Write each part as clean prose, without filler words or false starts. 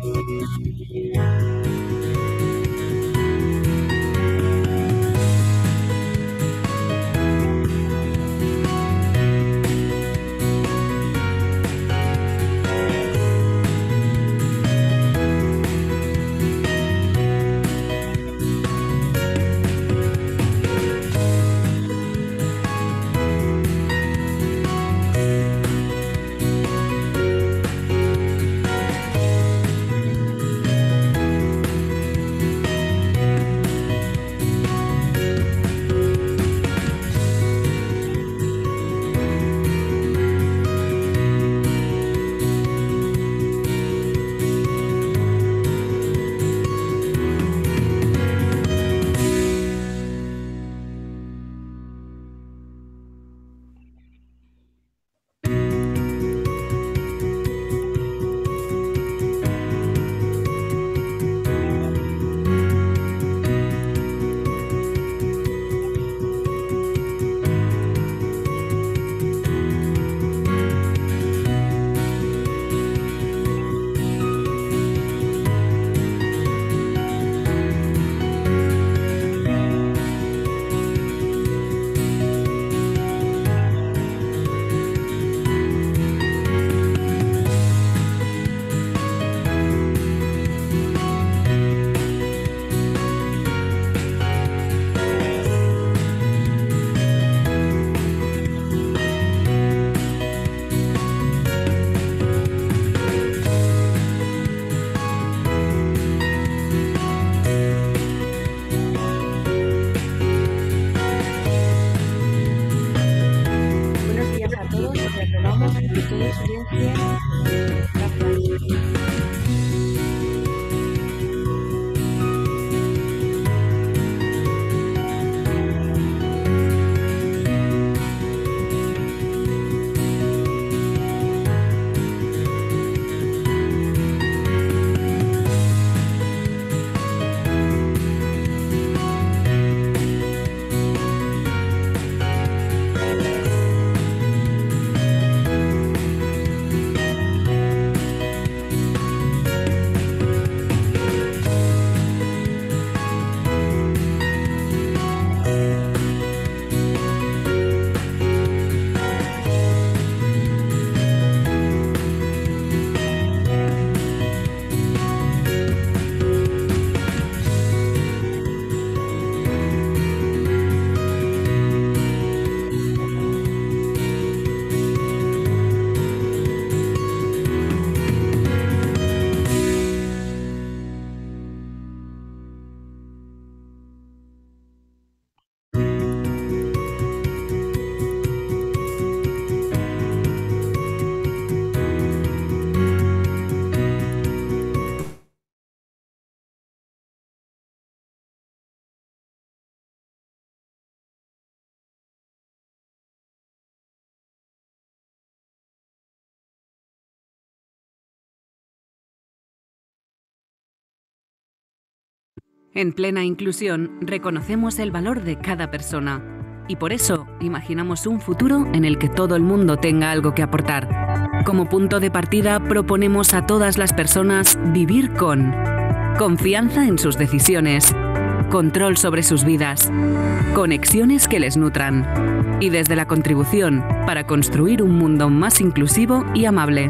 En Plena Inclusión reconocemos el valor de cada persona y por eso imaginamos un futuro en el que todo el mundo tenga algo que aportar. Como punto de partida proponemos a todas las personas vivir con confianza en sus decisiones, control sobre sus vidas, conexiones que les nutran y desde la contribución para construir un mundo más inclusivo y amable.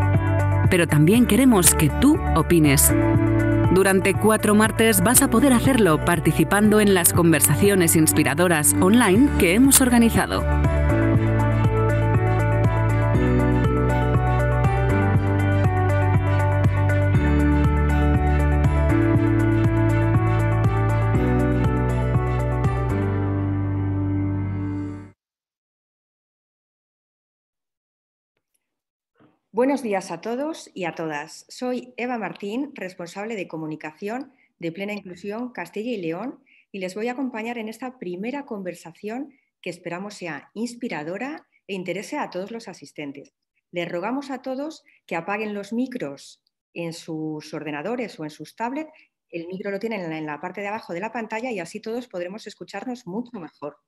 Pero también queremos que tú opines. Durante 4 martes vas a poder hacerlo participando en las conversaciones inspiradoras online que hemos organizado. Buenos días a todos y a todas. Soy Eva Martín, responsable de comunicación de Plena Inclusión Castilla y León, y les voy a acompañar en esta primera conversación que esperamos sea inspiradora e interese a todos los asistentes. Les rogamos a todos que apaguen los micros en sus ordenadores o en sus tablets. El micro lo tienen en la parte de abajo de la pantalla y así todos podremos escucharnos mucho mejor.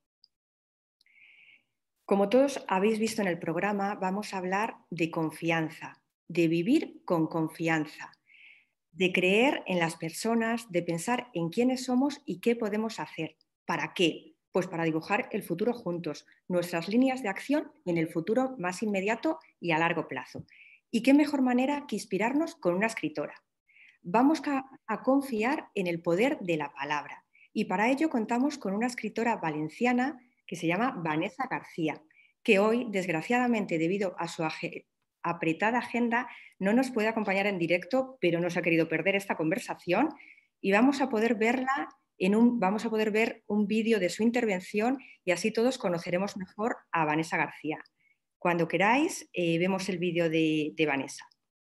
Como todos habéis visto en el programa, vamos a hablar de confianza, de vivir con confianza. de creer en las personas, de pensar en quiénes somos y qué podemos hacer. ¿Para qué? Pues para dibujar el futuro juntos, nuestras líneas de acción en el futuro más inmediato y a largo plazo. ¿Y qué mejor manera que inspirarnos con una escritora? Vamos a confiar en el poder de la palabra y para ello contamos con una escritora valenciana que se llama Vanessa García, que hoy, desgraciadamente, debido a su apretada agenda, no nos puede acompañar en directo, pero no se ha querido perder esta conversación y vamos a poder verla vamos a poder ver un vídeo de su intervención y así todos conoceremos mejor a Vanessa García. Cuando queráis, vemos el vídeo de Vanessa.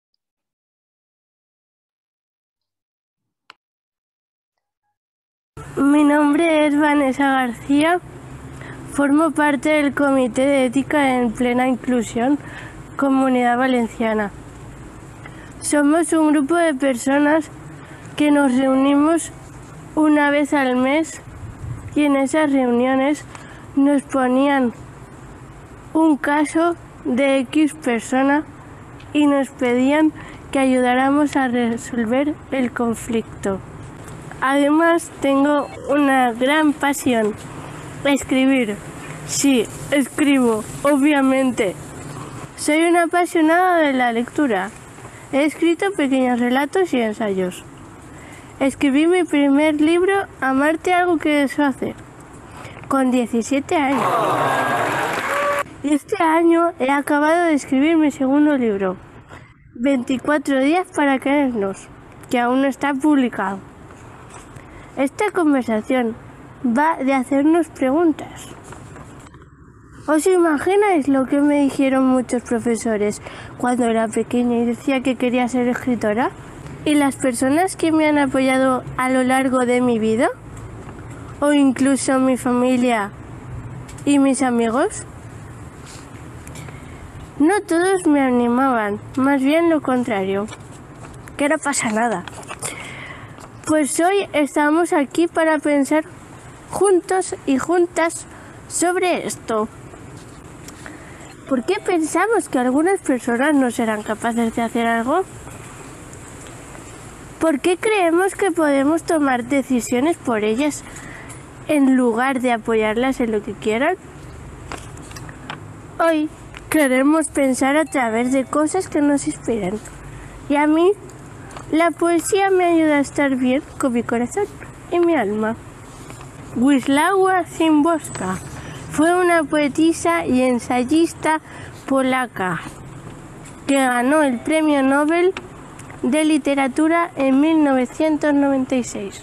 Mi nombre es Vanessa García, formo parte del Comité de Ética en Plena Inclusión, Comunidad Valenciana. Somos un grupo de personas que nos reunimos una vez al mes y en esas reuniones nos ponían un caso de X persona y nos pedían que ayudáramos a resolver el conflicto. Además, tengo una gran pasión, escribir. Sí, escribo, obviamente. Soy una apasionada de la lectura. He escrito pequeños relatos y ensayos. Escribí mi primer libro, Amarte algo que deshacer, con 17 años. Y este año he acabado de escribir mi segundo libro, 24 días para querernos, que aún no está publicado. Esta conversación va de hacernos preguntas. ¿Os imagináis lo que me dijeron muchos profesores cuando era pequeña y decía que quería ser escritora? ¿Y las personas que me han apoyado a lo largo de mi vida? ¿O incluso mi familia y mis amigos? No todos me animaban, más bien lo contrario, que no pasa nada. Pues hoy estamos aquí para pensar juntos y juntas sobre esto. ¿Por qué pensamos que algunas personas no serán capaces de hacer algo? ¿Por qué creemos que podemos tomar decisiones por ellas en lugar de apoyarlas en lo que quieran? Hoy queremos pensar a través de cosas que nos inspiran. Y a mí, la poesía me ayuda a estar bien con mi corazón y mi alma. Wisława Szymborska fue una poetisa y ensayista polaca que ganó el Premio Nobel de Literatura en 1996.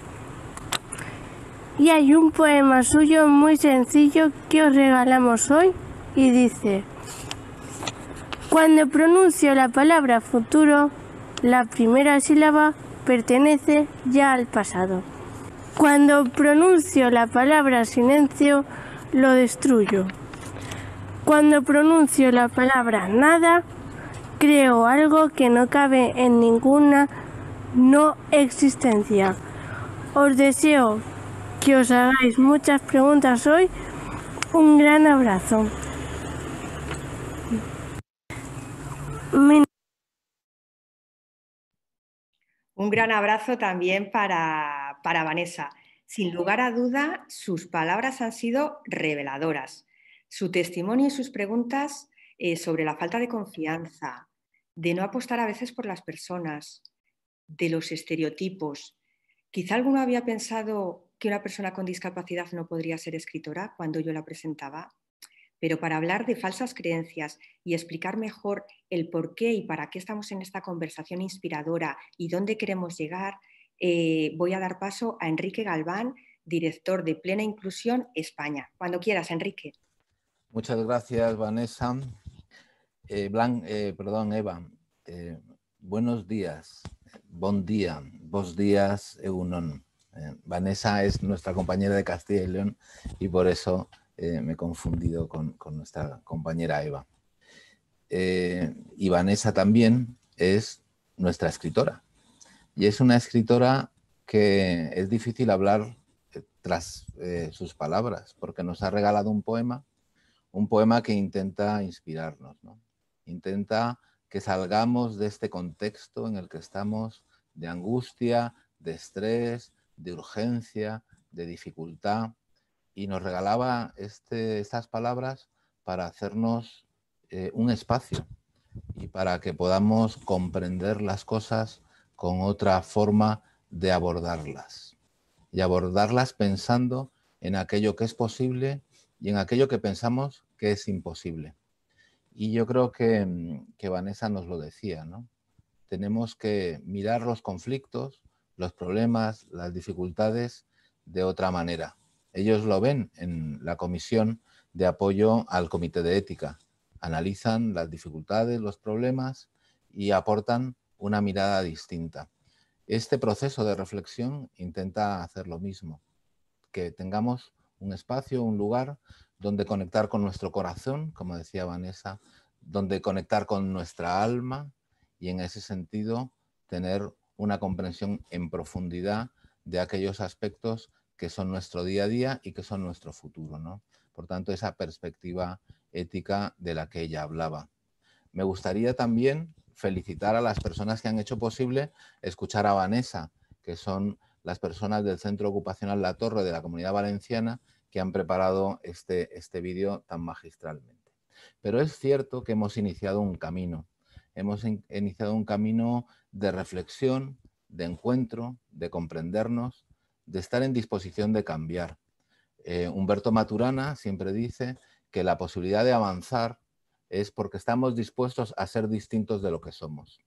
Y hay un poema suyo muy sencillo que os regalamos hoy y dice: cuando pronuncio la palabra futuro, la primera sílaba pertenece ya al pasado. Cuando pronuncio la palabra silencio, lo destruyo. Cuando pronuncio la palabra nada, creo algo que no cabe en ninguna no existencia. Os deseo que os hagáis muchas preguntas hoy. Un gran abrazo. Un gran abrazo también para Vanessa. Sin lugar a duda, sus palabras han sido reveladoras. Su testimonio y sus preguntas sobre la falta de confianza, de no apostar a veces por las personas, de los estereotipos. Quizá alguno había pensado que una persona con discapacidad no podría ser escritora cuando yo la presentaba, pero para hablar de falsas creencias y explicar mejor el por qué y para qué estamos en esta conversación inspiradora y dónde queremos llegar, voy a dar paso a Enrique Galván, director de Plena Inclusión España. Cuando quieras, Enrique. Muchas gracias, Vanessa. Eva. Buenos días. Bon día. Bos días, Egunon. Vanessa es nuestra compañera de Castilla y León y por eso me he confundido con nuestra compañera Eva. Y Vanessa también es nuestra escritora. Y es una escritora que es difícil hablar tras sus palabras, porque nos ha regalado un poema que intenta inspirarnos, ¿no? Intenta que salgamos de este contexto en el que estamos de angustia, de estrés, de urgencia, de dificultad, y nos regalaba estas palabras para hacernos un espacio y para que podamos comprender las cosas con otra forma de abordarlas. Y abordarlas pensando en aquello que es posible y en aquello que pensamos que es imposible. Y yo creo que Vanessa nos lo decía, ¿no? Tenemos que mirar los conflictos, los problemas, las dificultades de otra manera. Ellos lo ven en la comisión de apoyo al comité de ética. Analizan las dificultades, los problemas y aportan una mirada distinta. Este proceso de reflexión intenta hacer lo mismo, que tengamos un espacio, un lugar donde conectar con nuestro corazón, como decía Vanessa, donde conectar con nuestra alma y en ese sentido tener una comprensión en profundidad de aquellos aspectos que son nuestro día a día y que son nuestro futuro, ¿no? Por tanto, esa perspectiva ética de la que ella hablaba. Me gustaría también felicitar a las personas que han hecho posible escuchar a Vanessa, que son las personas del Centro Ocupacional La Torre de la Comunidad Valenciana que han preparado este vídeo tan magistralmente. Pero es cierto que hemos iniciado un camino. Hemos iniciado un camino de reflexión, de encuentro, de comprendernos, de estar en disposición de cambiar. Humberto Maturana siempre dice que la posibilidad de avanzar es porque estamos dispuestos a ser distintos de lo que somos.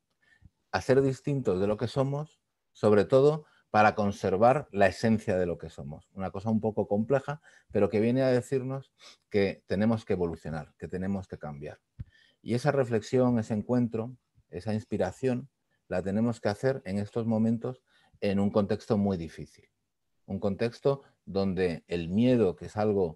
A ser distintos de lo que somos, sobre todo para conservar la esencia de lo que somos. Una cosa un poco compleja, pero que viene a decirnos que tenemos que evolucionar, que tenemos que cambiar. Y esa reflexión, ese encuentro, esa inspiración, la tenemos que hacer en estos momentos en un contexto muy difícil. Un contexto donde el miedo, que es algo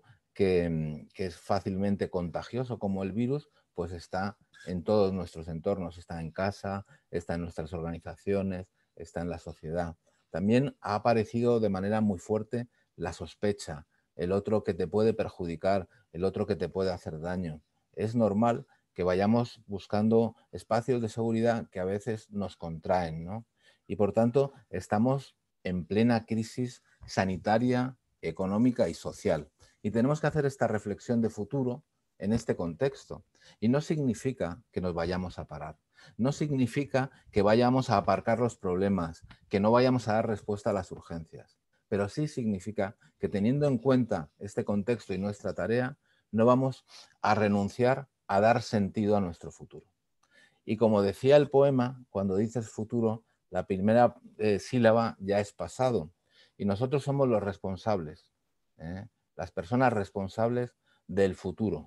que es fácilmente contagioso como el virus, pues está en todos nuestros entornos, está en casa, está en nuestras organizaciones, está en la sociedad. También ha aparecido de manera muy fuerte la sospecha, el otro que te puede perjudicar, el otro que te puede hacer daño. Es normal que vayamos buscando espacios de seguridad que a veces nos contraen, ¿no? Y por tanto estamos en plena crisis sanitaria, económica y social. Y tenemos que hacer esta reflexión de futuro en este contexto. Y no significa que nos vayamos a parar. No significa que vayamos a aparcar los problemas, que no vayamos a dar respuesta a las urgencias. Pero sí significa que teniendo en cuenta este contexto y nuestra tarea, no vamos a renunciar a dar sentido a nuestro futuro. Y como decía el poema, cuando dices futuro, la primera sílaba ya es pasado. Y nosotros somos los responsables, las personas responsables del futuro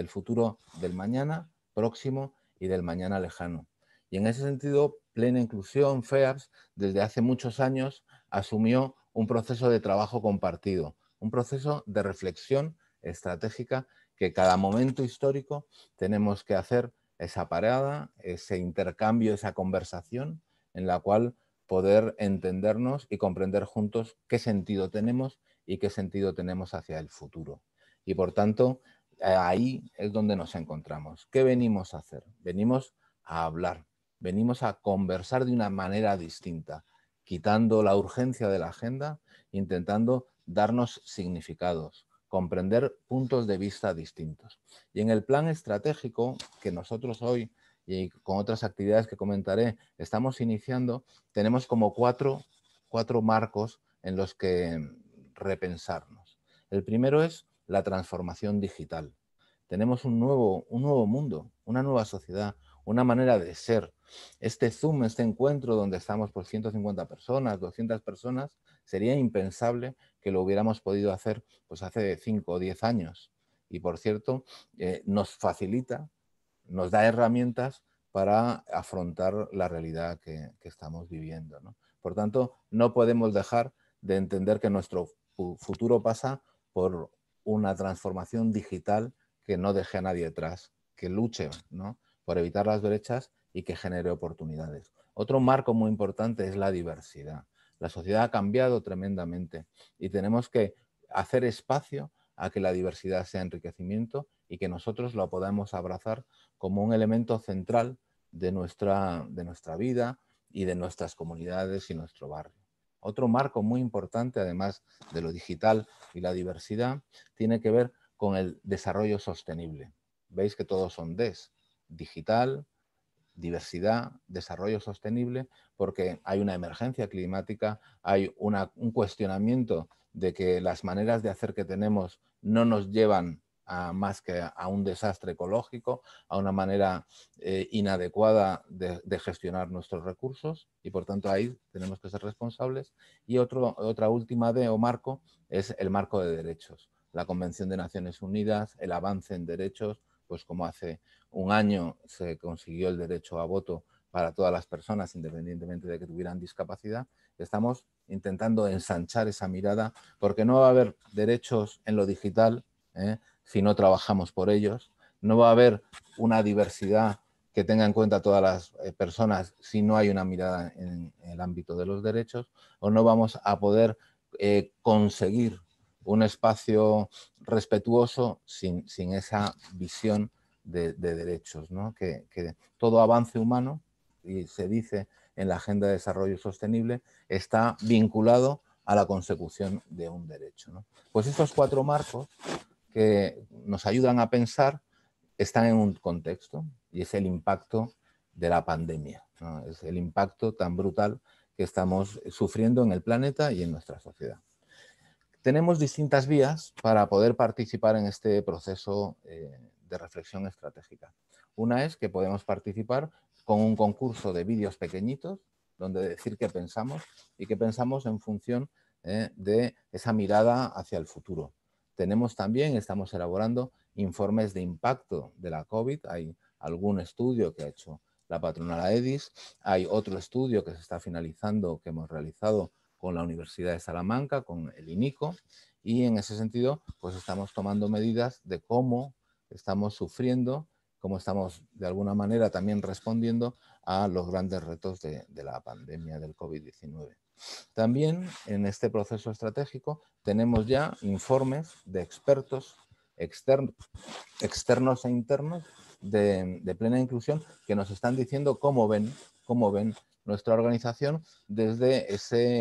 del mañana próximo y del mañana lejano. Y en ese sentido, Plena Inclusión, FEAPS, desde hace muchos años asumió un proceso de trabajo compartido, un proceso de reflexión estratégica que cada momento histórico tenemos que hacer esa parada, ese intercambio, esa conversación en la cual poder entendernos y comprender juntos qué sentido tenemos y qué sentido tenemos hacia el futuro. Y por tanto, ahí es donde nos encontramos. ¿Qué venimos a hacer? Venimos a hablar, venimos a conversar de una manera distinta, quitando la urgencia de la agenda, intentando darnos significados, comprender puntos de vista distintos. Y en el plan estratégico que nosotros hoy y con otras actividades que comentaré estamos iniciando, tenemos como cuatro marcos en los que repensarnos. El primero es la transformación digital. Tenemos un nuevo mundo, una nueva sociedad, una manera de ser. Este Zoom, este encuentro donde estamos por 150 personas, 200 personas, sería impensable que lo hubiéramos podido hacer pues hace 5 o 10 años. Y por cierto, nos facilita, nos da herramientas para afrontar la realidad que estamos viviendo, ¿no? Por tanto, no podemos dejar de entender que nuestro futuro pasa por una transformación digital que no deje a nadie atrás, que luche, ¿no?, por evitar las brechas y que genere oportunidades. Otro marco muy importante es la diversidad. La sociedad ha cambiado tremendamente y tenemos que hacer espacio a que la diversidad sea enriquecimiento y que nosotros lo podamos abrazar como un elemento central de nuestra vida, y de nuestras comunidades y nuestro barrio. Otro marco muy importante, además de lo digital y la diversidad, tiene que ver con el desarrollo sostenible. Veis que todos son Ds: digital, diversidad, desarrollo sostenible, porque hay una emergencia climática, hay un cuestionamiento de que las maneras de hacer que tenemos no nos llevan a más que a un desastre ecológico, a una manera inadecuada de gestionar nuestros recursos, y por tanto ahí tenemos que ser responsables. Y otra última D o marco es el marco de derechos. La Convención de Naciones Unidas, el avance en derechos, pues como hace un año se consiguió el derecho a voto para todas las personas, independientemente de que tuvieran discapacidad. Estamos intentando ensanchar esa mirada, porque no va a haber derechos en lo digital si no trabajamos por ellos. No va a haber una diversidad que tenga en cuenta a todas las personas si no hay una mirada en el ámbito de los derechos, o no vamos a poder conseguir un espacio respetuoso sin esa visión de derechos, ¿no? Que todo avance humano, y se dice en la Agenda de Desarrollo Sostenible, está vinculado a la consecución de un derecho, ¿no? Pues estos 4 marcos que nos ayudan a pensar están en un contexto, y es el impacto de la pandemia, ¿no? Es el impacto tan brutal que estamos sufriendo en el planeta y en nuestra sociedad. Tenemos distintas vías para poder participar en este proceso de reflexión estratégica. Una es que podemos participar con un concurso de vídeos pequeñitos, donde decir qué pensamos y qué pensamos en función de esa mirada hacia el futuro. Tenemos también, estamos elaborando informes de impacto de la COVID. Hay algún estudio que ha hecho la patronal AEDIS, hay otro estudio que se está finalizando, que hemos realizado con la Universidad de Salamanca, con el INICO, y en ese sentido pues estamos tomando medidas de cómo estamos sufriendo, cómo estamos de alguna manera también respondiendo a los grandes retos de la pandemia del COVID-19. También en este proceso estratégico tenemos ya informes de expertos externos e internos de plena inclusión, que nos están diciendo cómo ven nuestra organización desde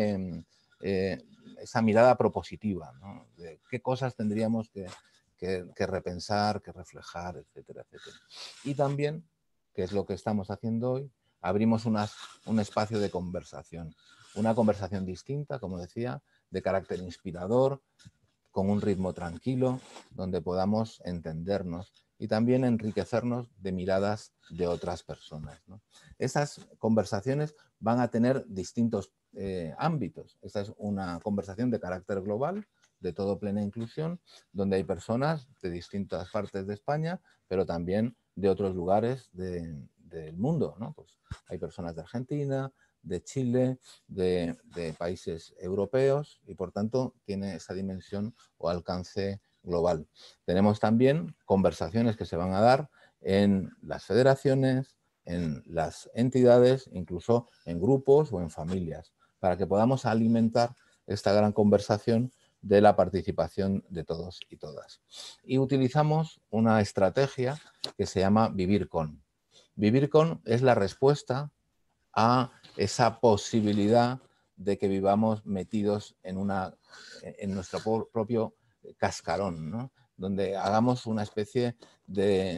esa mirada propositiva, ¿no? De qué cosas tendríamos que repensar, que reflejar, etcétera, etcétera. Y también, que es lo que estamos haciendo hoy, abrimos un espacio de conversación, una conversación distinta, como decía, de carácter inspirador, con un ritmo tranquilo, donde podamos entendernos y también enriquecernos de miradas de otras personas, ¿no? Esas conversaciones van a tener distintos ámbitos. Esta es una conversación de carácter global, de todo plena inclusión, donde hay personas de distintas partes de España, pero también de otros lugares del mundo, ¿no? Pues hay personas de Argentina, de Chile, de países europeos, y por tanto tiene esa dimensión o alcance global. Tenemos también conversaciones que se van a dar en las federaciones, en las entidades, incluso en grupos o en familias, para que podamos alimentar esta gran conversación de la participación de todos y todas. Y utilizamos una estrategia que se llama Vivir Con. Vivir Con es la respuesta a esa posibilidad de que vivamos metidos en nuestro propio cascarón, ¿no? Donde hagamos una especie de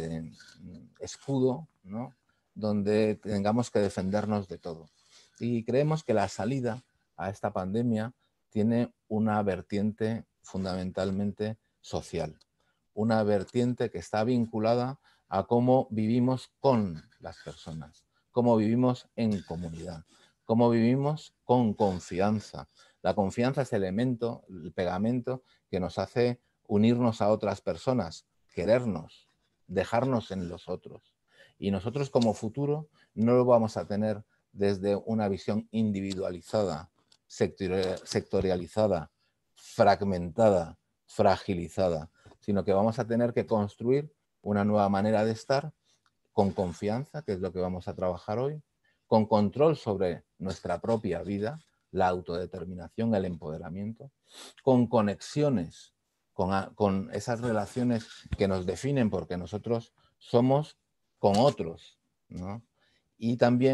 escudo, ¿no? Donde tengamos que defendernos de todo. Y creemos que la salida a esta pandemia tiene una vertiente fundamentalmente social, una vertiente que está vinculada a cómo vivimos con las personas, cómo vivimos en comunidad, cómo vivimos con confianza. La confianza es el elemento, el pegamento que nos hace unirnos a otras personas, querernos, dejarnos en los otros. Y nosotros como futuro no lo vamos a tener desde una visión individualizada, sectorializada, fragmentada, fragilizada, sino que vamos a tener que construir una nueva manera de estar con confianza, que es lo que vamos a trabajar hoy, con control sobre nuestra propia vida, la autodeterminación, el empoderamiento, con conexiones, con esas relaciones que nos definen, porque nosotros somos con otros, ¿no? Y también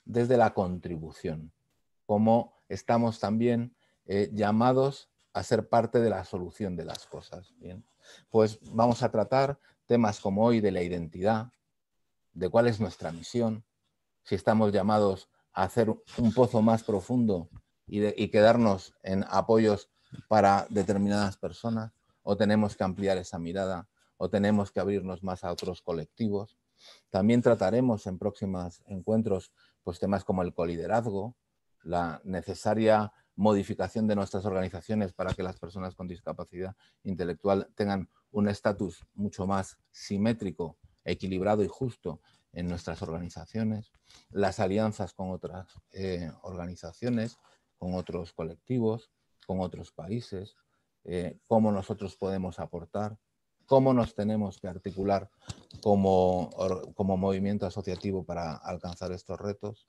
desde la contribución, como estamos también llamados a ser parte de la solución de las cosas. Bien, pues vamos a tratar temas como hoy de la identidad, de cuál es nuestra misión, si estamos llamados a hacer un pozo más profundo y quedarnos en apoyos para determinadas personas, o tenemos que ampliar esa mirada, o tenemos que abrirnos más a otros colectivos. También trataremos en próximos encuentros pues, temas como el coliderazgo, la necesaria modificación de nuestras organizaciones para que las personas con discapacidad intelectual tengan un estatus mucho más simétrico, equilibrado y justo en nuestras organizaciones, las alianzas con otras organizaciones, con otros colectivos, con otros países, cómo nosotros podemos aportar, cómo nos tenemos que articular como movimiento asociativo para alcanzar estos retos,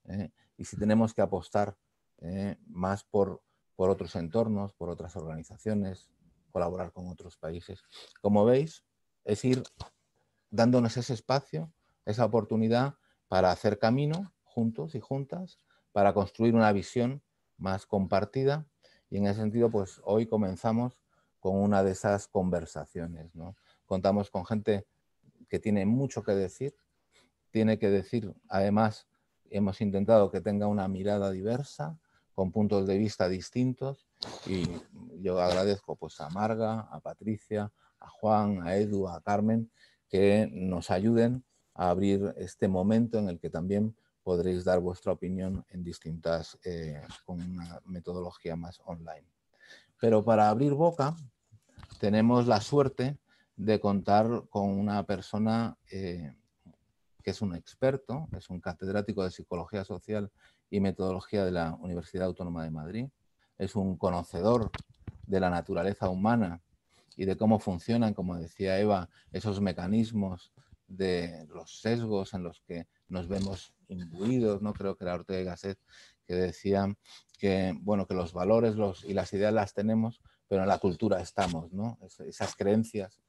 y si tenemos que apostar más por otros entornos, por otras organizaciones, colaborar con otros países. Como veis, es ir dándonos ese espacio, esa oportunidad para hacer camino juntos y juntas, para construir una visión más compartida, y en ese sentido, pues hoy comenzamos con una de esas conversaciones, ¿no? Contamos con gente que tiene mucho que decir, tiene que decir, además, hemos intentado que tenga una mirada diversa, con puntos de vista distintos, y yo agradezco pues a Marga, a Patricia, a Juan, a Edu, a Carmen, que nos ayuden a abrir este momento en el que también podréis dar vuestra opinión en distintas, con una metodología más online. Pero para abrir boca tenemos la suerte de contar con una persona que es un experto, es un catedrático de Psicología Social y Metodología de la Universidad Autónoma de Madrid, es un conocedor de la naturaleza humana y de cómo funcionan, como decía Eva, esos mecanismos de los sesgos en los que nos vemos imbuidos, ¿no? Creo que era Ortega y Gasset que decía que, bueno, que los valores y las ideas las tenemos, pero en la cultura estamos, ¿no? Esas creencias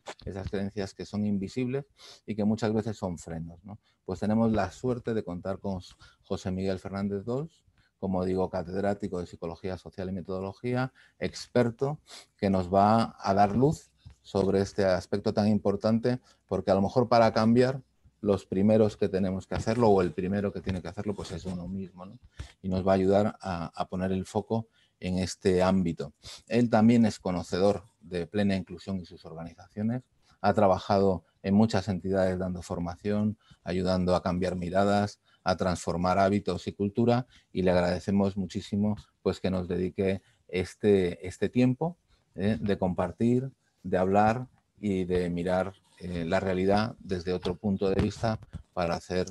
que son invisibles y que muchas veces son frenos, ¿no? Pues tenemos la suerte de contar con José Miguel Fernández Dols, como digo, catedrático de Psicología Social y Metodología, experto, que nos va a dar luz sobre este aspecto tan importante, porque a lo mejor para cambiar los primeros que tenemos que hacerlo, o el primero que tiene que hacerlo, pues es uno mismo, ¿no? Y nos va a ayudar a poner el foco en este ámbito. Él también es conocedor de Plena Inclusión y sus organizaciones, ha trabajado en muchas entidades dando formación, ayudando a cambiar miradas, a transformar hábitos y cultura, y le agradecemos muchísimo pues, que nos dedique este tiempo de compartir, de hablar y de mirar la realidad desde otro punto de vista para hacer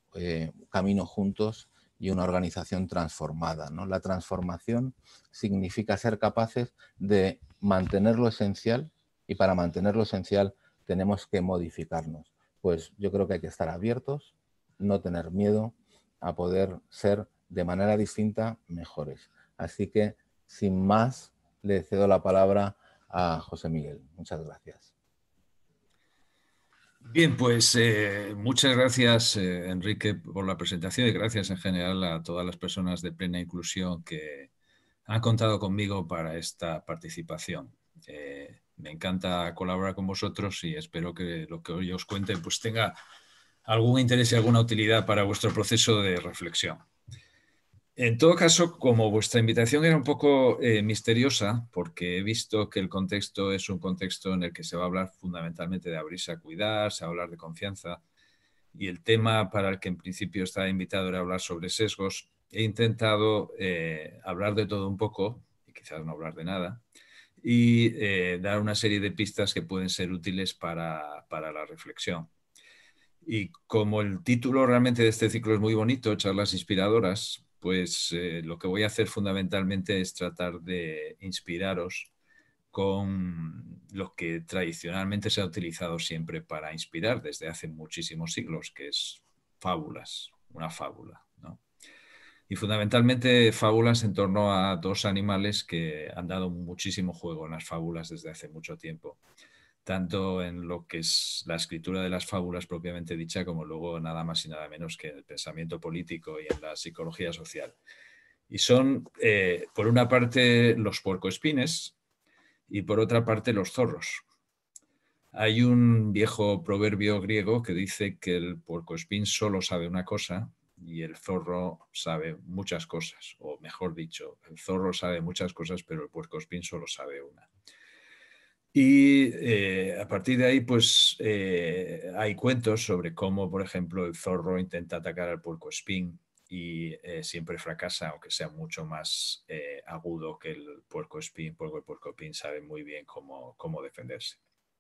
camino juntos y una organización transformada, ¿no? La transformación significa ser capaces de mantener lo esencial, y para mantener lo esencial tenemos que modificarnos. Pues yo creo que hay que estar abiertos, no tener miedo a poder ser de manera distinta mejores. Así que, sin más, le cedo la palabra a José Miguel. Muchas gracias. Bien, pues muchas gracias, Enrique, por la presentación, y gracias en general a todas las personas de Plena Inclusión que han contado conmigo para esta participación. Me encanta colaborar con vosotros y espero que lo que hoy os cuente pues tenga algún interés y alguna utilidad para vuestro proceso de reflexión. En todo caso, como vuestra invitación era un poco misteriosa, porque he visto que el contexto es un contexto en el que se va a hablar fundamentalmente de abrirse a cuidar, se va a hablar de confianza, y el tema para el que en principio estaba invitado era hablar sobre sesgos, he intentado hablar de todo un poco, y quizás no hablar de nada, y dar una serie de pistas que pueden ser útiles para la reflexión. Y como el título realmente de este ciclo es muy bonito, Charlas Inspiradoras, pues lo que voy a hacer fundamentalmente es tratar de inspiraros con lo que tradicionalmente se ha utilizado siempre para inspirar desde hace muchísimos siglos, que es fábulas, una fábula, ¿no? Y fundamentalmente fábulas en torno a dos animales que han dado muchísimo juego en las fábulas desde hace mucho tiempo. tanto en lo que es la escritura de las fábulas propiamente dicha, como luego nada más y nada menos que en el pensamiento político y en la psicología social. Y son, por una parte, los puercoespines y por otra parte, los zorros. Hay un viejo proverbio griego que dice que el puercoespín solo sabe una cosa y el zorro sabe muchas cosas, o mejor dicho, el zorro sabe muchas cosas, pero el puercoespín solo sabe una. Y a partir de ahí, pues hay cuentos sobre cómo, por ejemplo, el zorro intenta atacar al puercoespín y siempre fracasa, aunque sea mucho más agudo que el puercoespín, porque el puercoespín sabe muy bien cómo defenderse.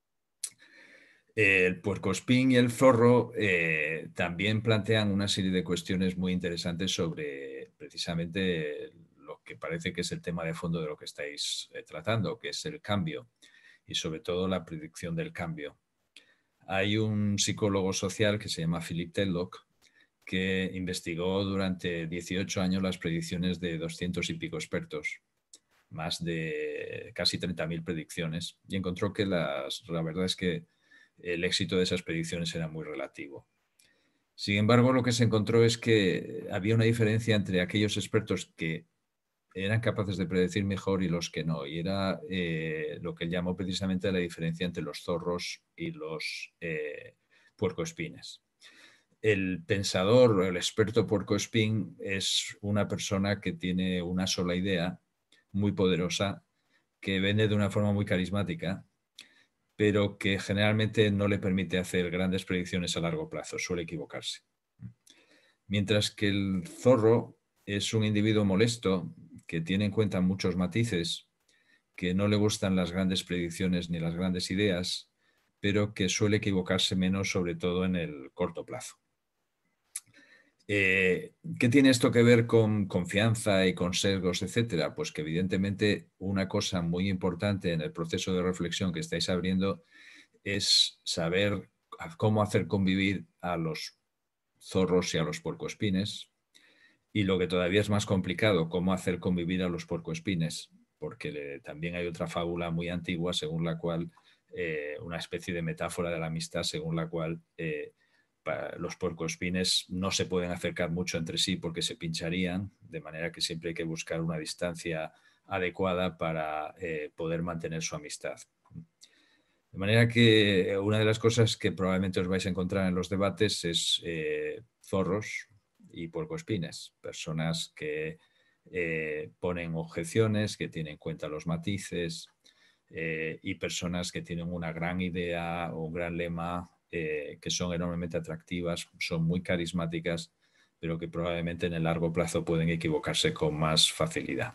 El puercoespín y el zorro también plantean una serie de cuestiones muy interesantes sobre precisamente lo que parece que es el tema de fondo de lo que estáis tratando, que es el cambio y sobre todo la predicción del cambio. Hay un psicólogo social que se llama Philip Tetlock que investigó durante 18 años las predicciones de 200 y pico expertos, más de casi 30.000 predicciones, y encontró que la verdad es que el éxito de esas predicciones era muy relativo. Sin embargo, lo que se encontró es que había una diferencia entre aquellos expertos que eran capaces de predecir mejor y los que no. Y era lo que él llamó precisamente la diferencia entre los zorros y los puercoespines. El pensador o el experto puercoespín es una persona que tiene una sola idea muy poderosa, que vende de una forma muy carismática, pero que generalmente no le permite hacer grandes predicciones a largo plazo, suele equivocarse. Mientras que el zorro es un individuo molesto que tiene en cuenta muchos matices, que no le gustan las grandes predicciones ni las grandes ideas, pero que suele equivocarse menos, sobre todo en el corto plazo. ¿Qué tiene esto que ver con confianza y con sesgos, etcétera? Pues que evidentemente una cosa muy importante en el proceso de reflexión que estáis abriendo es saber cómo hacer convivir a los zorros y a los puercoespines, y lo que todavía es más complicado, cómo hacer convivir a los puercoespines, porque también hay otra fábula muy antigua según la cual, una especie de metáfora de la amistad según la cual los puercoespines no se pueden acercar mucho entre sí porque se pincharían, de manera que siempre hay que buscar una distancia adecuada para poder mantener su amistad. De manera que una de las cosas que probablemente os vais a encontrar en los debates es zorros y puercoespines, personas que ponen objeciones, que tienen en cuenta los matices, y personas que tienen una gran idea o un gran lema, que son enormemente atractivas, son muy carismáticas, pero que probablemente en el largo plazo pueden equivocarse con más facilidad.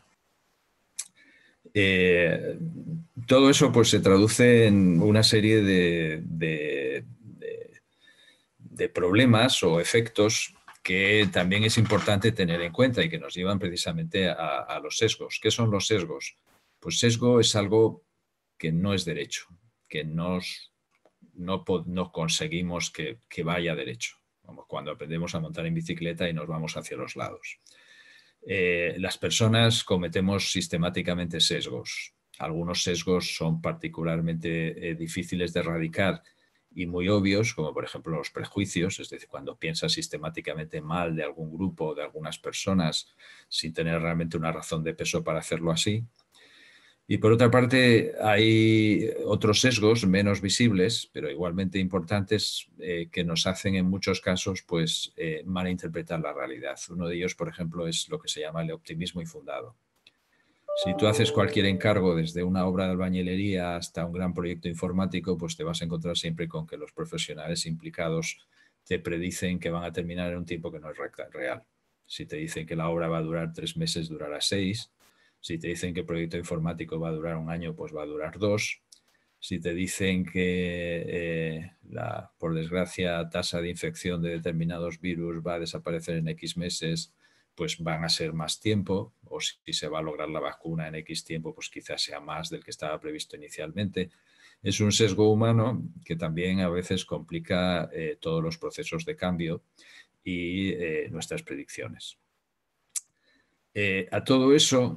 Todo eso pues se traduce en una serie de problemas o efectos que también es importante tener en cuenta y que nos llevan precisamente a los sesgos. ¿Qué son los sesgos? Pues sesgo es algo que no es derecho, que no conseguimos que vaya derecho, como cuando aprendemos a montar en bicicleta y nos vamos hacia los lados. Las personas cometemos sistemáticamente sesgos. Algunos sesgos son particularmente difíciles de erradicar y muy obvios, como por ejemplo los prejuicios, es decir, cuando piensas sistemáticamente mal de algún grupo o de algunas personas sin tener realmente una razón de peso para hacerlo así. Y por otra parte, hay otros sesgos menos visibles, pero igualmente importantes, que nos hacen en muchos casos pues, malinterpretar la realidad. Uno de ellos, por ejemplo, es lo que se llama el optimismo infundado. Si tú haces cualquier encargo, desde una obra de albañilería hasta un gran proyecto informático, pues te vas a encontrar siempre con que los profesionales implicados te predicen que van a terminar en un tiempo que no es real. Si te dicen que la obra va a durar 3 meses, durará 6. Si te dicen que el proyecto informático va a durar 1 año, pues va a durar 2. Si te dicen que por desgracia, tasa de infección de determinados virus va a desaparecer en X meses, pues van a ser más tiempo, o si se va a lograr la vacuna en X tiempo, pues quizás sea más del que estaba previsto inicialmente. Es un sesgo humano que también a veces complica todos los procesos de cambio y nuestras predicciones. A todo eso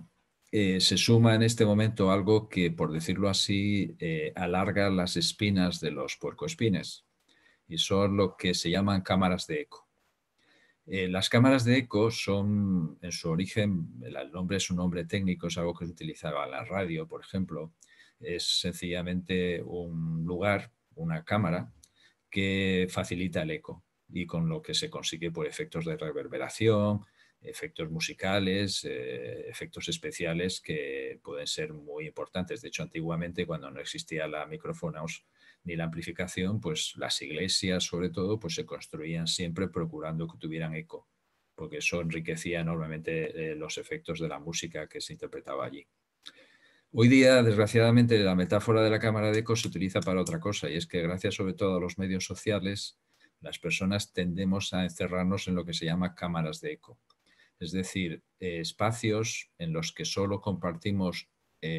se suma en este momento algo que, por decirlo así, alarga las espinas de los puercoespines, y son lo que se llaman cámaras de eco. Las cámaras de eco son, en su origen, el nombre es un nombre técnico, es algo que se utilizaba en la radio, por ejemplo. Es sencillamente un lugar, una cámara, que facilita el eco y con lo que se consigue por efectos de reverberación, efectos musicales, efectos especiales que pueden ser muy importantes. De hecho, antiguamente, cuando no existía la micrófonos ni la amplificación, pues las iglesias, sobre todo, pues se construían siempre procurando que tuvieran eco, porque eso enriquecía enormemente los efectos de la música que se interpretaba allí. Hoy día, desgraciadamente, la metáfora de la cámara de eco se utiliza para otra cosa, y es que gracias sobre todo a los medios sociales, las personas tendemos a encerrarnos en lo que se llama cámaras de eco. Es decir, espacios en los que solo compartimos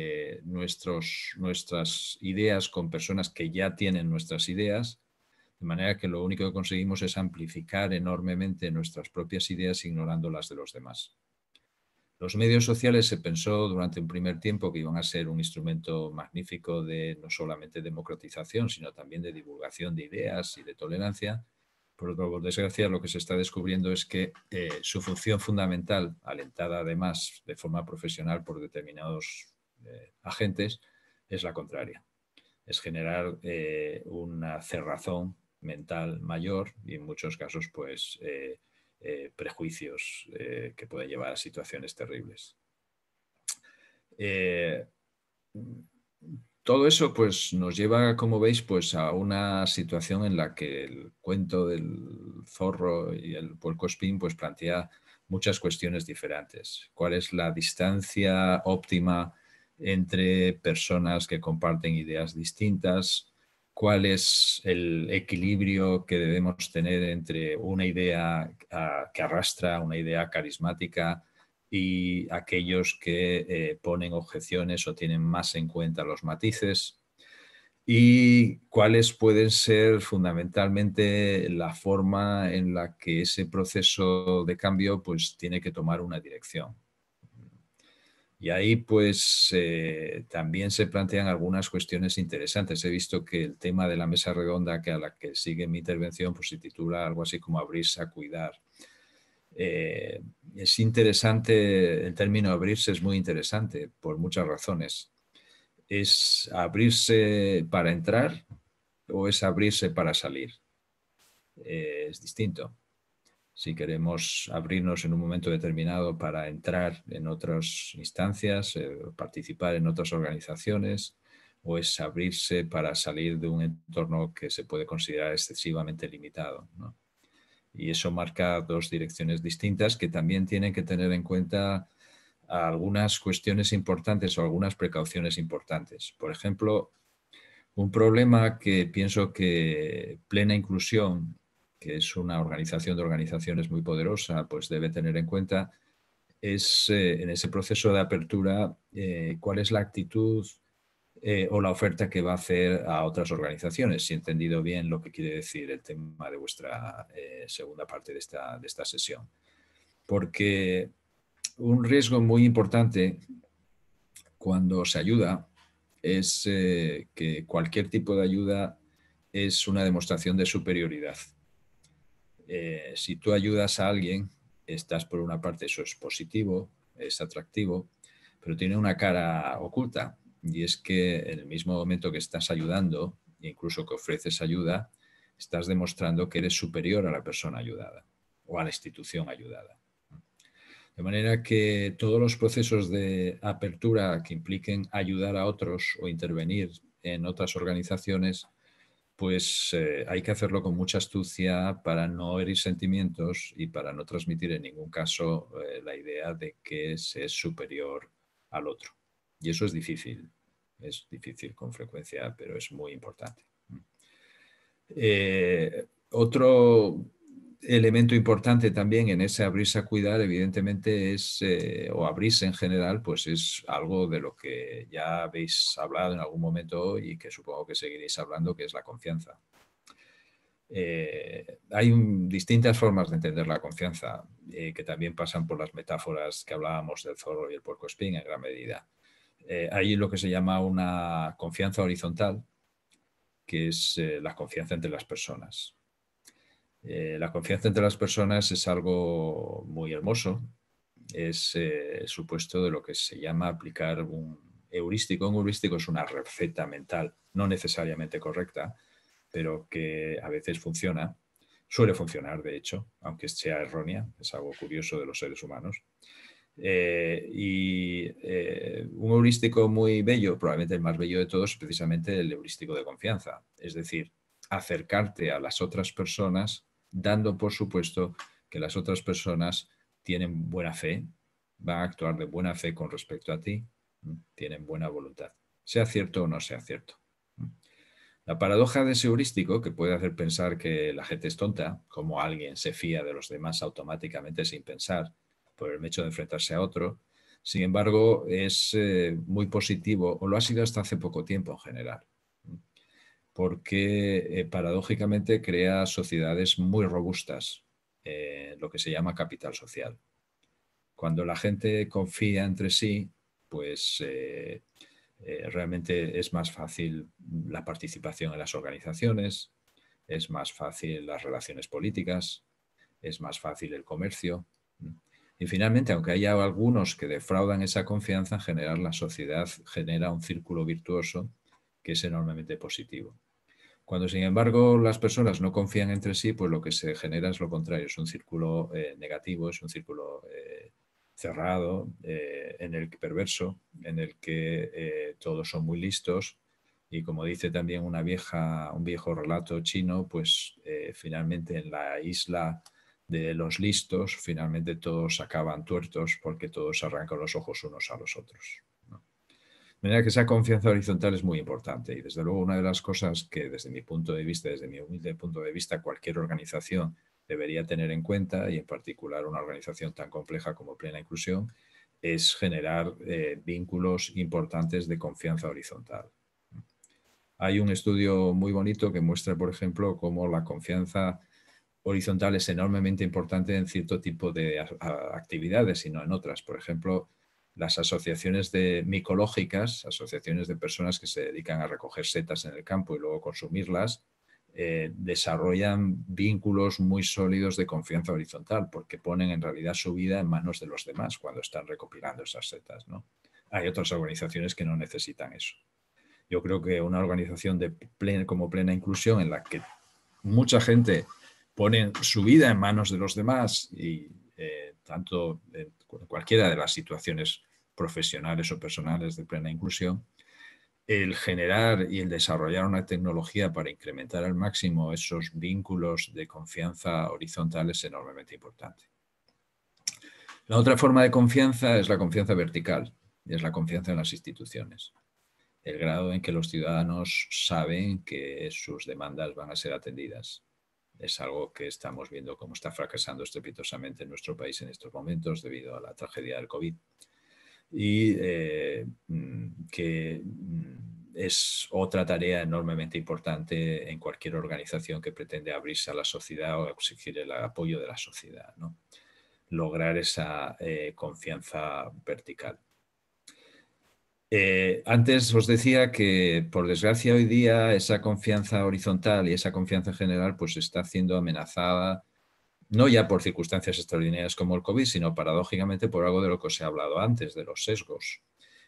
nuestras ideas con personas que ya tienen nuestras ideas, de manera que lo único que conseguimos es amplificar enormemente nuestras propias ideas ignorando las de los demás. Los medios sociales se pensó durante un primer tiempo que iban a ser un instrumento magnífico de no solamente democratización, sino también de divulgación de ideas y de tolerancia. Por desgracia, lo que se está descubriendo es que su función fundamental, alentada además de forma profesional por determinados agentes, es la contraria. Es generar una cerrazón mental mayor y en muchos casos pues prejuicios que pueden llevar a situaciones terribles. Todo eso pues, nos lleva, como veis, pues, a una situación en la que el cuento del zorro y el puercoespín pues, plantea muchas cuestiones diferentes. ¿Cuál es la distancia óptima entre personas que comparten ideas distintas? ¿Cuál es el equilibrio que debemos tener entre una idea que arrastra, una idea carismática, y aquellos que ponen objeciones o tienen más en cuenta los matices? ¿Y cuáles pueden ser fundamentalmente la forma en la que ese proceso de cambio pues, tiene que tomar una dirección? Y ahí pues también se plantean algunas cuestiones interesantes. He visto que el tema de la mesa redonda, que a la que sigue mi intervención, pues se titula algo así como abrirse a cuidar. Es interesante, el término abrirse es muy interesante por muchas razones. ¿Es abrirse para entrar o es abrirse para salir? Es distinto. Si queremos abrirnos en un momento determinado para entrar en otras instancias, participar en otras organizaciones, o es abrirse para salir de un entorno que se puede considerar excesivamente limitado, ¿no? Y eso marca dos direcciones distintas que también tienen que tener en cuenta algunas cuestiones importantes o algunas precauciones importantes. Por ejemplo, un problema que pienso que Plena Inclusión, que es una organización de organizaciones muy poderosa, pues debe tener en cuenta, es en ese proceso de apertura cuál es la actitud o la oferta que va a hacer a otras organizaciones, si he entendido bien lo que quiere decir el tema de vuestra segunda parte de esta sesión. Porque un riesgo muy importante cuando se ayuda es que cualquier tipo de ayuda es una demostración de superioridad. Si tú ayudas a alguien, estás por una parte, eso es positivo, es atractivo, pero tiene una cara oculta, y es que en el mismo momento que estás ayudando, incluso que ofreces ayuda, estás demostrando que eres superior a la persona ayudada o a la institución ayudada. De manera que todos los procesos de apertura que impliquen ayudar a otros o intervenir en otras organizaciones, pues hay que hacerlo con mucha astucia para no herir sentimientos y para no transmitir en ningún caso la idea de que se es superior al otro. Y eso es difícil con frecuencia, pero es muy importante. Otro elemento importante también en ese abrirse a cuidar, evidentemente, es, o abrirse en general, pues es algo de lo que ya habéis hablado en algún momento y que supongo que seguiréis hablando, que es la confianza. Hay distintas formas de entender la confianza que también pasan por las metáforas que hablábamos del zorro y el puercoespín en gran medida. Hay lo que se llama una confianza horizontal, que es la confianza entre las personas. La confianza entre las personas es algo muy hermoso. Es el supuesto de lo que se llama aplicar un heurístico. Un heurístico es una receta mental, no necesariamente correcta, pero que a veces funciona. Suele funcionar, de hecho, aunque sea errónea. Es algo curioso de los seres humanos. Un heurístico muy bello, probablemente el más bello de todos, es precisamente el heurístico de confianza. Es decir, acercarte a las otras personas dando por supuesto que las otras personas tienen buena fe, van a actuar de buena fe con respecto a ti, tienen buena voluntad, sea cierto o no sea cierto. La paradoja de ese heurístico, que puede hacer pensar que la gente es tonta, como alguien se fía de los demás automáticamente sin pensar, por el hecho de enfrentarse a otro, sin embargo, es muy positivo, o lo ha sido hasta hace poco tiempo en general, porque paradójicamente crea sociedades muy robustas, lo que se llama capital social. Cuando la gente confía entre sí, pues realmente es más fácil la participación en las organizaciones, es más fácil las relaciones políticas, es más fácil el comercio. Y finalmente, aunque haya algunos que defraudan esa confianza, en general la sociedad genera un círculo virtuoso que es enormemente positivo. Cuando, sin embargo, las personas no confían entre sí, pues lo que se genera es lo contrario, es un círculo negativo, es un círculo cerrado, perverso, en el que todos son muy listos y, como dice también un viejo relato chino, pues finalmente en la isla de los listos, finalmente todos acaban tuertos porque todos arrancan los ojos unos a los otros. De manera que esa confianza horizontal es muy importante y desde luego una de las cosas que desde mi punto de vista, desde mi humilde punto de vista, cualquier organización debería tener en cuenta, y en particular una organización tan compleja como Plena Inclusión, es generar vínculos importantes de confianza horizontal. Hay un estudio muy bonito que muestra, por ejemplo, cómo la confianza horizontal es enormemente importante en cierto tipo de actividades y no en otras. Por ejemplo, las asociaciones micológicas, asociaciones de personas que se dedican a recoger setas en el campo y luego consumirlas, desarrollan vínculos muy sólidos de confianza horizontal porque ponen en realidad su vida en manos de los demás cuando están recopilando esas setas, ¿no? Hay otras organizaciones que no necesitan eso. Yo creo que una organización como Plena Inclusión, en la que mucha gente pone su vida en manos de los demás y tanto en cualquiera de las situaciones profesionales o personales de Plena Inclusión, el generar y el desarrollar una tecnología para incrementar al máximo esos vínculos de confianza horizontal es enormemente importante. La otra forma de confianza es la confianza vertical, y es la confianza en las instituciones. El grado en que los ciudadanos saben que sus demandas van a ser atendidas. Es algo que estamos viendo cómo está fracasando estrepitosamente en nuestro país en estos momentos debido a la tragedia del COVID. Y que es otra tarea enormemente importante en cualquier organización que pretende abrirse a la sociedad o exigir el apoyo de la sociedad, ¿no? Lograr esa confianza vertical. Antes os decía que, por desgracia, hoy día esa confianza horizontal y esa confianza general pues está siendo amenazada no ya por circunstancias extraordinarias como el COVID, sino paradójicamente por algo de lo que os he hablado antes, de los sesgos.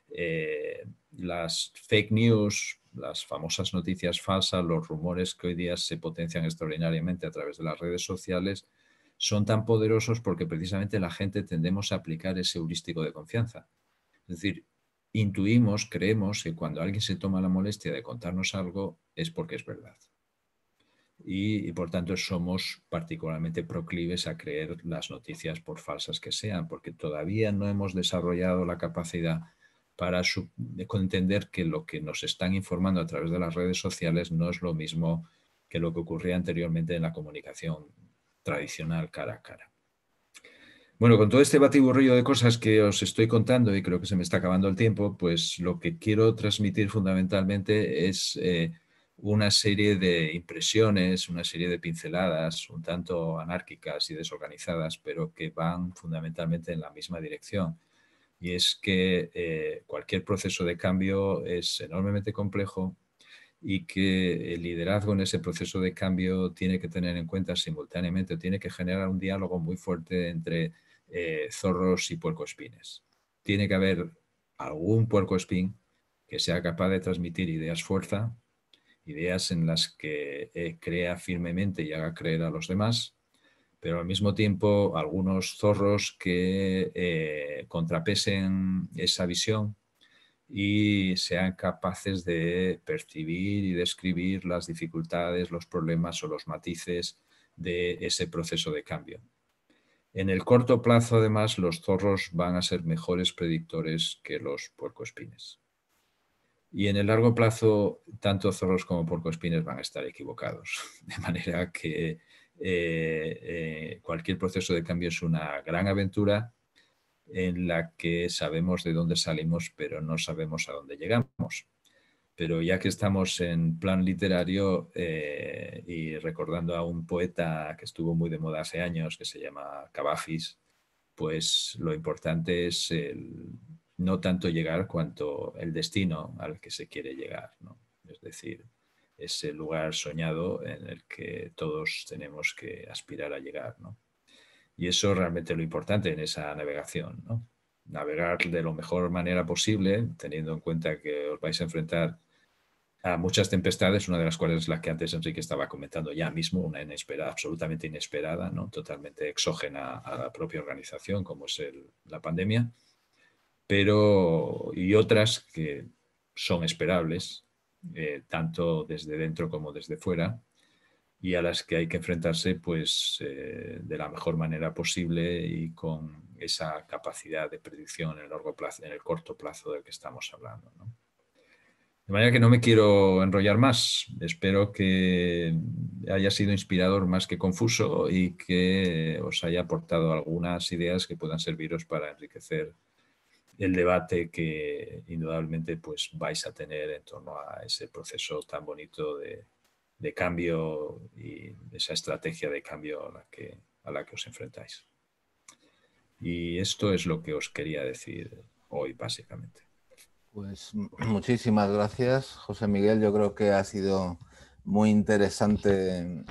Las fake news, las famosas noticias falsas, los rumores que hoy día se potencian extraordinariamente a través de las redes sociales, son tan poderosos porque precisamente la gente tendemos a aplicar ese heurístico de confianza. Es decir, intuimos, creemos que cuando alguien se toma la molestia de contarnos algo es porque es verdad. Y por tanto somos particularmente proclives a creer las noticias por falsas que sean, porque todavía no hemos desarrollado la capacidad para entender que lo que nos están informando a través de las redes sociales no es lo mismo que lo que ocurría anteriormente en la comunicación tradicional cara a cara. Bueno, con todo este batiburrillo de cosas que os estoy contando, y creo que se me está acabando el tiempo, pues lo que quiero transmitir fundamentalmente es una serie de impresiones, una serie de pinceladas un tanto anárquicas y desorganizadas, pero que van fundamentalmente en la misma dirección. Y es que cualquier proceso de cambio es enormemente complejo y que el liderazgo en ese proceso de cambio tiene que tener en cuenta simultáneamente, tiene que generar un diálogo muy fuerte entre zorros y puercoespines. Tiene que haber algún puercoespín que sea capaz de transmitir ideas fuerza, ideas en las que crea firmemente y haga creer a los demás, pero al mismo tiempo algunos zorros que contrapesen esa visión y sean capaces de percibir y describir las dificultades, los problemas o los matices de ese proceso de cambio. En el corto plazo, además, los zorros van a ser mejores predictores que los puercoespines. Y en el largo plazo, tanto zorros como puercoespines van a estar equivocados. De manera que cualquier proceso de cambio es una gran aventura en la que sabemos de dónde salimos, pero no sabemos a dónde llegamos. Pero ya que estamos en plan literario y recordando a un poeta que estuvo muy de moda hace años, que se llama Cavafis, pues lo importante es no tanto llegar cuanto el destino al que se quiere llegar, ¿no? Es decir, ese lugar soñado en el que todos tenemos que aspirar a llegar, ¿no? Y eso es realmente lo importante en esa navegación, ¿no? Navegar de la mejor manera posible, teniendo en cuenta que os vais a enfrentar a muchas tempestades, una de las cuales es la que antes Enrique estaba comentando ya mismo, una inesperada, absolutamente inesperada, ¿no? Totalmente exógena a la propia organización, como es la pandemia, pero y otras que son esperables, tanto desde dentro como desde fuera, y a las que hay que enfrentarse pues, de la mejor manera posible y con esa capacidad de predicción en el largo plazo, en el corto plazo del que estamos hablando, ¿no? De manera que no me quiero enrollar más. Espero que haya sido inspirador más que confuso y que os haya aportado algunas ideas que puedan serviros para enriquecer el debate que indudablemente pues, vais a tener en torno a ese proceso tan bonito de cambio y esa estrategia de cambio a la que os enfrentáis. Y esto es lo que os quería decir hoy, básicamente. Pues muchísimas gracias, José Miguel. Yo creo que ha sido muy interesante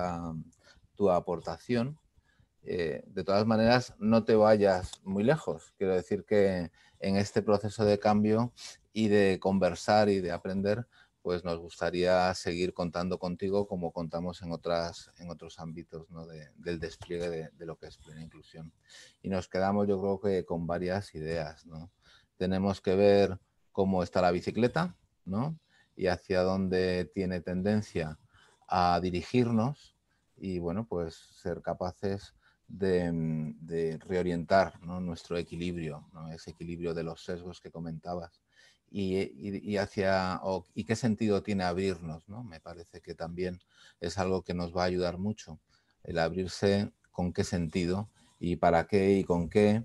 tu aportación. De todas maneras, no te vayas muy lejos. Quiero decir que en este proceso de cambio y de conversar y de aprender, pues nos gustaría seguir contando contigo como contamos en otros ámbitos, ¿no? del despliegue de lo que es plena inclusión. Y nos quedamos, yo creo que con varias ideas, ¿no? Tenemos que ver cómo está la bicicleta, ¿no? Y hacia dónde tiene tendencia a dirigirnos y, bueno, pues ser capaces de reorientar, ¿no? Nuestro equilibrio, ¿no? Ese equilibrio de los sesgos que comentabas y qué sentido tiene abrirnos, ¿no? Me parece que también es algo que nos va a ayudar mucho, el abrirse con qué sentido y para qué y con qué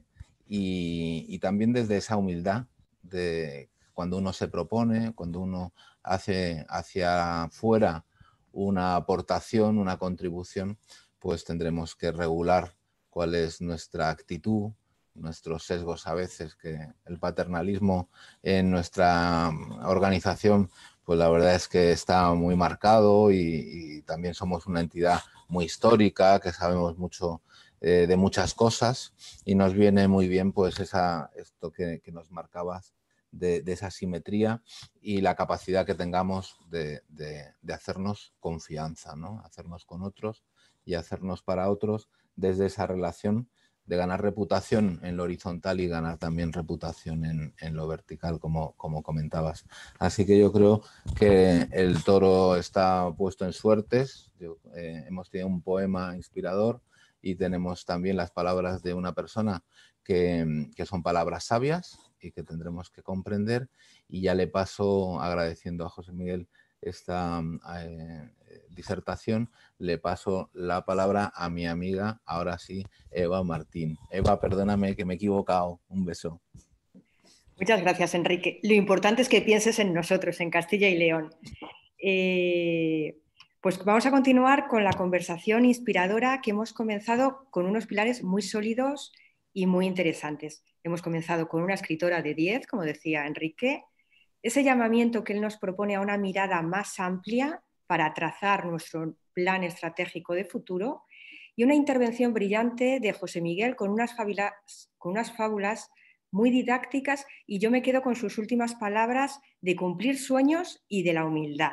y también desde esa humildad de cuando uno se propone, cuando uno hace hacia afuera una aportación, una contribución, pues tendremos que regular cuál es nuestra actitud, nuestros sesgos a veces, que el paternalismo en nuestra organización, pues la verdad es que está muy marcado y también somos una entidad muy histórica, que sabemos mucho de muchas cosas y nos viene muy bien pues esto que nos marcabas de esa simetría y la capacidad que tengamos de hacernos confianza, ¿no? Hacernos con otros y hacernos para otros desde esa relación de ganar reputación en lo horizontal y ganar también reputación en lo vertical, como comentabas. Así que yo creo que el toro está puesto en suertes. Hemos tenido un poema inspirador y tenemos también las palabras de una persona que son palabras sabias y que tendremos que comprender. Y ya le paso, agradeciendo a José Miguel esta disertación, le paso la palabra a mi amiga, ahora sí, Eva Martín. Eva, perdóname que me he equivocado. Un beso. Muchas gracias, Enrique. Lo importante es que pienses en nosotros, en Castilla y León. Pues vamos a continuar con la conversación inspiradora que hemos comenzado con unos pilares muy sólidos y muy interesantes. Hemos comenzado con una escritora de 10, como decía Enrique, ese llamamiento que él nos propone a una mirada más amplia para trazar nuestro plan estratégico de futuro, y una intervención brillante de José Miguel con unas fábulas muy didácticas, y yo me quedo con sus últimas palabras de cumplir sueños y de la humildad.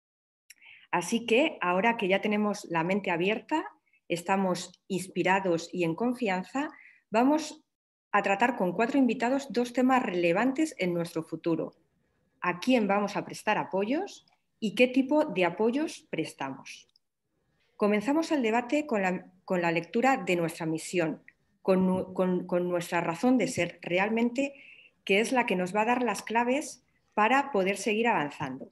Así que ahora que ya tenemos la mente abierta, estamos inspirados y en confianza, vamos a tratar con 4 invitados 2 temas relevantes en nuestro futuro: a quién vamos a prestar apoyos y qué tipo de apoyos prestamos. Comenzamos el debate con la lectura de nuestra misión, con nuestra razón de ser realmente, que es la que nos va a dar las claves para poder seguir avanzando.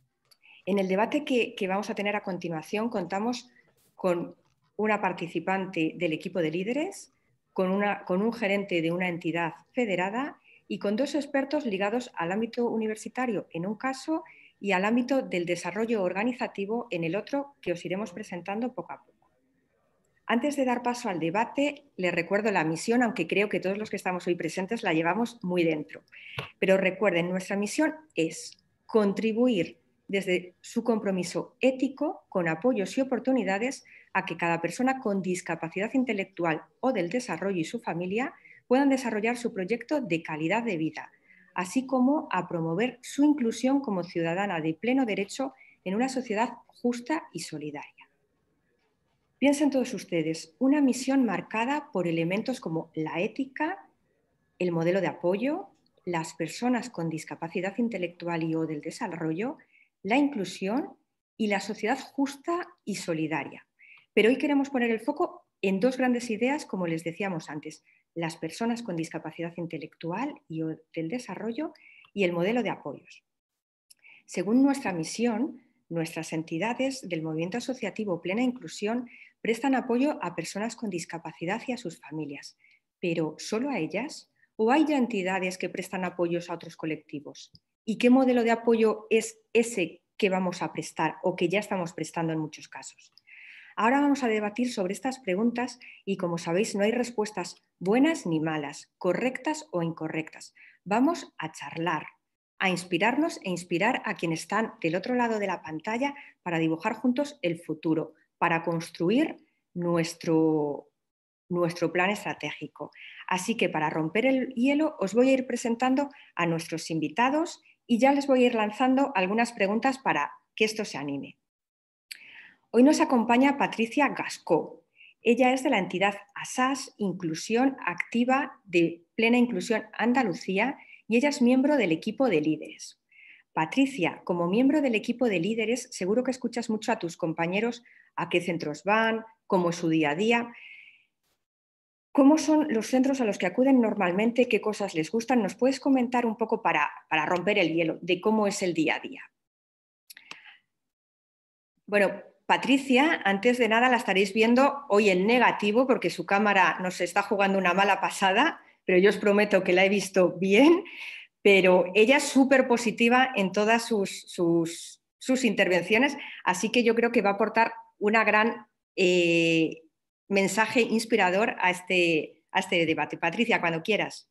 En el debate que vamos a tener a continuación contamos con una participante del equipo de líderes, con un gerente de una entidad federada y con 2 expertos ligados al ámbito universitario en un caso y al ámbito del desarrollo organizativo en el otro, que os iremos presentando poco a poco. Antes de dar paso al debate, les recuerdo la misión, aunque creo que todos los que estamos hoy presentes la llevamos muy dentro. Pero recuerden, nuestra misión es contribuir desde su compromiso ético con apoyos y oportunidades a que cada persona con discapacidad intelectual o del desarrollo y su familia puedan desarrollar su proyecto de calidad de vida, así como a promover su inclusión como ciudadana de pleno derecho en una sociedad justa y solidaria. Piensen todos ustedes, una misión marcada por elementos como la ética, el modelo de apoyo, las personas con discapacidad intelectual y o del desarrollo, la inclusión y la sociedad justa y solidaria. Pero hoy queremos poner el foco en 2 grandes ideas, como les decíamos antes: las personas con discapacidad intelectual y o del desarrollo y el modelo de apoyos. Según nuestra misión, nuestras entidades del movimiento asociativo Plena Inclusión prestan apoyo a personas con discapacidad y a sus familias, pero ¿solo a ellas? ¿O hay ya entidades que prestan apoyos a otros colectivos? ¿Y qué modelo de apoyo es ese que vamos a prestar o que ya estamos prestando en muchos casos? Ahora vamos a debatir sobre estas preguntas y, como sabéis, no hay respuestas buenas ni malas, correctas o incorrectas. Vamos a charlar, a inspirarnos e inspirar a quienes están del otro lado de la pantalla para dibujar juntos el futuro, para construir nuestro plan estratégico. Así que, para romper el hielo, os voy a ir presentando a nuestros invitados y ya les voy a ir lanzando algunas preguntas para que esto se anime. Hoy nos acompaña Patricia Gascó. Ella es de la entidad ASAS, Inclusión Activa de Plena Inclusión Andalucía, y ella es miembro del equipo de líderes. Patricia, como miembro del equipo de líderes, seguro que escuchas mucho a tus compañeros a qué centros van, cómo es su día a día. ¿Cómo son los centros a los que acuden normalmente? ¿Qué cosas les gustan? ¿Nos puedes comentar un poco para romper el hielo de cómo es el día a día? Bueno, Patricia, antes de nada la estaréis viendo hoy en negativo porque su cámara nos está jugando una mala pasada, pero yo os prometo que la he visto bien. Pero ella es súper positiva en todas sus intervenciones, así que yo creo que va a aportar una gran mensaje inspirador a este debate. Patricia, cuando quieras.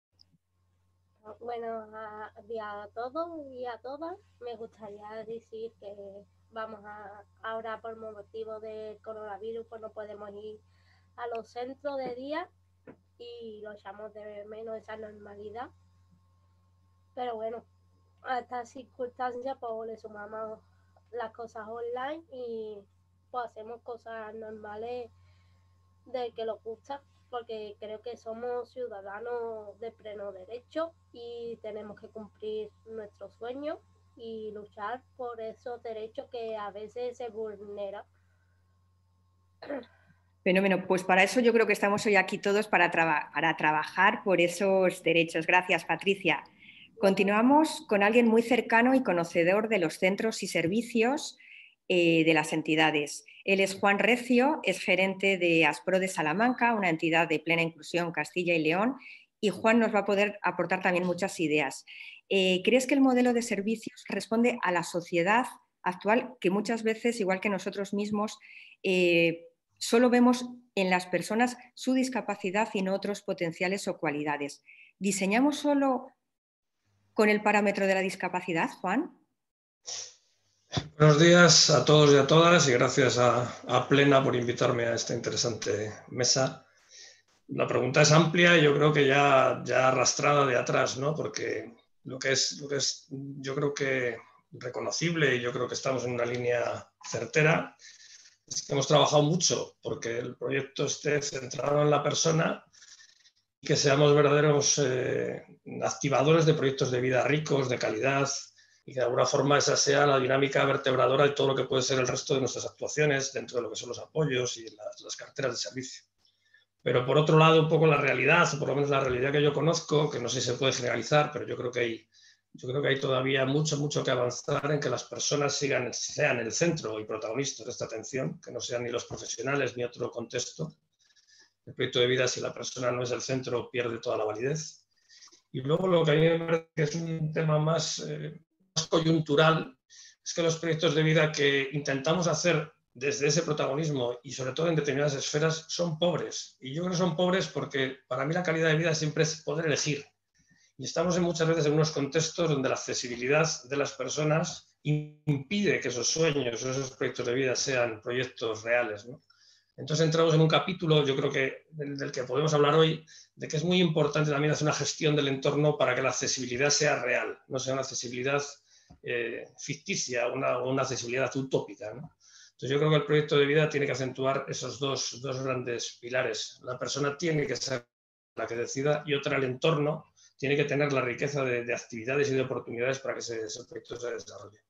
Bueno, a todos y a todas, me gustaría decir que ahora por motivo del coronavirus pues no podemos ir a los centros de día y lo echamos de menos esa normalidad. Pero bueno, a estas circunstancias pues le sumamos las cosas online y pues hacemos cosas normales de que nos gusta, porque creo que somos ciudadanos de pleno derecho y tenemos que cumplir nuestros sueños y luchar por esos derechos que a veces se vulneran. Fenómeno, pues para eso yo creo que estamos hoy aquí todos para trabajar por esos derechos. Gracias, Patricia. Continuamos con alguien muy cercano y conocedor de los centros y servicios de las entidades. Él es Juan Recio, es gerente de Aspro de Salamanca, una entidad de Plena Inclusión Castilla y León, y Juan nos va a poder aportar también muchas ideas. ¿Crees que el modelo de servicios responde a la sociedad actual que muchas veces, igual que nosotros mismos, solo vemos en las personas su discapacidad y no otros potenciales o cualidades. ¿Diseñamos solo con el parámetro de la discapacidad, Juan? Buenos días a todos y a todas y gracias a Plena por invitarme a esta interesante mesa. La pregunta es amplia y yo creo que ya arrastrada de atrás, ¿no? Porque lo que es yo creo que reconocible y yo creo que estamos en una línea certera es que hemos trabajado mucho porque el proyecto esté centrado en la persona y que seamos verdaderos activadores de proyectos de vida ricos, de calidad, y que de alguna forma esa sea la dinámica vertebradora de todo lo que puede ser el resto de nuestras actuaciones dentro de lo que son los apoyos y las carteras de servicio. Pero por otro lado, un poco la realidad, o por lo menos la realidad que yo conozco, que no sé si se puede generalizar, pero yo creo que hay todavía mucho que avanzar en que las personas sean el centro y protagonistas de esta atención, que no sean ni los profesionales ni otro contexto. El proyecto de vida, si la persona no es el centro, pierde toda la validez. Y luego lo que a mí me parece que es un tema más coyuntural es que los proyectos de vida que intentamos hacer desde ese protagonismo y sobre todo en determinadas esferas son pobres. Y yo creo que son pobres porque para mí la calidad de vida siempre es poder elegir. Y estamos muchas veces en unos contextos donde la accesibilidad de las personas impide que esos sueños, esos proyectos de vida sean proyectos reales, ¿no? Entonces entramos en un capítulo, yo creo que del que podemos hablar hoy, de que es muy importante también hacer una gestión del entorno para que la accesibilidad sea real, no sea una accesibilidad ficticia o una accesibilidad utópica, ¿no? Entonces yo creo que el proyecto de vida tiene que acentuar esos dos grandes pilares. La persona tiene que ser la que decida y otra, el entorno, tiene que tener la riqueza de actividades y de oportunidades para que ese proyecto se desarrolle.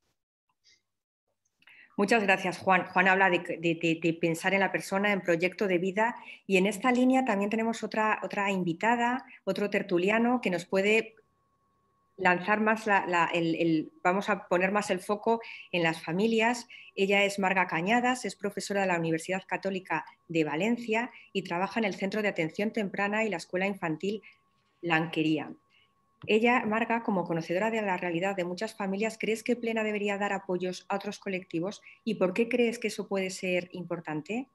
Muchas gracias, Juan. Juan habla de pensar en la persona, en proyecto de vida, y en esta línea también tenemos otra invitada, otro tertuliano que nos puede lanzar más vamos a poner más el foco en las familias. Ella es Marga Cañadas, es profesora de la Universidad Católica de Valencia y trabaja en el Centro de Atención Temprana y la Escuela Infantil Lanquería. Ella, Marga, como conocedora de la realidad de muchas familias, ¿crees que Plena debería dar apoyos a otros colectivos? ¿Y por qué crees que eso puede ser importante?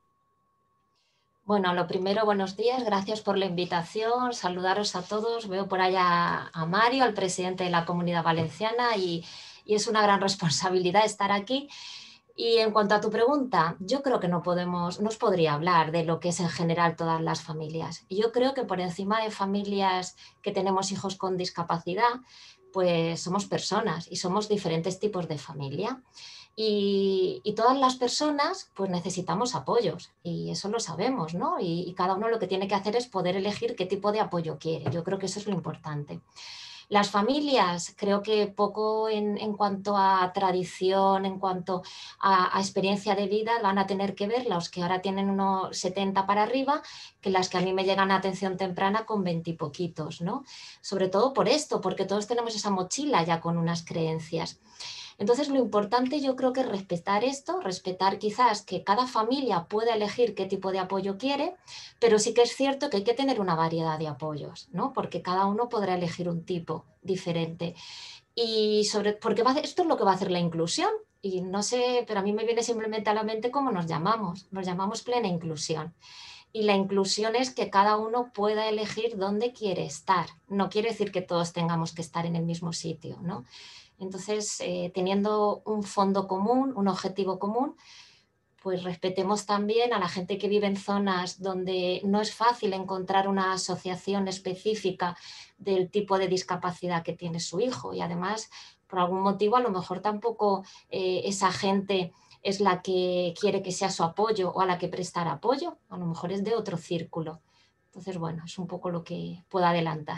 Bueno, lo primero, buenos días, gracias por la invitación, saludaros a todos. Veo por allá a Mario, al presidente de la Comunidad Valenciana, y es una gran responsabilidad estar aquí. Y en cuanto a tu pregunta, yo creo que no os podría hablar de lo que es en general todas las familias. Yo creo que por encima de familias que tenemos hijos con discapacidad, pues somos personas y somos diferentes tipos de familia. Y todas las personas pues necesitamos apoyos y eso lo sabemos, ¿no? Y cada uno lo que tiene que hacer es poder elegir qué tipo de apoyo quiere. Yo creo que eso es lo importante. Las familias, creo que poco en cuanto a tradición, en cuanto a experiencia de vida, van a tener que ver los que ahora tienen unos 70 para arriba, que las que a mí me llegan a atención temprana con 20 y poquitos, ¿no? Sobre todo por esto, porque todos tenemos esa mochila ya con unas creencias. Entonces, lo importante yo creo que es respetar esto, respetar quizás que cada familia pueda elegir qué tipo de apoyo quiere, pero sí que es cierto que hay que tener una variedad de apoyos, ¿no? Porque cada uno podrá elegir un tipo diferente. Y porque esto es lo que va a hacer la inclusión. Y no sé, pero a mí me viene simplemente a la mente cómo nos llamamos. Nos llamamos plena inclusión. Y la inclusión es que cada uno pueda elegir dónde quiere estar. No quiere decir que todos tengamos que estar en el mismo sitio, ¿no? Entonces, teniendo un fondo común, un objetivo común, pues respetemos también a la gente que vive en zonas donde no es fácil encontrar una asociación específica del tipo de discapacidad que tiene su hijo y además, por algún motivo, a lo mejor tampoco esa gente es la que quiere que sea su apoyo o a la que prestar apoyo, a lo mejor es de otro círculo. Entonces, bueno, es un poco lo que puedo adelantar.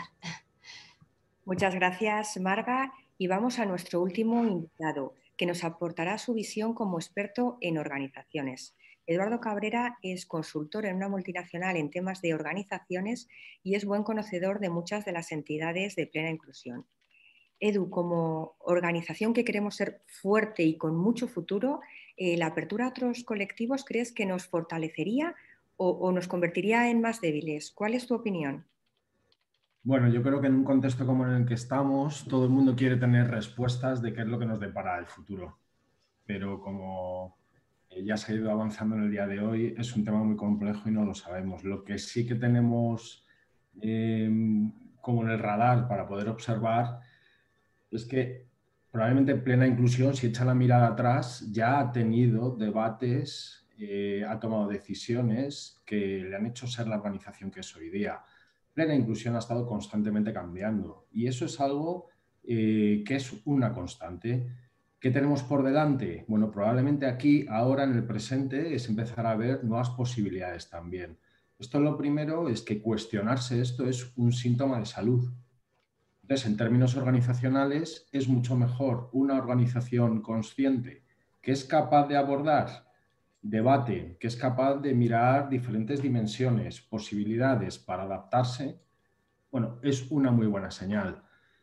Muchas gracias, Marga. Y vamos a nuestro último invitado, que nos aportará su visión como experto en organizaciones. Eduardo Cabrera es consultor en una multinacional en temas de organizaciones y es buen conocedor de muchas de las entidades de plena inclusión. Edu, como organización que queremos ser fuerte y con mucho futuro, ¿la apertura a otros colectivos crees que nos fortalecería o nos convertiría en más débiles? ¿Cuál es tu opinión? Bueno, yo creo que en un contexto como en el que estamos, todo el mundo quiere tener respuestas de qué es lo que nos depara el futuro. pero como ya se ha ido avanzando en el día de hoy, es un tema muy complejo y no lo sabemos. Lo que sí que tenemos como en el radar para poder observar es que probablemente Plena Inclusión, si echa la mirada atrás, ya ha tenido debates, ha tomado decisiones que le han hecho ser la organización que es hoy día. Plena Inclusión ha estado constantemente cambiando y eso es algo que es una constante. ¿Qué tenemos por delante? Bueno, probablemente aquí, ahora en el presente, es empezar a ver nuevas posibilidades también. Esto lo primero es que cuestionarse esto es un síntoma de salud. Entonces, en términos organizacionales, es mucho mejor una organización consciente que es capaz de abordar debate, que es capaz de mirar diferentes dimensiones, posibilidades para adaptarse. Bueno, es una muy buena señal.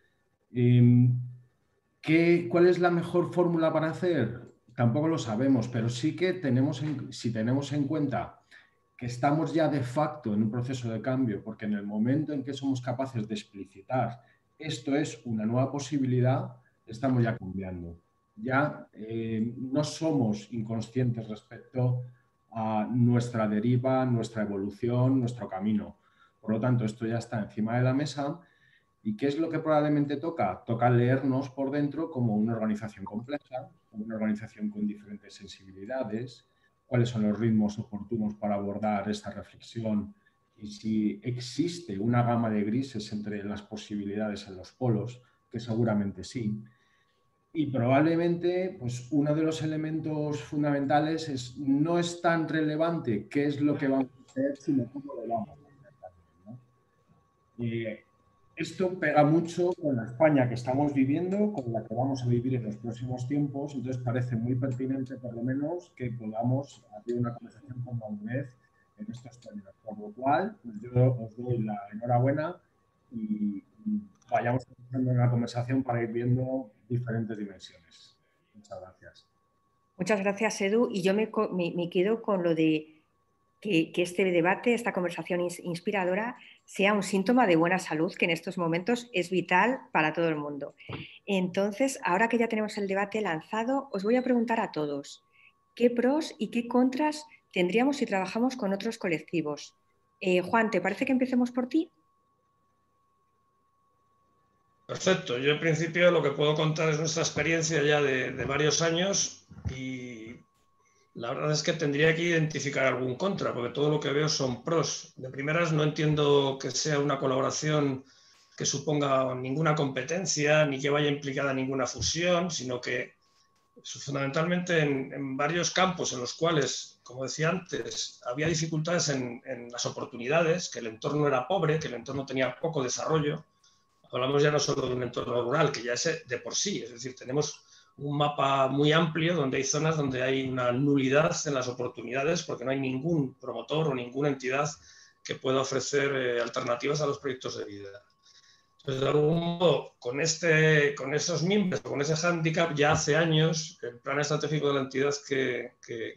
¿Cuál es la mejor fórmula para hacer? Tampoco lo sabemos, pero sí que si tenemos en cuenta que estamos ya de facto en un proceso de cambio, porque en el momento en que somos capaces de explicitar esto es una nueva posibilidad, estamos ya cambiando. Ya no somos inconscientes respecto a nuestra deriva, nuestra evolución, nuestro camino. Por lo tanto, esto ya está encima de la mesa. ¿Y qué es lo que probablemente toca? Toca leernos por dentro como una organización compleja, como una organización con diferentes sensibilidades, cuáles son los ritmos oportunos para abordar esta reflexión y si existe una gama de grises entre las posibilidades en los polos, que seguramente sí. Y probablemente pues, uno de los elementos fundamentales no es tan relevante qué es lo que vamos a hacer, sino cómo lo vamos a hacer también, ¿no? Esto pega mucho con la España que estamos viviendo, con la que vamos a vivir en los próximos tiempos, entonces parece muy pertinente, por lo menos, que podamos abrir una conversación con madurez en estos términos. Por lo cual, pues yo os doy la enhorabuena y vayamos empezando en la conversación para ir viendo diferentes dimensiones. Muchas gracias. Muchas gracias, Edu. Y yo me quedo con lo de que este debate, esta conversación inspiradora, sea un síntoma de buena salud, que en estos momentos es vital para todo el mundo. Entonces, ahora que ya tenemos el debate lanzado, os voy a preguntar a todos, ¿qué pros y qué contras tendríamos si trabajamos con otros colectivos? Juan, ¿te parece que empecemos por ti? Perfecto. Yo en principio lo que puedo contar es nuestra experiencia ya de varios años y la verdad es que tendría que identificar algún contra, porque todo lo que veo son pros. De primeras no entiendo que sea una colaboración que suponga ninguna competencia ni que vaya implicada ninguna fusión, sino que fundamentalmente en varios campos en los cuales, como decía antes, había dificultades en las oportunidades, que el entorno era pobre, que el entorno tenía poco desarrollo. Hablamos ya no solo de un entorno rural, que ya es de por sí, es decir, tenemos un mapa muy amplio donde hay zonas donde hay una nulidad en las oportunidades porque no hay ningún promotor o ninguna entidad que pueda ofrecer alternativas a los proyectos de vida. Entonces, de algún modo, con esos mimbres, con ese hándicap, ya hace años, el plan estratégico de la entidad que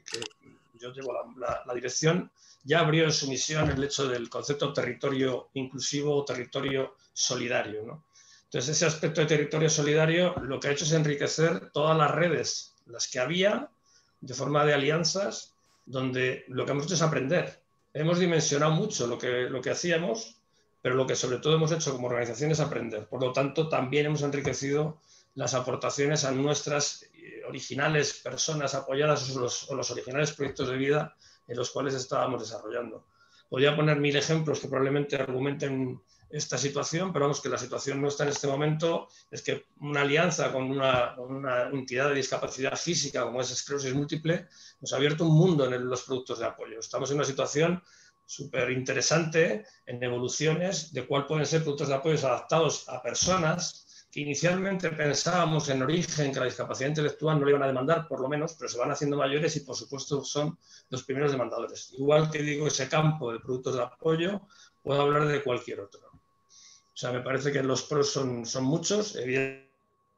yo llevo la dirección, ya abrió en su misión el hecho del concepto territorio inclusivo o territorio solidario, ¿no? Entonces, ese aspecto de territorio solidario lo que ha hecho es enriquecer todas las redes, las que había, de forma de alianzas, donde lo que hemos hecho es aprender. Hemos dimensionado mucho lo que hacíamos, pero lo que sobre todo hemos hecho como organización es aprender. Por lo tanto, también hemos enriquecido las aportaciones a nuestras originales personas apoyadas o los originales proyectos de vida en los cuales estábamos desarrollando. Podría poner 1000 ejemplos que probablemente argumenten esta situación, pero vamos, que la situación nuestra en este momento es que una alianza con una entidad de discapacidad física como es esclerosis múltiple nos ha abierto un mundo en los productos de apoyo. Estamos en una situación súper interesante en evoluciones de cuál pueden ser productos de apoyo adaptados a personas que inicialmente pensábamos en origen que la discapacidad intelectual no le iban a demandar, por lo menos, pero se van haciendo mayores y, por supuesto, son los primeros demandadores. Igual que digo, ese campo de productos de apoyo, puedo hablar de cualquier otro. O sea, me parece que los pros son muchos. Evidentemente,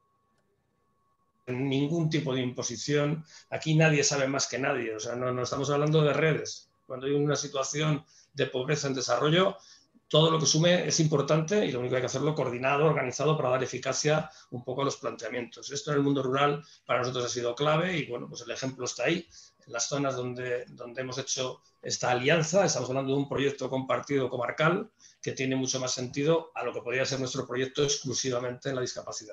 ningún tipo de imposición. Aquí nadie sabe más que nadie. O sea, no estamos hablando de redes. Cuando hay una situación de pobreza en desarrollo, todo lo que sume es importante y lo único que hay que hacerlo coordinado, organizado para dar eficacia un poco a los planteamientos. Esto en el mundo rural para nosotros ha sido clave y bueno, pues el ejemplo está ahí. En las zonas donde hemos hecho esta alianza, estamos hablando de un proyecto compartido comarcal que tiene mucho más sentido a lo que podría ser nuestro proyecto exclusivamente en la discapacidad.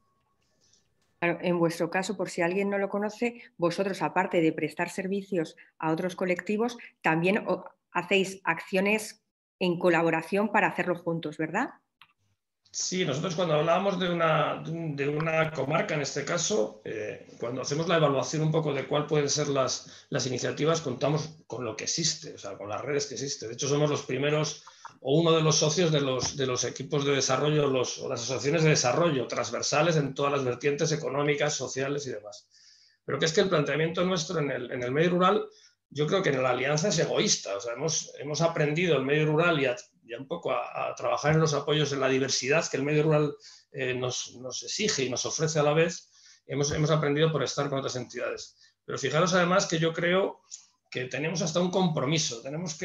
Claro, en vuestro caso, por si alguien no lo conoce, vosotros, aparte de prestar servicios a otros colectivos, también hacéis acciones en colaboración para hacerlo juntos, ¿verdad? Sí, nosotros cuando hablábamos de una comarca, en este caso, cuando hacemos la evaluación un poco de cuál pueden ser las iniciativas, contamos con lo que existe, o sea, con las redes que existen. De hecho, somos los primeros o uno de los socios de los equipos de desarrollo o las asociaciones de desarrollo transversales en todas las vertientes económicas, sociales y demás. Pero que es que el planteamiento nuestro en el medio rural, yo creo que en la alianza es egoísta. O sea, hemos aprendido el medio rural y un poco a trabajar en los apoyos en la diversidad que el medio rural nos exige y nos ofrece a la vez. Hemos aprendido por estar con otras entidades. Pero fijaros además que yo creo que tenemos hasta un compromiso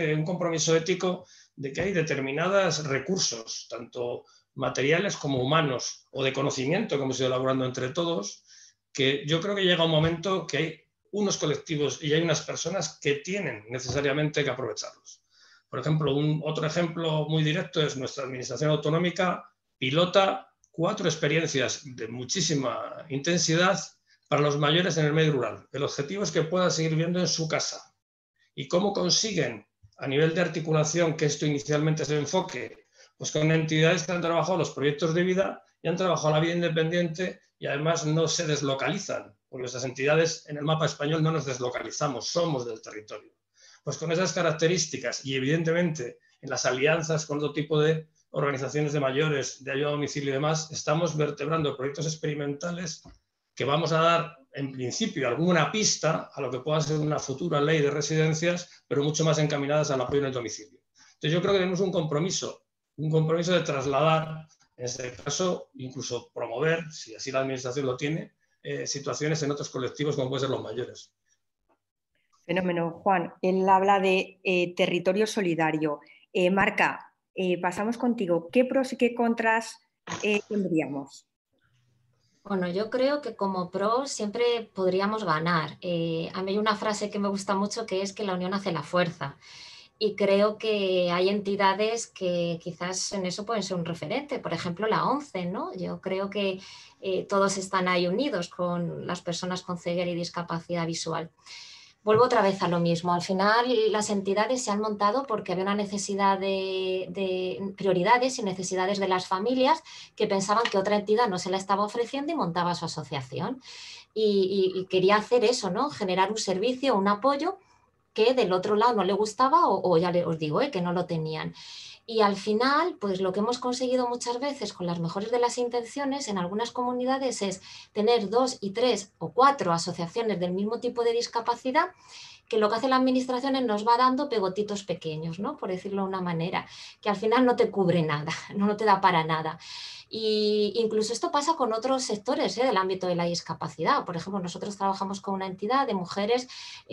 ético de que hay determinados recursos, tanto materiales como humanos o de conocimiento que hemos ido elaborando entre todos, que yo creo que llega un momento que hay unos colectivos y hay unas personas que tienen necesariamente que aprovecharlos. Por ejemplo, otro ejemplo muy directo es nuestra administración autonómica pilota 4 experiencias de muchísima intensidad para los mayores en el medio rural. El objetivo es que puedan seguir viviendo en su casa. ¿Y cómo consiguen a nivel de articulación que esto inicialmente se enfoque? Pues con entidades que han trabajado los proyectos de vida y han trabajado la vida independiente y además no se deslocalizan, porque nuestras entidades en el mapa español no nos deslocalizamos, somos del territorio. Pues con esas características y evidentemente en las alianzas con otro tipo de organizaciones de mayores, de ayuda a domicilio y demás, estamos vertebrando proyectos experimentales que vamos a dar en principio alguna pista a lo que pueda ser una futura ley de residencias, pero mucho más encaminadas al apoyo en el domicilio. Entonces yo creo que tenemos un compromiso de trasladar, en este caso, incluso promover, si así la administración lo tiene, situaciones en otros colectivos como pueden ser los mayores. Fenómeno. Juan, él habla de territorio solidario. Marca, pasamos contigo. ¿Qué pros y qué contras tendríamos? Bueno, yo creo que como pros siempre podríamos ganar. A mí hay una frase que me gusta mucho que es que la unión hace la fuerza. Y creo que hay entidades que quizás en eso pueden ser un referente. Por ejemplo, la ONCE, ¿no? Yo creo que todos están ahí unidos con las personas con ceguera y discapacidad visual. Vuelvo otra vez a lo mismo. Al final las entidades se han montado porque había una necesidad de prioridades y necesidades de las familias que pensaban que otra entidad no se la estaba ofreciendo y montaba su asociación. Y quería hacer eso, ¿no? Generar un servicio, un apoyo que del otro lado no le gustaba o ya os digo, que no lo tenían. Y al final, pues lo que hemos conseguido muchas veces con las mejores de las intenciones en algunas comunidades es tener 2 y 3 o 4 asociaciones del mismo tipo de discapacidad que lo que hace la administración es nos va dando pegotitos pequeños, ¿no? Por decirlo de una manera, que al final no te cubre nada, no te da para nada. Y incluso esto pasa con otros sectores del ámbito de la discapacidad. Por ejemplo, nosotros trabajamos con una entidad de mujeres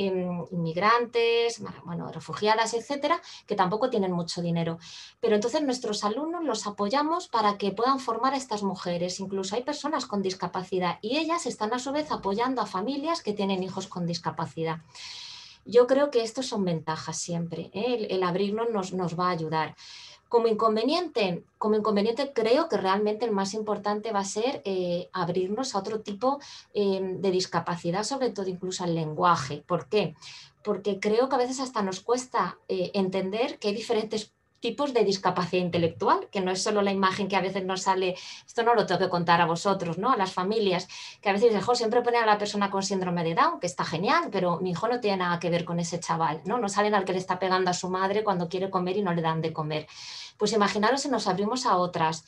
inmigrantes, bueno, refugiadas, etcétera, que tampoco tienen mucho dinero. Pero entonces nuestros alumnos los apoyamos para que puedan formar a estas mujeres. Incluso hay personas con discapacidad y ellas están a su vez apoyando a familias que tienen hijos con discapacidad. Yo creo que estos son ventajas siempre, el abrirnos nos va a ayudar. Como inconveniente creo que realmente el más importante va a ser abrirnos a otro tipo de discapacidad, sobre todo incluso al lenguaje. ¿Por qué? Porque creo que a veces hasta nos cuesta entender que hay diferentes tipos de discapacidad intelectual, que no es solo la imagen que a veces nos sale, esto no lo tengo que contar a vosotros, ¿no? A las familias, que a veces dicen, siempre ponen a la persona con síndrome de Down, que está genial, pero mi hijo no tiene nada que ver con ese chaval, ¿no? No salen al que le está pegando a su madre cuando quiere comer y no le dan de comer. Pues imaginaros si nos abrimos a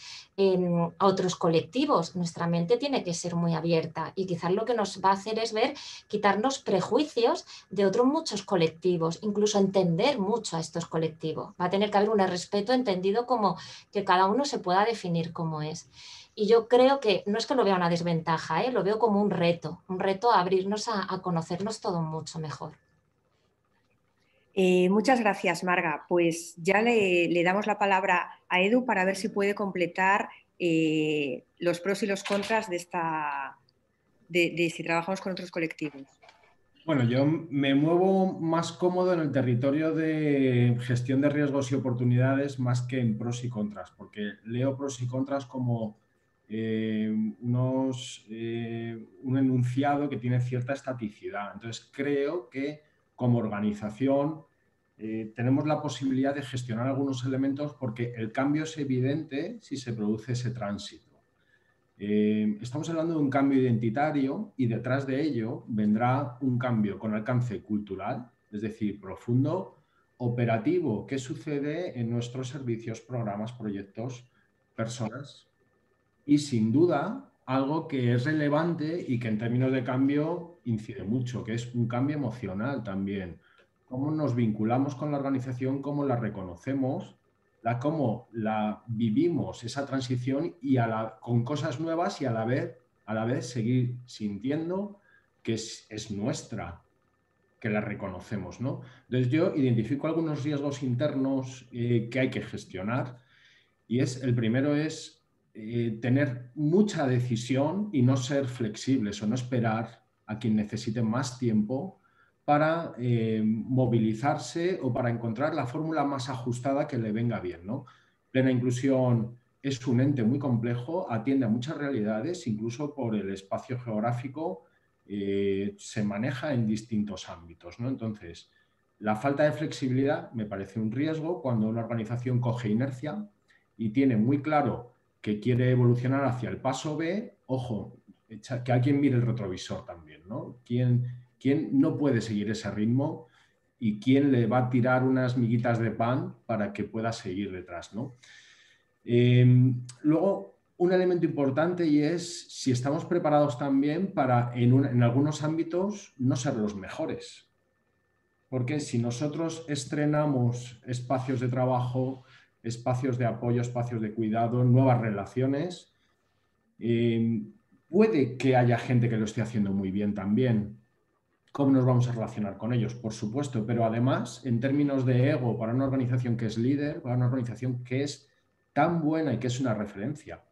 otros colectivos, nuestra mente tiene que ser muy abierta y quizás lo que nos va a hacer es quitarnos prejuicios de otros muchos colectivos, incluso entender mucho a estos colectivos. Va a tener que haber un respeto entendido como que cada uno se pueda definir como es. Y yo creo que, no es que lo vea una desventaja, lo veo como un reto a abrirnos a conocernos todo mucho mejor. Muchas gracias, Marga. Pues ya le damos la palabra a Edu para ver si puede completar los pros y los contras de si trabajamos con otros colectivos. Bueno, yo me muevo más cómodo en el territorio de gestión de riesgos y oportunidades más que en pros y contras, porque leo pros y contras como un enunciado que tiene cierta estaticidad. Entonces, creo que como organización tenemos la posibilidad de gestionar algunos elementos porque el cambio es evidente si se produce ese tránsito. Estamos hablando de un cambio identitario y detrás de ello vendrá un cambio con alcance cultural, es decir, profundo, operativo. ¿Qué sucede en nuestros servicios, programas, proyectos, personas? Y sin duda, algo que es relevante y que en términos de cambio incide mucho, que es un cambio emocional también. Cómo nos vinculamos con la organización, cómo la reconocemos, cómo la vivimos, esa transición y con cosas nuevas y a la vez seguir sintiendo que es nuestra, que la reconocemos, ¿no? Entonces yo identifico algunos riesgos internos que hay que gestionar y el primero es tener mucha decisión y no ser flexibles o no esperar a quien necesite más tiempo para movilizarse o para encontrar la fórmula más ajustada que le venga bien, ¿no? Plena Inclusión es un ente muy complejo, atiende a muchas realidades, incluso por el espacio geográfico se maneja en distintos ámbitos, ¿no? Entonces, la falta de flexibilidad me parece un riesgo cuando una organización coge inercia y tiene muy claro que quiere evolucionar hacia el paso B. Ojo, que alguien mire el retrovisor también, ¿no? ¿Quién no puede seguir ese ritmo y quién le va a tirar unas miguitas de pan para que pueda seguir detrás, ¿no? Luego, un elemento importante y es si estamos preparados también para, en algunos ámbitos, no ser los mejores. Porque si nosotros estrenamos espacios de trabajo, espacios de apoyo, espacios de cuidado, nuevas relaciones, puede que haya gente que lo esté haciendo muy bien también. ¿Cómo nos vamos a relacionar con ellos? Por supuesto, pero además, en términos de ego, para una organización que es líder, para una organización que es tan buena y que es una referencia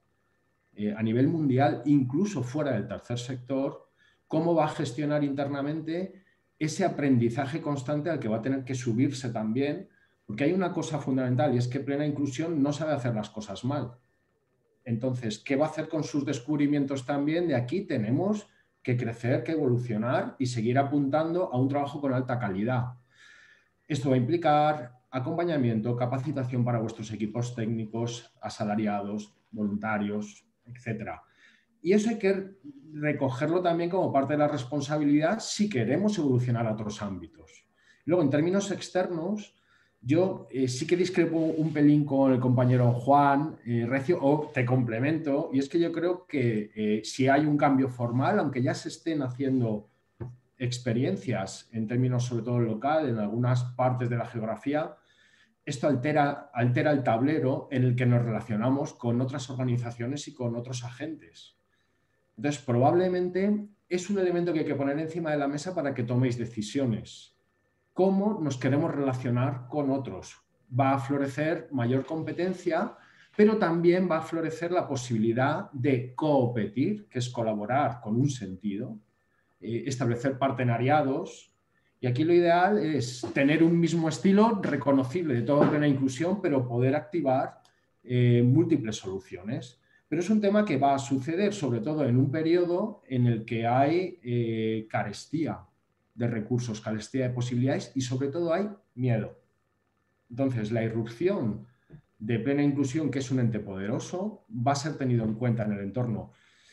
a nivel mundial, incluso fuera del tercer sector, ¿cómo va a gestionar internamente ese aprendizaje constante al que va a tener que subirse también? Porque hay una cosa fundamental y es que Plena Inclusión no sabe hacer las cosas mal. Entonces, ¿qué va a hacer con sus descubrimientos también? De aquí tenemos que crecer, que evolucionar y seguir apuntando a un trabajo con alta calidad. Esto va a implicar acompañamiento, capacitación para vuestros equipos técnicos, asalariados, voluntarios, etc. Y eso hay que recogerlo también como parte de la responsabilidad si queremos evolucionar a otros ámbitos. Luego, en términos externos, yo sí que discrepo un pelín con el compañero Juan Recio, o te complemento, y es que yo creo que si hay un cambio formal, aunque ya se estén haciendo experiencias en términos sobre todo local, en algunas partes de la geografía, esto altera el tablero en el que nos relacionamos con otras organizaciones y con otros agentes. Entonces, probablemente es un elemento que hay que poner encima de la mesa para que toméis decisiones. ¿Cómo nos queremos relacionar con otros? Va a florecer mayor competencia, pero también va a florecer la posibilidad de competir, que es colaborar con un sentido, establecer partenariados. Y aquí lo ideal es tener un mismo estilo reconocible de toda Plena Inclusión, pero poder activar múltiples soluciones. Pero es un tema que va a suceder sobre todo en un periodo en el que hay carestía de recursos, carestía de posibilidades y sobre todo hay miedo. Entonces, la irrupción de Plena Inclusión, que es un ente poderoso, va a ser tenido en cuenta en el entorno.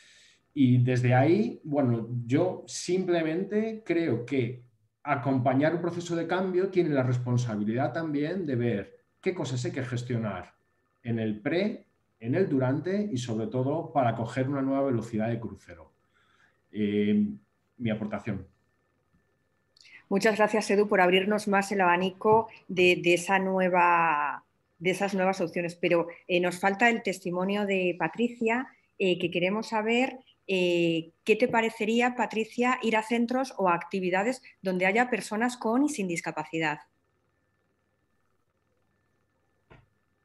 Y desde ahí, bueno, yo simplemente creo que acompañar un proceso de cambio tiene la responsabilidad también de ver qué cosas hay que gestionar en el pre, en el durante y sobre todo para coger una nueva velocidad de crucero. Mi aportación. Muchas gracias, Edu, por abrirnos más el abanico de esas nuevas opciones. Pero nos falta el testimonio de Patricia, que queremos saber qué te parecería, Patricia, ir a centros o a actividades donde haya personas con y sin discapacidad.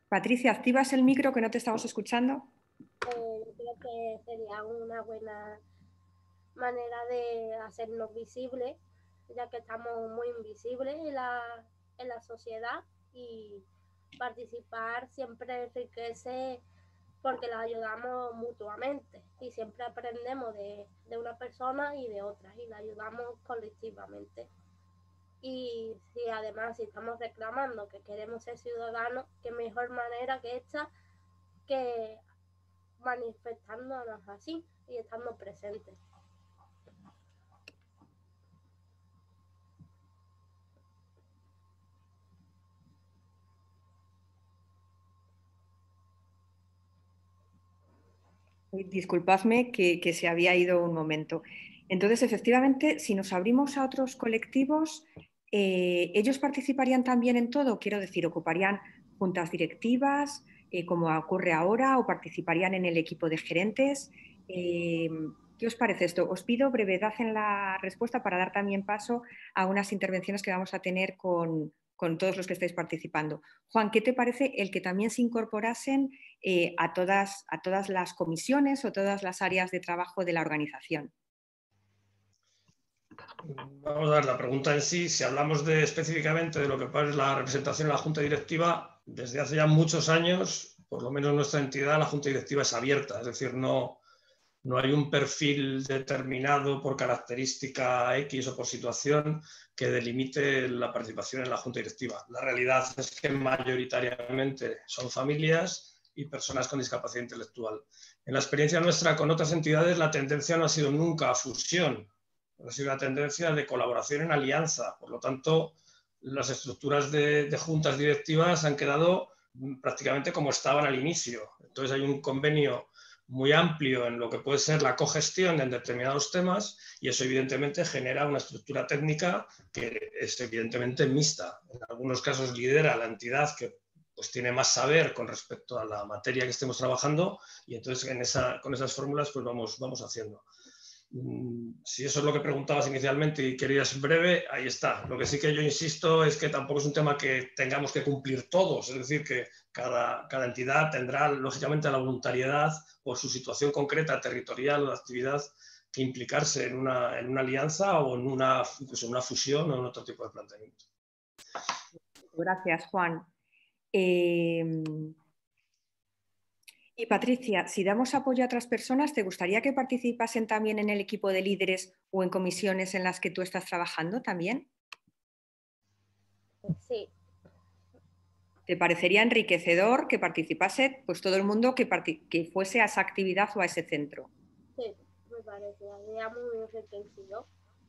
Patricia, ¿activas el micro que no te estamos escuchando? Yo creo que sería una buena manera de hacernos visibles, ya que estamos muy invisibles en la sociedad, y participar siempre enriquece porque la ayudamos mutuamente y siempre aprendemos de una persona y de otras y la ayudamos colectivamente. Y si además si estamos reclamando que queremos ser ciudadanos, qué mejor manera que esta que manifestándonos así y estando presentes. Disculpadme que se había ido un momento. Entonces, efectivamente, si nos abrimos a otros colectivos, ¿ellos participarían también en todo? Quiero decir, ¿ocuparían juntas directivas, como ocurre ahora, o participarían en el equipo de gerentes? ¿Qué os parece esto? Os pido brevedad en la respuesta para dar también paso a unas intervenciones que vamos a tener con todos los que estáis participando. Juan, ¿qué te parece el que también se incorporasen a todas las comisiones o todas las áreas de trabajo de la organización? Vamos a ver, la pregunta en sí, si hablamos específicamente de lo que es la representación en la Junta Directiva, desde hace ya muchos años, por lo menos nuestra entidad, la Junta Directiva es abierta, es decir, no hay un perfil determinado por característica X o por situación que delimite la participación en la Junta Directiva. La realidad es que mayoritariamente son familias y personas con discapacidad intelectual. En la experiencia nuestra con otras entidades, la tendencia no ha sido nunca a fusión, ha sido una tendencia de colaboración en alianza. Por lo tanto, las estructuras de juntas directivas han quedado prácticamente como estaban al inicio. Entonces hay un convenio muy amplio en lo que puede ser la cogestión en determinados temas, y eso evidentemente genera una estructura técnica que es evidentemente mixta. En algunos casos lidera la entidad que pues tiene más saber con respecto a la materia que estemos trabajando, y entonces con esas fórmulas pues vamos haciendo. Si eso es lo que preguntabas inicialmente y querías breve, ahí está. Lo que sí que yo insisto es que tampoco es un tema que tengamos que cumplir todos, es decir, que cada entidad tendrá lógicamente la voluntariedad por su situación concreta, territorial o de actividad, que implicarse en una alianza o incluso en una fusión o en otro tipo de planteamiento. Gracias, Juan. Y Patricia, si damos apoyo a otras personas, ¿te gustaría que participasen también en el equipo de líderes o en comisiones en las que tú estás trabajando también? Sí. ¿Te parecería enriquecedor que participase pues, todo el mundo que fuese a esa actividad o a ese centro? Sí, me parecería muy enriquecido.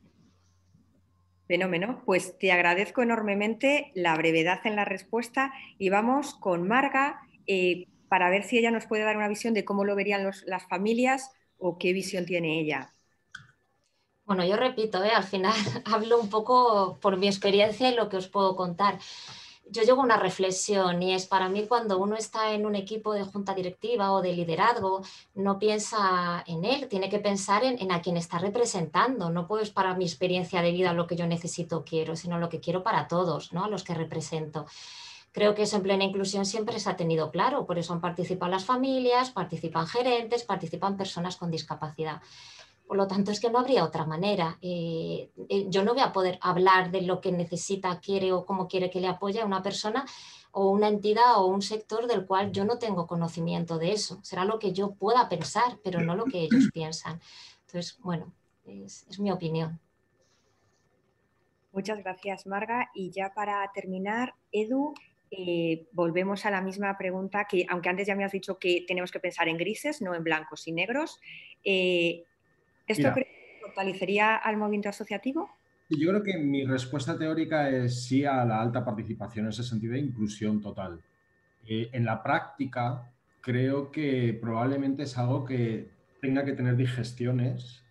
Fenómeno. Pues te agradezco enormemente la brevedad en la respuesta y vamos con Marga para ver si ella nos puede dar una visión de cómo lo verían las familias o qué visión tiene ella. Bueno, yo repito, al final hablo un poco por mi experiencia y lo que os puedo contar. Yo llevo una reflexión, y es para mí cuando uno está en un equipo de junta directiva o de liderazgo, no piensa en él, tiene que pensar en a quien está representando. No puedo para mi experiencia de vida lo que yo necesito o quiero, sino lo que quiero para todos, ¿no? A los que represento. Creo que eso en Plena Inclusión siempre se ha tenido claro, por eso han participado las familias, participan gerentes, participan personas con discapacidad. Por lo tanto, es que no habría otra manera. Yo no voy a poder hablar de lo que necesita, quiere o cómo quiere que le apoye a una persona o una entidad o un sector del cual yo no tengo conocimiento de eso. Será lo que yo pueda pensar, pero no lo que ellos piensan. Entonces, bueno, es mi opinión. Muchas gracias, Marga. Y ya para terminar, Edu, volvemos a la misma pregunta que, aunque antes ya me has dicho que tenemos que pensar en grises, no en blancos y negros. ¿Esto crees que fortalecería al movimiento asociativo? Yo creo que mi respuesta teórica es sí a la alta participación en ese sentido de inclusión total. En la práctica, creo que probablemente es algo que tenga que tener digestiones,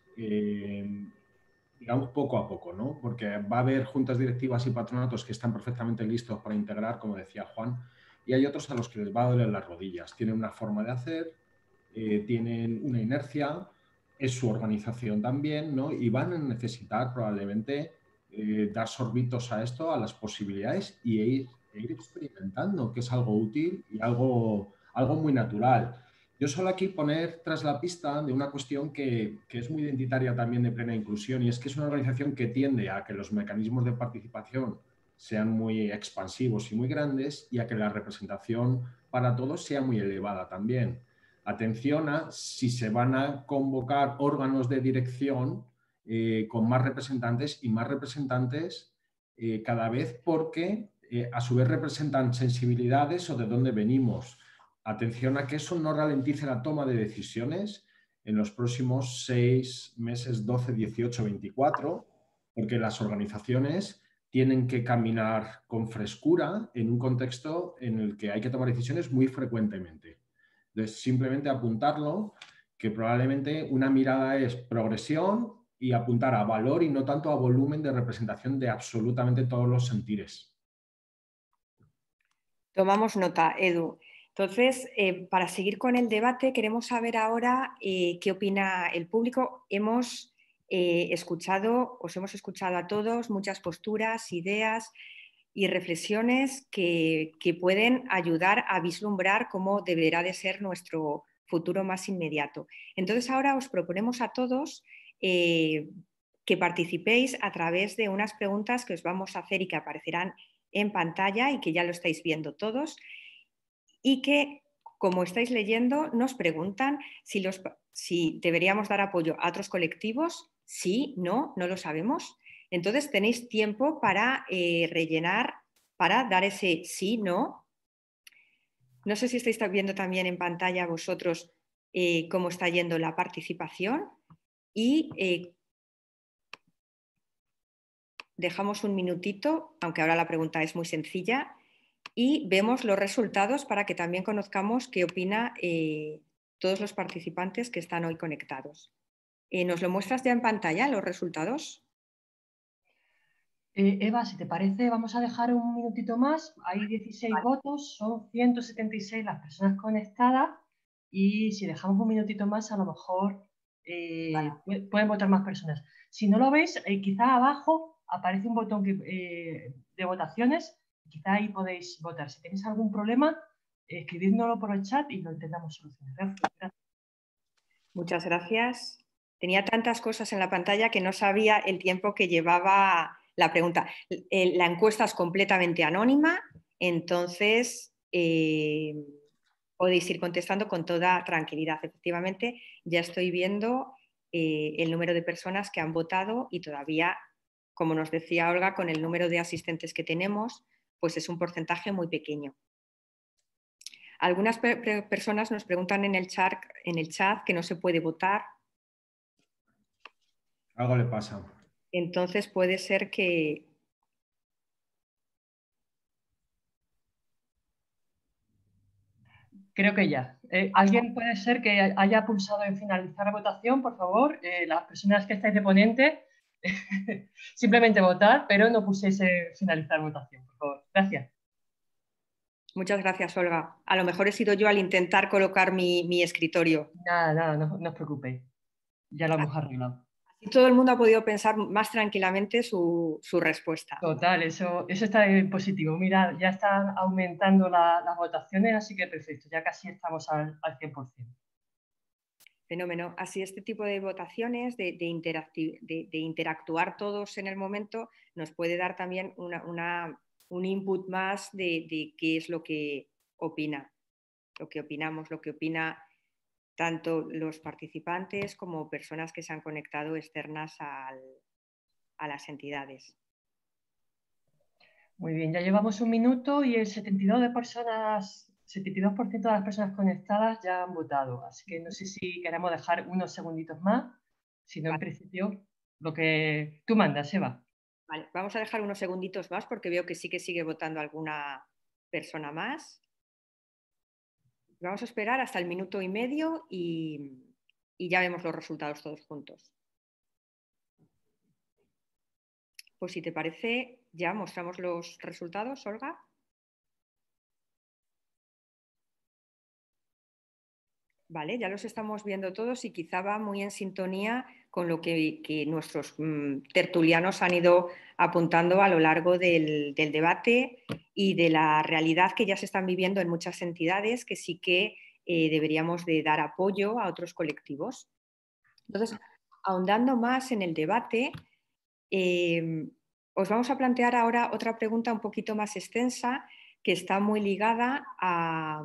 digamos, poco a poco, ¿no? Porque va a haber juntas directivas y patronatos que están perfectamente listos para integrar, como decía Juan, y hay otros a los que les va a doler las rodillas. Tienen una forma de hacer, tienen una inercia, es su organización también, ¿no? Y van a necesitar probablemente dar sorbitos a esto, a las posibilidades, y ir ir experimentando, que es algo útil y algo muy natural. Yo suelo aquí poner tras la pista de una cuestión que es muy identitaria también de Plena Inclusión, y es que es una organización que tiende a que los mecanismos de participación sean muy expansivos y muy grandes, y a que la representación para todos sea muy elevada también. Atención a si se van a convocar órganos de dirección con más representantes y más representantes cada vez, porque a su vez representan sensibilidades o de dónde venimos. Atención a que eso no ralentice la toma de decisiones en los próximos 6 meses, 12, 18, 24, porque las organizaciones tienen que caminar con frescura en un contexto en el que hay que tomar decisiones muy frecuentemente. Entonces, simplemente apuntarlo, que probablemente una mirada es progresión y apuntar a valor y no tanto a volumen de representación de absolutamente todos los sentires. Tomamos nota, Edu. Entonces, para seguir con el debate, queremos saber ahora qué opina el público. Os hemos escuchado a todos muchas posturas, ideas y reflexiones que pueden ayudar a vislumbrar cómo deberá de ser nuestro futuro más inmediato. Entonces, ahora os proponemos a todos que participéis a través de unas preguntas que os vamos a hacer y que aparecerán en pantalla y que ya lo estáis viendo todos, y que, como estáis leyendo, nos preguntan si deberíamos dar apoyo a otros colectivos. Sí, no lo sabemos. Entonces tenéis tiempo para rellenar, para dar ese sí, no. No sé si estáis viendo también en pantalla vosotros cómo está yendo la participación, y dejamos un minutito, aunque ahora la pregunta es muy sencilla, y vemos los resultados para que también conozcamos qué opina todos los participantes que están hoy conectados. ¿Nos lo muestras ya en pantalla, los resultados? Eva, si te parece, vamos a dejar un minutito más. Hay 16 votos, son 176 las personas conectadas, y si dejamos un minutito más, a lo mejor pueden votar más personas. Si no lo veis, quizá abajo aparece un botón de votaciones, quizá ahí podéis votar. Si tenéis algún problema, escribidnoslo por el chat y lo intentamos solucionar. Gracias. Muchas gracias. Tenía tantas cosas en la pantalla que no sabía el tiempo que llevaba la pregunta. La encuesta es completamente anónima, entonces podéis ir contestando con toda tranquilidad. Efectivamente, ya estoy viendo el número de personas que han votado, y todavía, como nos decía Olga, con el número de asistentes que tenemos, pues es un porcentaje muy pequeño. Algunas personas nos preguntan en el chat que no se puede votar. Algo le pasa. Entonces puede ser que... Creo que ya. ¿Alguien puede ser que haya pulsado en finalizar la votación? Por favor, las personas que estáis de ponente, simplemente votar, pero no pulséis en finalizar votación, por favor. Gracias. Muchas gracias, Olga. A lo mejor he sido yo al intentar colocar mi escritorio. Nada, no os preocupéis. Ya lo hemos arreglado. Así todo el mundo ha podido pensar más tranquilamente su respuesta. Total, eso está positivo. Mira, ya están aumentando las votaciones, así que perfecto, ya casi estamos al 100%. Fenómeno. Así este tipo de votaciones, de interactuar todos en el momento, nos puede dar también un input más de qué es lo que opina, lo que opinamos, lo que opina tanto los participantes como personas que se han conectado externas a las entidades. Muy bien, ya llevamos un minuto y el 72% de las personas conectadas ya han votado, así que no sé si queremos dejar unos segunditos más, si no, en principio, lo que tú mandas, Eva. Vale, vamos a dejar unos segunditos más porque veo que sí que sigue votando alguna persona más. Vamos a esperar hasta el minuto y medio y ya vemos los resultados todos juntos. Pues si te parece, ya mostramos los resultados, Olga. Vale, ya los estamos viendo todos y quizá va muy en sintonía con lo que nuestros tertulianos han ido apuntando a lo largo del debate y de la realidad que ya se están viviendo en muchas entidades, que sí que deberíamos de dar apoyo a otros colectivos. Entonces, ahondando más en el debate, os vamos a plantear ahora otra pregunta un poquito más extensa que está muy ligada a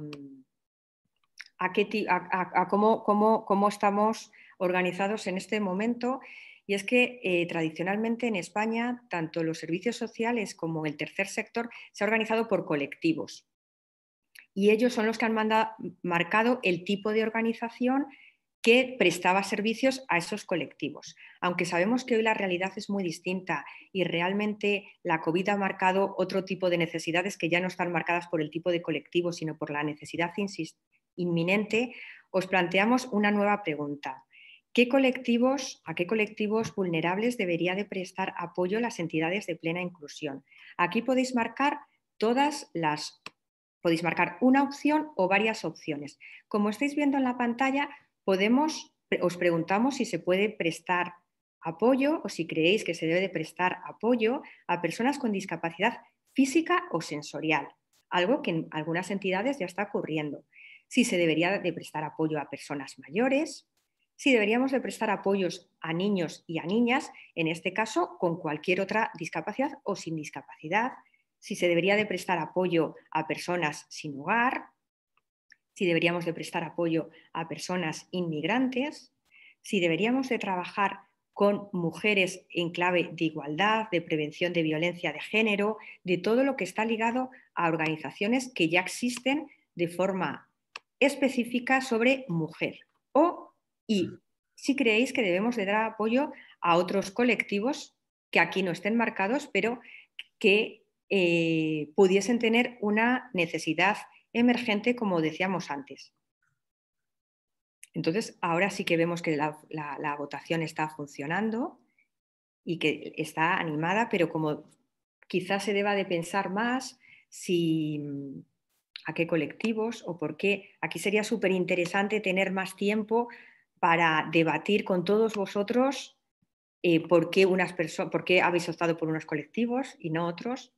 cómo estamos organizados en este momento, y es que tradicionalmente en España tanto los servicios sociales como el tercer sector se ha organizado por colectivos y ellos son los que han marcado el tipo de organización que prestaba servicios a esos colectivos. Aunque sabemos que hoy la realidad es muy distinta y realmente la COVID ha marcado otro tipo de necesidades que ya no están marcadas por el tipo de colectivo, sino por la necesidad inminente, os planteamos una nueva pregunta. ¿A qué colectivos vulnerables debería de prestar apoyo las entidades de plena inclusión? Aquí podéis marcar podéis marcar una opción o varias opciones. Como estáis viendo en la pantalla, os preguntamos si se puede prestar apoyo o si creéis que se debe de prestar apoyo a personas con discapacidad física o sensorial, algo que en algunas entidades ya está ocurriendo. Si se debería de prestar apoyo a personas mayores, si deberíamos de prestar apoyos a niños y a niñas, en este caso con cualquier otra discapacidad o sin discapacidad, si se debería de prestar apoyo a personas sin hogar, si deberíamos de prestar apoyo a personas inmigrantes, si deberíamos de trabajar con mujeres en clave de igualdad, de prevención de violencia de género, de todo lo que está ligado a organizaciones que ya existen de forma específica sobre mujer. Y si creéis que debemos de dar apoyo a otros colectivos que aquí no estén marcados, pero que pudiesen tener una necesidad emergente, como decíamos antes. Entonces, ahora sí que vemos que la votación está funcionando y que está animada, pero como quizás se deba de pensar más a qué colectivos o por qué. Aquí sería súper interesante tener más tiempo para debatir con todos vosotros por qué habéis optado por unos colectivos y no otros.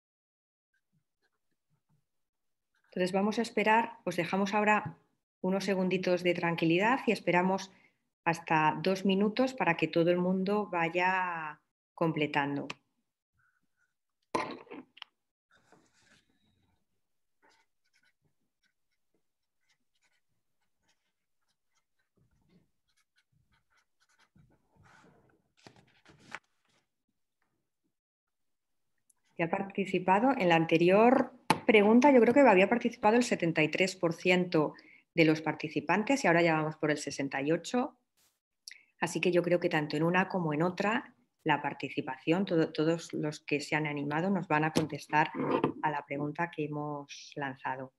Entonces vamos a esperar, os dejamos ahora unos segunditos de tranquilidad y esperamos hasta 2 minutos para que todo el mundo vaya completando. ¿Ya ha participado? En la anterior pregunta yo creo que había participado el 73% de los participantes y ahora ya vamos por el 68%. Así que yo creo que tanto en una como en otra, la participación, todos los que se han animado nos van a contestar a la pregunta que hemos lanzado.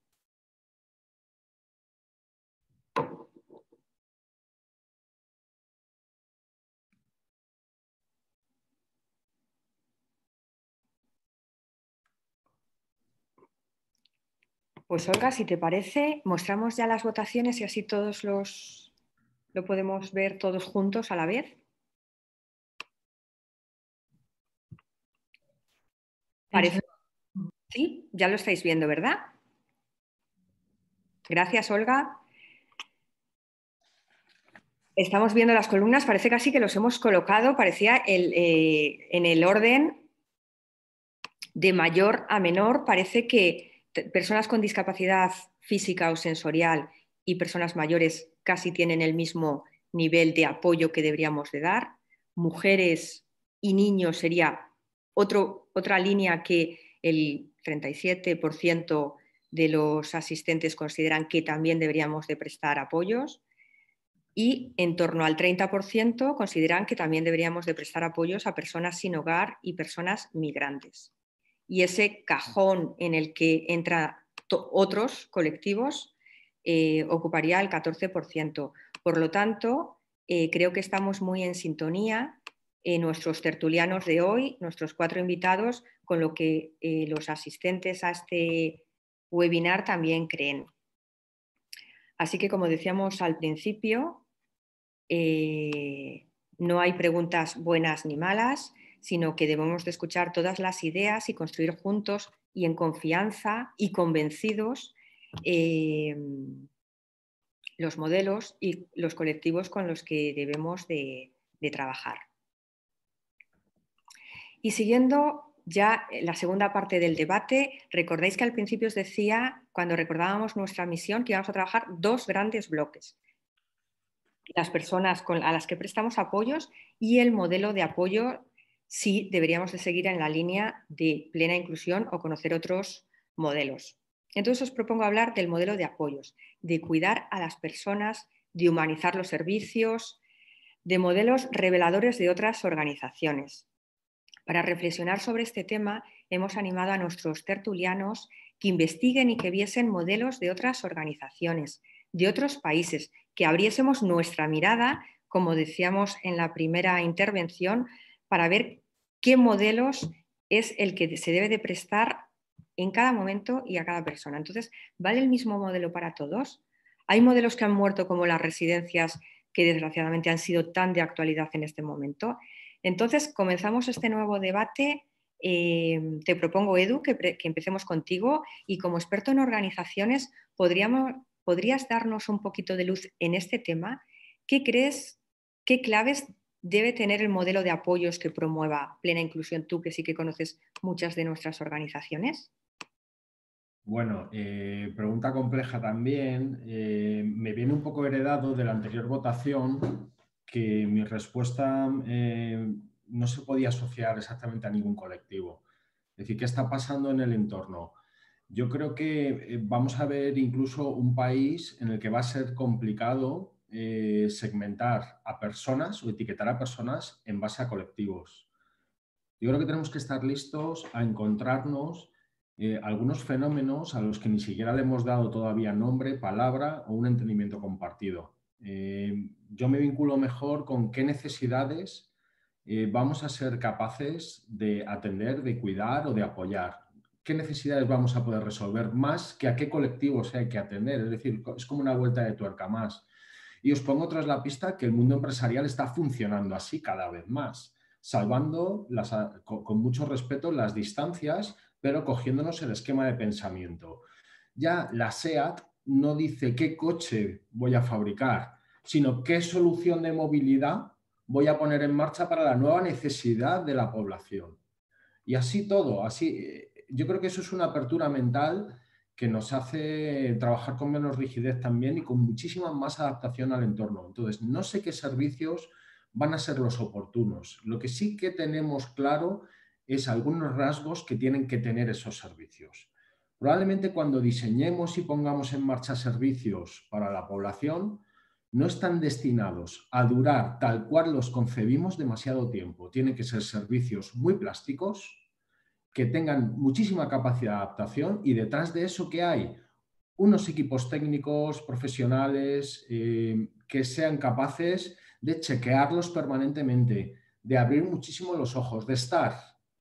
Pues Olga, si te parece, mostramos ya las votaciones y así todos lo podemos ver todos juntos a la vez. Parece. Sí, ya lo estáis viendo, ¿verdad? Gracias, Olga. Estamos viendo las columnas, parece casi que los hemos colocado, parecía en el orden de mayor a menor, parece que personas con discapacidad física o sensorial y personas mayores casi tienen el mismo nivel de apoyo que deberíamos de dar. Mujeres y niños sería otra línea que el 37% de los asistentes consideran que también deberíamos de prestar apoyos y en torno al 30% consideran que también deberíamos de prestar apoyos a personas sin hogar y personas migrantes. Y ese cajón en el que entran otros colectivos ocuparía el 14%. Por lo tanto, creo que estamos muy en sintonía nuestros tertulianos de hoy, nuestros 4 invitados, con lo que los asistentes a este webinar también creen. Así que, como decíamos al principio, No hay preguntas buenas ni malas, sino que debemos de escuchar todas las ideas y construir juntos y en confianza y convencidos los modelos y los colectivos con los que debemos de trabajar. Y siguiendo ya la segunda parte del debate, recordáis que al principio os decía, cuando recordábamos nuestra misión, que íbamos a trabajar dos grandes bloques. Las personas a las que prestamos apoyos y el modelo de apoyo, si deberíamos de seguir en la línea de plena inclusión o conocer otros modelos. Entonces os propongo hablar del modelo de apoyos, de cuidar a las personas, de humanizar los servicios, de modelos reveladores de otras organizaciones. Para reflexionar sobre este tema, hemos animado a nuestros tertulianos que investiguen y que viesen modelos de otras organizaciones, de otros países, que abriésemos nuestra mirada, como decíamos en la primera intervención, para ver qué modelos es el que se debe de prestar en cada momento y a cada persona. Entonces, ¿vale el mismo modelo para todos? ¿Hay modelos que han muerto como las residencias que desgraciadamente han sido tan de actualidad en este momento? Entonces, comenzamos este nuevo debate. Te propongo, Edu, que empecemos contigo y como experto en organizaciones, ¿podrías darnos un poquito de luz en este tema? ¿Qué crees, qué claves debe tener el modelo de apoyos que promueva plena inclusión, tú que sí que conoces muchas de nuestras organizaciones? Bueno, pregunta compleja también. Me viene un poco heredado de la anterior votación que mi respuesta no se podía asociar exactamente a ningún colectivo. Es decir, ¿qué está pasando en el entorno? Yo creo que vamos a ver incluso un país en el que va a ser complicado segmentar a personas o etiquetar a personas en base a colectivos. Yo creo que tenemos que estar listos a encontrarnos algunos fenómenos a los que ni siquiera le hemos dado todavía nombre, palabra o un entendimiento compartido. Yo me vinculo mejor con qué necesidades vamos a ser capaces de atender, de cuidar o de apoyar. ¿Qué necesidades vamos a poder resolver más que a qué colectivos hay que atender? Es decir, es como una vuelta de tuerca más. Y os pongo tras la pista que el mundo empresarial está funcionando así cada vez más, salvando con mucho respeto las distancias, pero cogiéndonos el esquema de pensamiento. Ya la SEAT no dice qué coche voy a fabricar, sino qué solución de movilidad voy a poner en marcha para la nueva necesidad de la población. Y así todo, así, yo creo que eso es una apertura mental que nos hace trabajar con menos rigidez también y con muchísima más adaptación al entorno. Entonces, no sé qué servicios van a ser los oportunos. Lo que sí que tenemos claro es algunos rasgos que tienen que tener esos servicios. Probablemente cuando diseñemos y pongamos en marcha servicios para la población, no están destinados a durar tal cual los concebimos demasiado tiempo. Tienen que ser servicios muy plásticos, que tengan muchísima capacidad de adaptación y detrás de eso, ¿qué hay? Unos equipos técnicos, profesionales, que sean capaces de chequearlos permanentemente, de abrir muchísimo los ojos, de estar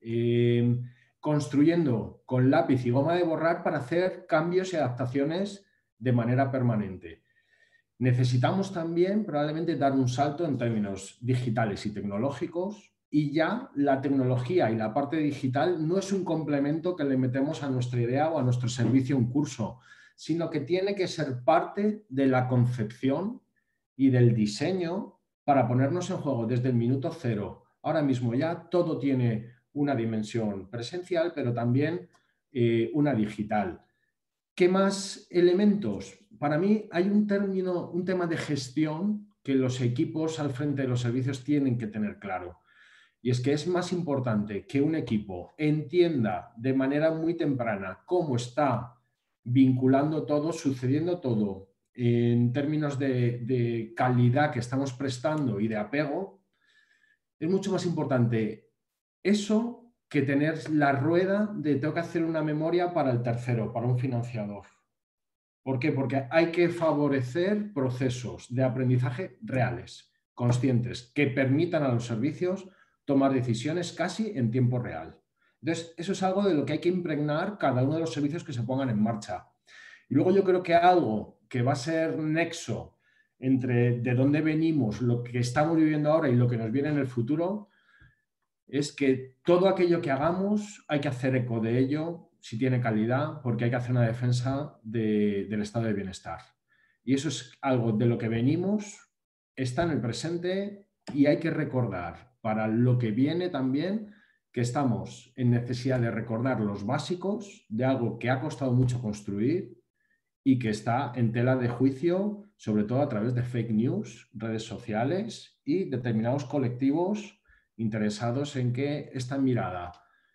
construyendo con lápiz y goma de borrar para hacer cambios y adaptaciones de manera permanente. Necesitamos también probablemente dar un salto en términos digitales y tecnológicos y ya la tecnología y la parte digital no es un complemento que le metemos a nuestra idea o a nuestro servicio un curso, sino que tiene que ser parte de la concepción y del diseño para ponernos en juego desde el minuto cero. Ahora mismo ya todo tiene una dimensión presencial, pero también una digital. ¿Qué más elementos? Para mí hay un tema de gestión que los equipos al frente de los servicios tienen que tener claro. Y es que es más importante que un equipo entienda de manera muy temprana cómo está vinculando todo, sucediendo todo, en términos de calidad que estamos prestando y de apego. Es mucho más importante eso que tener la rueda de tengo que hacer una memoria para el tercero, para un financiador. ¿Por qué? Porque hay que favorecer procesos de aprendizaje reales, conscientes, que permitan a los servicios tomar decisiones casi en tiempo real. Entonces, eso es algo de lo que hay que impregnar cada uno de los servicios que se pongan en marcha. Y luego yo creo que algo que va a ser nexo entre de dónde venimos, lo que estamos viviendo ahora y lo que nos viene en el futuro, es que todo aquello que hagamos hay que hacer eco de ello si tiene calidad, porque hay que hacer una defensa del estado de bienestar. Y eso es algo de lo que venimos, está en el presente y hay que recordar para lo que viene también que estamos en necesidad de recordar los básicos de algo que ha costado mucho construir y que está en tela de juicio, sobre todo a través de fake news, redes sociales y determinados colectivos interesados en que esta mirada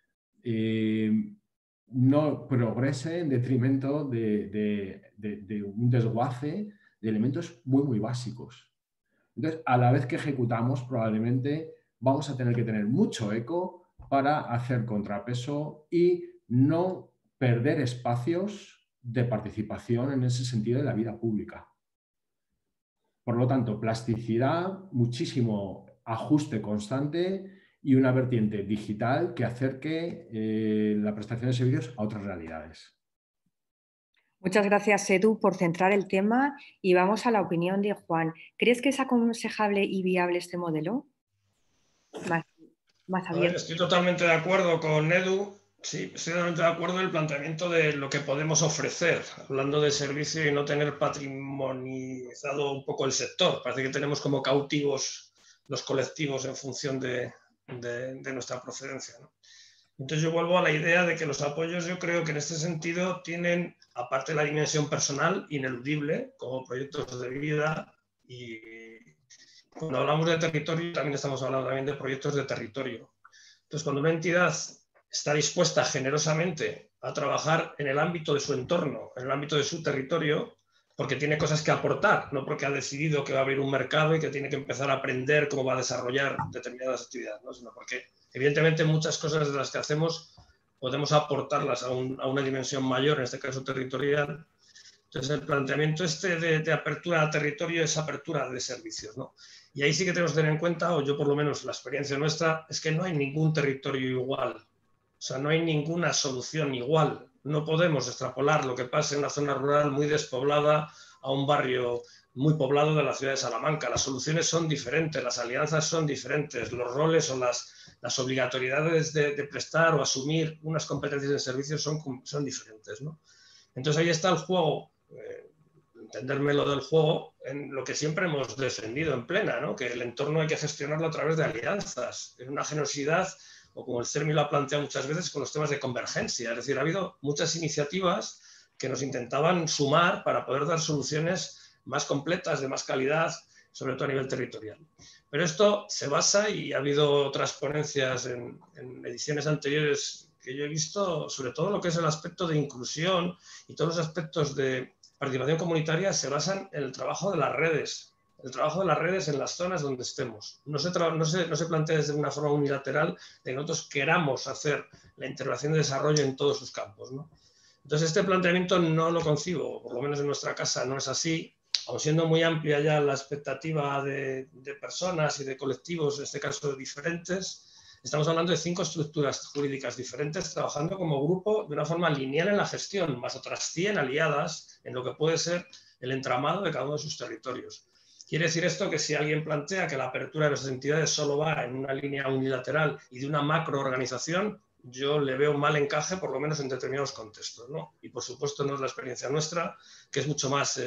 no progrese en detrimento de un desguace de elementos muy, muy básicos. Entonces, a la vez que ejecutamos, probablemente vamos a tener que tener mucho eco para hacer contrapeso y no perder espacios de participación en ese sentido de la vida pública. Por lo tanto, plasticidad, muchísimo ajuste constante y una vertiente digital que acerque la prestación de servicios a otras realidades. Muchas gracias, Edu, por centrar el tema y vamos a la opinión de Juan. ¿Crees que es aconsejable y viable este modelo? Más abierto. Estoy totalmente de acuerdo con Edu. Sí, estoy totalmente de acuerdo en el planteamiento de lo que podemos ofrecer, hablando de servicio y no tener patrimonializado un poco el sector. Parece que tenemos como cautivos los colectivos en función de nuestra procedencia, ¿no? Entonces yo vuelvo a la idea de que los apoyos, yo creo que en este sentido tienen, aparte de la dimensión personal, ineludible, como proyectos de vida, y cuando hablamos de territorio también estamos hablando también de proyectos de territorio. Entonces cuando una entidad está dispuesta generosamente a trabajar en el ámbito de su entorno, en el ámbito de su territorio, porque tiene cosas que aportar, no porque ha decidido que va a haber un mercado y que tiene que empezar a aprender cómo va a desarrollar determinadas actividades, ¿no? Sino porque evidentemente muchas cosas de las que hacemos podemos aportarlas a una dimensión mayor, en este caso territorial. Entonces el planteamiento de apertura a territorio es apertura de servicios, ¿no? Y ahí sí que tenemos que tener en cuenta, o yo por lo menos la experiencia nuestra, es que no hay ningún territorio igual. O sea, no hay ninguna solución igual. No podemos extrapolar lo que pasa en una zona rural muy despoblada a un barrio muy poblado de la ciudad de Salamanca. Las soluciones son diferentes, las alianzas son diferentes, los roles o las obligatoriedades de prestar o asumir unas competencias en servicios son diferentes, ¿no? Entonces ahí está el juego, entenderme lo del juego, en lo que siempre hemos defendido en Plena, ¿no? Que el entorno hay que gestionarlo a través de alianzas, en una generosidad, o como el CERMI lo ha planteado muchas veces, con los temas de convergencia. Es decir, ha habido muchas iniciativas que nos intentaban sumar para poder dar soluciones más completas, de más calidad, sobre todo a nivel territorial. Pero esto se basa, y ha habido otras ponencias en ediciones anteriores que yo he visto, sobre todo lo que es el aspecto de inclusión y todos los aspectos de participación comunitaria se basan en el trabajo de las redes. El trabajo de las redes en las zonas donde estemos. No se plantea desde una forma unilateral de que nosotros queramos hacer la integración de desarrollo en todos sus campos, ¿no? Entonces este planteamiento no lo concibo, por lo menos en nuestra casa no es así, aun siendo muy amplia ya la expectativa de personas y de colectivos, en este caso diferentes. Estamos hablando de 5 estructuras jurídicas diferentes trabajando como grupo de una forma lineal en la gestión, más otras 100 aliadas en lo que puede ser el entramado de cada uno de sus territorios. Quiere decir esto que si alguien plantea que la apertura de nuestras entidades solo va en una línea unilateral y de una macroorganización, yo le veo un mal encaje, por lo menos en determinados contextos, ¿no? Y por supuesto no es la experiencia nuestra, que es mucho más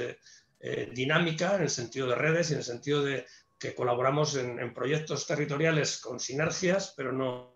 dinámica en el sentido de redes y en el sentido de que colaboramos en proyectos territoriales con sinergias, pero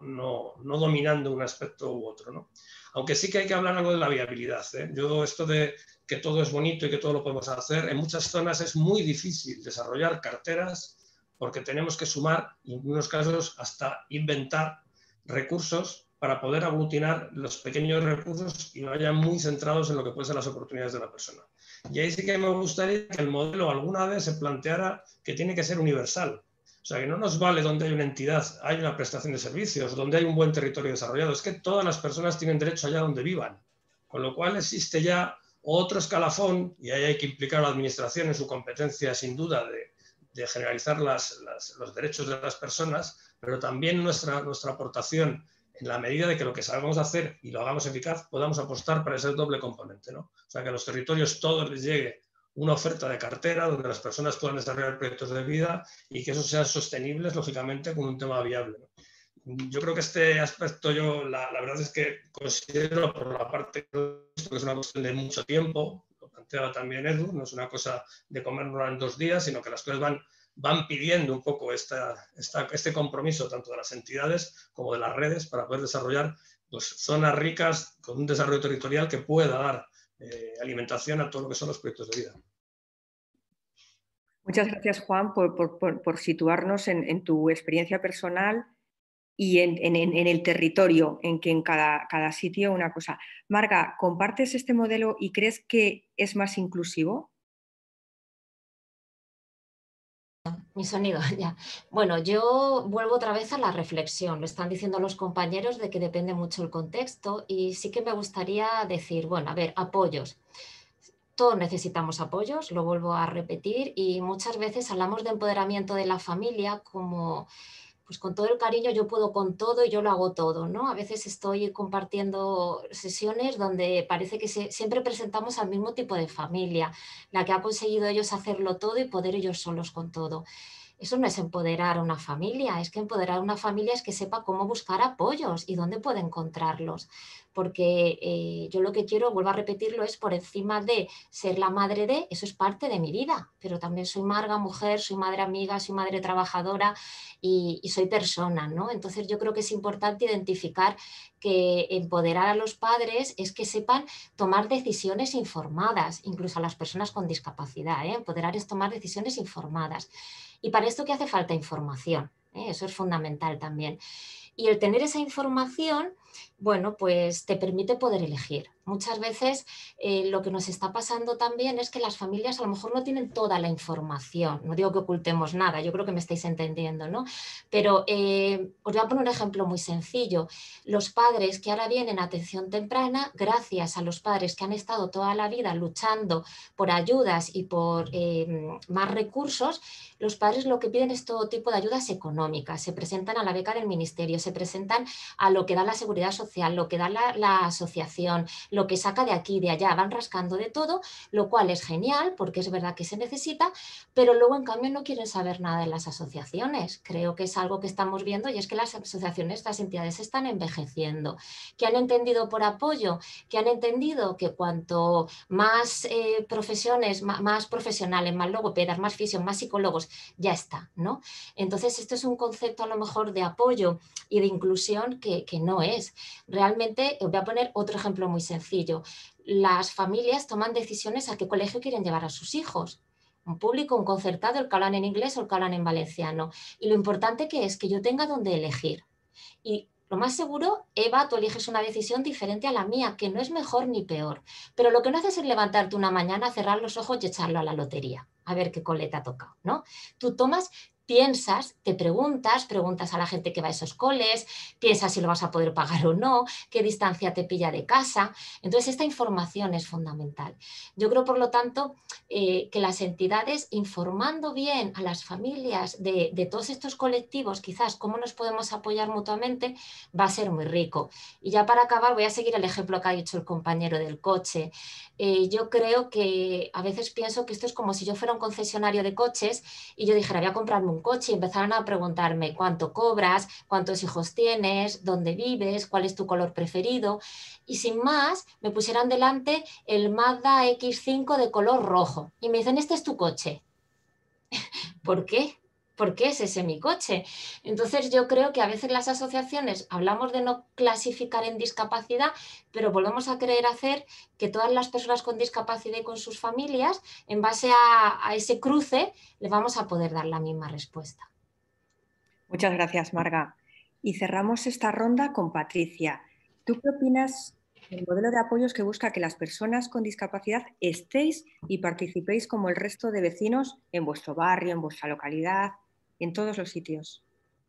no dominando un aspecto u otro, ¿no? Aunque sí que hay que hablar algo de la viabilidad, ¿eh? Yo esto de que todo es bonito y que todo lo podemos hacer, en muchas zonas es muy difícil desarrollar carteras porque tenemos que sumar, y en algunos casos hasta inventar recursos para poder aglutinar los pequeños recursos y vayan muy centrados en lo que pueden ser las oportunidades de la persona. Y ahí sí que me gustaría que el modelo alguna vez se planteara que tiene que ser universal. O sea, que no nos vale donde hay una entidad, hay una prestación de servicios, donde hay un buen territorio desarrollado. Es que todas las personas tienen derecho allá donde vivan. Con lo cual existe ya otro escalafón, y ahí hay que implicar a la administración en su competencia, sin duda, de generalizar los derechos de las personas, pero también nuestra aportación en la medida de que lo que sabemos hacer y lo hagamos eficaz, podamos apostar para ese doble componente, ¿no? O sea, que a los territorios todos les llegue una oferta de cartera donde las personas puedan desarrollar proyectos de vida y que esos sean sostenibles, lógicamente, con un tema viable, ¿no? Yo creo que este aspecto la verdad es que considero por la parte que es una cuestión de mucho tiempo, lo planteaba también Edu, no es una cosa de comerlo en 2 días, sino que las cosas van pidiendo un poco este compromiso tanto de las entidades como de las redes para poder desarrollar pues, zonas ricas con un desarrollo territorial que pueda dar alimentación a todo lo que son los proyectos de vida. Muchas gracias, Juan, por situarnos en tu experiencia personal y en el territorio, en que en cada sitio una cosa. Marga, ¿compartes este modelo y crees que es más inclusivo? Mi sonido, ya. Bueno, yo vuelvo otra vez a la reflexión. Lo están diciendo los compañeros de que depende mucho el contexto y sí que me gustaría decir, bueno, a ver, apoyos. Todos necesitamos apoyos, lo vuelvo a repetir, y muchas veces hablamos de empoderamiento de la familia como, pues con todo el cariño yo puedo con todo y yo lo hago todo, ¿no? A veces estoy compartiendo sesiones donde parece que siempre presentamos al mismo tipo de familia, la que ha conseguido ellos hacerlo todo y poder ellos solos con todo. Eso no es empoderar a una familia, es que empoderar a una familia es que sepa cómo buscar apoyos y dónde puede encontrarlos. Porque yo lo que quiero, vuelvo a repetirlo, es por encima de ser la madre de, eso es parte de mi vida, pero también soy Marga, mujer, soy madre amiga, soy madre trabajadora y soy persona, ¿no? Entonces yo creo que es importante identificar que empoderar a los padres es que sepan tomar decisiones informadas, incluso a las personas con discapacidad, ¿eh? Empoderar es tomar decisiones informadas. Y para esto, ¿qué hace falta? Información. Eso es fundamental también. Y el tener esa información, bueno, pues te permite poder elegir. Muchas veces lo que nos está pasando también es que las familias a lo mejor no tienen toda la información. No digo que ocultemos nada, yo creo que me estáis entendiendo, ¿no? Pero os voy a poner un ejemplo muy sencillo. Los padres que ahora vienen a atención temprana, gracias a los padres que han estado toda la vida luchando por ayudas y por más recursos, los padres lo que piden es todo tipo de ayudas económicas. Se presentan a la beca del ministerio, se presentan a lo que da la seguridad social, lo que da la asociación, lo que saca de aquí, de allá, van rascando de todo, lo cual es genial porque es verdad que se necesita, pero luego en cambio no quieren saber nada de las asociaciones. Creo que es algo que estamos viendo y es que las asociaciones, las entidades están envejeciendo, que han entendido por apoyo, que han entendido que cuanto más profesiones, más profesionales, más logopedas, más fisios, más psicólogos, ya está, ¿no? Entonces esto es un concepto a lo mejor de apoyo y de inclusión que no es. Realmente, os voy a poner otro ejemplo muy sencillo. Las familias toman decisiones a qué colegio quieren llevar a sus hijos. Un público, un concertado, el que hablan en inglés o el que hablan en valenciano. Y lo importante que es que yo tenga donde elegir. Y lo más seguro, Eva, tú eliges una decisión diferente a la mía, que no es mejor ni peor. Pero lo que no haces es levantarte una mañana, cerrar los ojos y echarlo a la lotería, a ver qué cole te ha tocado, ¿no? Tú tomas, piensas, te preguntas a la gente que va a esos coles, piensas si lo vas a poder pagar o no, qué distancia te pilla de casa. Entonces, esta información es fundamental. Yo creo, por lo tanto, que las entidades, informando bien a las familias de todos estos colectivos, quizás cómo nos podemos apoyar mutuamente, va a ser muy rico. Y ya para acabar, voy a seguir el ejemplo que ha dicho el compañero del coche. Yo creo que a veces pienso que esto es como si yo fuera un concesionario de coches y yo dijera, voy a comprarme un coche y empezaran a preguntarme cuánto cobras, cuántos hijos tienes, dónde vives, cuál es tu color preferido. Y sin más, me pusieran delante el Mazda X5 de color rojo y me dicen, este es tu coche. ¿Por qué? ¿Por qué es ese mi coche? Entonces yo creo que a veces las asociaciones hablamos de no clasificar en discapacidad, pero volvemos a querer hacer que todas las personas con discapacidad y con sus familias, en base a ese cruce, les vamos a poder dar la misma respuesta. Muchas gracias, Marga. Y cerramos esta ronda con Patricia. ¿Tú qué opinas del modelo de apoyos que busca que las personas con discapacidad estéis y participéis como el resto de vecinos en vuestro barrio, en vuestra localidad, en todos los sitios?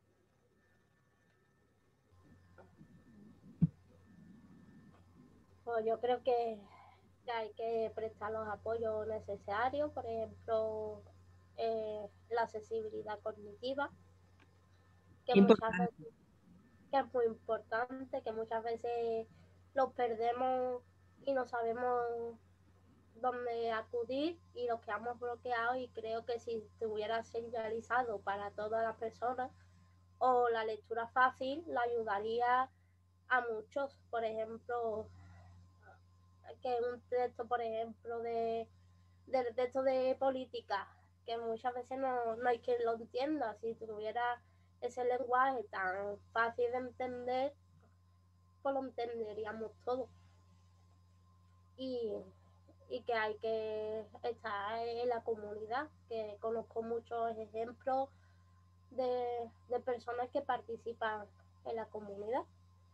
Pues yo creo que hay que prestar los apoyos necesarios, por ejemplo, la accesibilidad cognitiva, que muchas Importante. veces que es muy importante, que muchas veces los perdemos y no sabemos dónde acudir y los quedamos bloqueados, y creo que si estuviera señalizado para todas las personas o la lectura fácil, le ayudaría a muchos. Por ejemplo, que un texto, por ejemplo, del texto de política, que muchas veces no hay quien lo entienda. Si tuviera ese lenguaje tan fácil de entender, pues lo entenderíamos todo. Y que hay que estar en la comunidad, que conozco muchos ejemplos de personas que participan en la comunidad.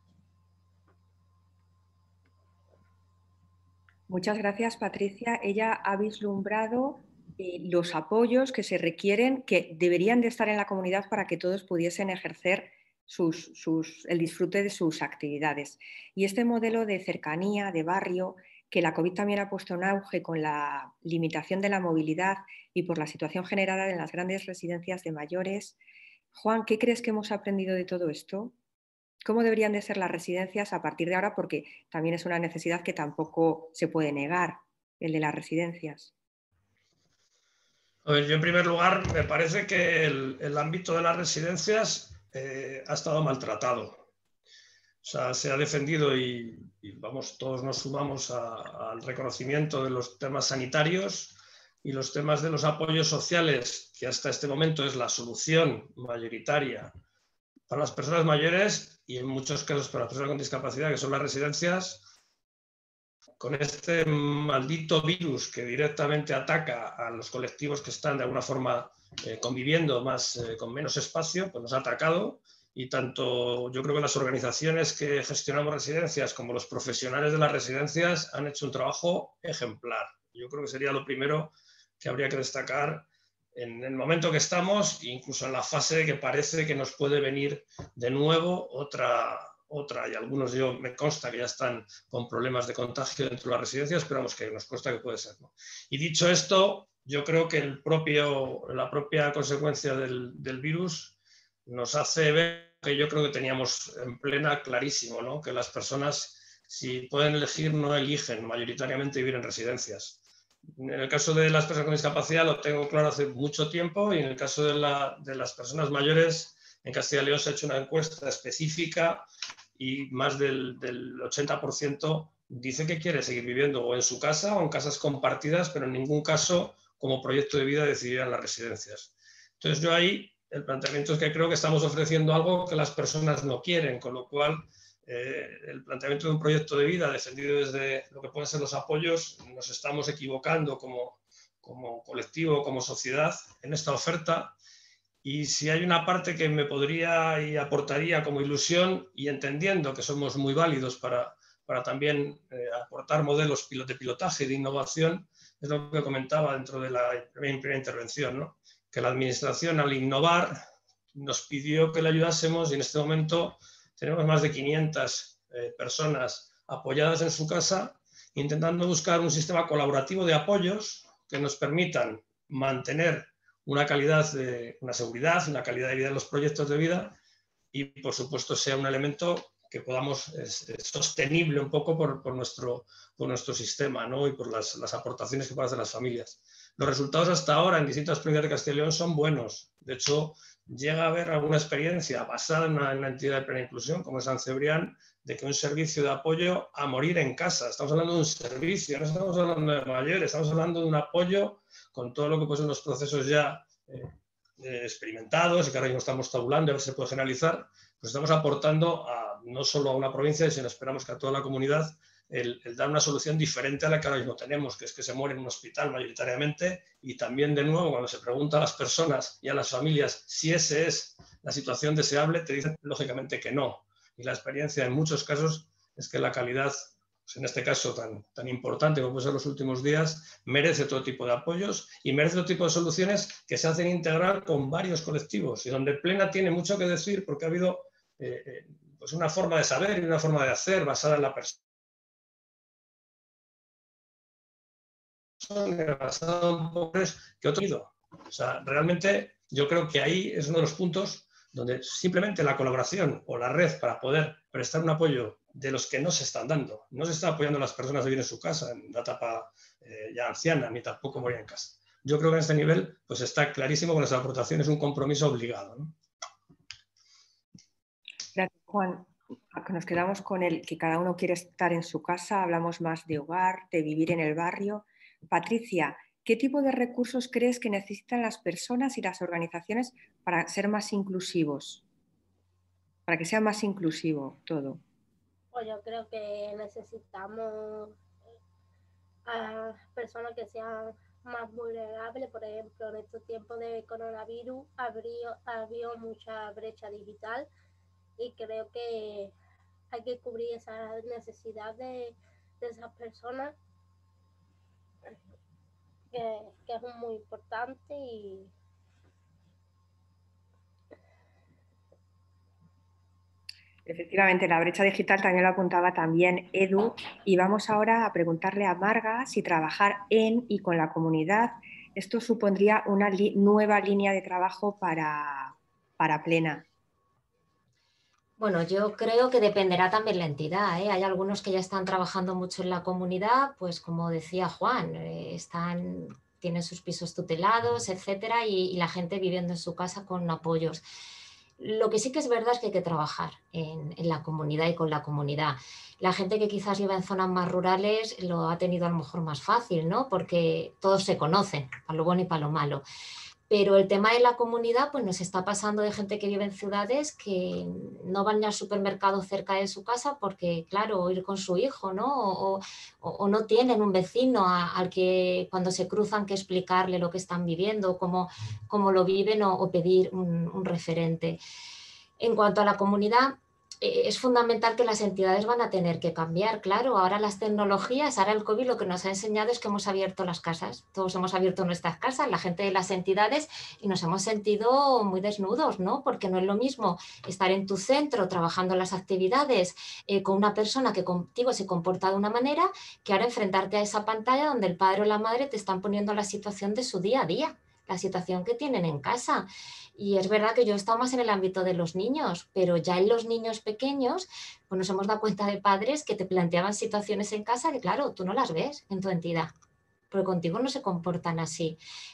Muchas gracias, Patricia. Ella ha vislumbrado los apoyos que se requieren, que deberían de estar en la comunidad para que todos pudiesen ejercer el disfrute de sus actividades. Y este modelo de cercanía, de barrio, que la COVID también ha puesto en auge con la limitación de la movilidad y por la situación generada en las grandes residencias de mayores. Juan, ¿qué crees que hemos aprendido de todo esto? ¿Cómo deberían de ser las residencias a partir de ahora? Porque también es una necesidad que tampoco se puede negar, el de las residencias. A ver, yo en primer lugar me parece que el ámbito de las residencias ha estado maltratado. O sea, se ha defendido y vamos, todos nos sumamos al reconocimiento de los temas sanitarios y los temas de los apoyos sociales, que hasta este momento es la solución mayoritaria para las personas mayores y en muchos casos para las personas con discapacidad, que son las residencias. Con este maldito virus que directamente ataca a los colectivos que están de alguna forma conviviendo con menos espacio, pues nos ha atacado. Y tanto yo creo que las organizaciones que gestionamos residencias como los profesionales de las residencias han hecho un trabajo ejemplar. Yo creo que sería lo primero que habría que destacar en el momento que estamos, incluso en la fase de que parece que nos puede venir de nuevo otra, y algunos me consta que ya están con problemas de contagio dentro de las residencias, pero vamos, que nos consta que puede ser, ¿no? Y dicho esto, yo creo que la propia consecuencia del virus nos hace ver que yo creo que teníamos en plena clarísimo, ¿no? Que las personas, si pueden elegir, no eligen mayoritariamente vivir en residencias. En el caso de las personas con discapacidad lo tengo claro hace mucho tiempo, y en el caso de las personas mayores, en Castilla y León se ha hecho una encuesta específica y más del 80% dice que quiere seguir viviendo o en su casa o en casas compartidas, pero en ningún caso como proyecto de vida decidir en las residencias. Entonces yo ahí el planteamiento es que creo que estamos ofreciendo algo que las personas no quieren, con lo cual el planteamiento de un proyecto de vida defendido desde lo que pueden ser los apoyos, nos estamos equivocando como colectivo, como sociedad en esta oferta. Y si hay una parte que me podría y aportaría como ilusión, y entendiendo que somos muy válidos para también aportar modelos de pilotaje y de innovación, es lo que comentaba dentro de la primera intervención, ¿no? Que la Administración, al innovar, nos pidió que le ayudásemos, y en este momento tenemos más de 500 personas apoyadas en su casa, intentando buscar un sistema colaborativo de apoyos que nos permitan mantener una seguridad, una calidad de vida en los proyectos de vida, y por supuesto sea un elemento que podamos sostenible un poco por nuestro sistema, ¿no? Y por las aportaciones que pueden hacer las familias. Los resultados hasta ahora en distintas provincias de Castilla y León son buenos. De hecho, llega a haber alguna experiencia basada en una entidad de plena inclusión, como es San Cebrián, de que un servicio de apoyo a morir en casa. Estamos hablando de un servicio, no estamos hablando de mayores, estamos hablando de un apoyo con todo lo que pues, son los procesos ya experimentados y que ahora mismo estamos tabulando a ver si se puede generalizar. Pues estamos aportando no solo a una provincia, sino esperamos que a toda la comunidad el dar una solución diferente a la que ahora mismo tenemos, que es que se muere en un hospital mayoritariamente, y también de nuevo cuando se pregunta a las personas y a las familias si esa es la situación deseable, te dicen lógicamente que no. Y la experiencia en muchos casos es que la calidad, pues en este caso tan importante como puede ser los últimos días, merece todo tipo de apoyos y merece todo tipo de soluciones que se hacen integrar con varios colectivos, y donde Plena tiene mucho que decir porque ha habido pues una forma de saber y una forma de hacer basada en la persona, basada en pobres que otro ido. O sea, realmente yo creo que ahí es uno de los puntos donde simplemente la colaboración o la red para poder prestar un apoyo de los que no se están dando. No se está apoyando a las personas a vivir en su casa en la etapa ya anciana, ni tampoco morir en casa. Yo creo que en este nivel pues está clarísimo que nuestra aportación es un compromiso obligado, ¿no? Gracias, Juan. Nos quedamos con el que cada uno quiere estar en su casa, hablamos más de hogar, de vivir en el barrio. Patricia, ¿qué tipo de recursos crees que necesitan las personas y las organizaciones para ser más inclusivos? Para que sea más inclusivo todo. Pues yo creo que necesitamos a personas que sean más vulnerables. Por ejemplo, en estos tiempos de coronavirus había mucha brecha digital y creo que hay que cubrir esa necesidad de esas personas, que es muy importante. Y efectivamente, la brecha digital también lo apuntaba también Edu, y vamos ahora a preguntarle a Marga si trabajar en y con la comunidad, esto supondría una nueva línea de trabajo para Plena. Bueno, yo creo que dependerá también la entidad, ¿eh? Hay algunos que ya están trabajando mucho en la comunidad, pues como decía Juan, tienen sus pisos tutelados, etcétera, y la gente viviendo en su casa con apoyos. Lo que sí que es verdad es que hay que trabajar en la comunidad y con la comunidad. La gente que quizás vive en zonas más rurales lo ha tenido a lo mejor más fácil, ¿no? Porque todos se conocen, para lo bueno y para lo malo. Pero el tema de la comunidad, pues nos está pasando de gente que vive en ciudades que no van al supermercado cerca de su casa porque, claro, ir con su hijo, ¿no? O no tienen un vecino al que cuando se cruzan que explicarle lo que están viviendo, cómo lo viven o pedir un referente. En cuanto a la comunidad, es fundamental que las entidades van a tener que cambiar, claro. Ahora las tecnologías, ahora el COVID lo que nos ha enseñado es que hemos abierto las casas, todos hemos abierto nuestras casas, la gente de las entidades, y nos hemos sentido muy desnudos, ¿no? Porque no es lo mismo estar en tu centro trabajando las actividades con una persona que contigo se comporta de una manera, que ahora enfrentarte a esa pantalla donde el padre o la madre te están poniendo la situación de su día a día, la situación que tienen en casa. Y es verdad que yo he estado más en el ámbito de los niños, pero ya en los niños pequeños pues nos hemos dado cuenta de padres que te planteaban situaciones en casa que, claro, tú no las ves en tu entidad, porque contigo no se comportan así,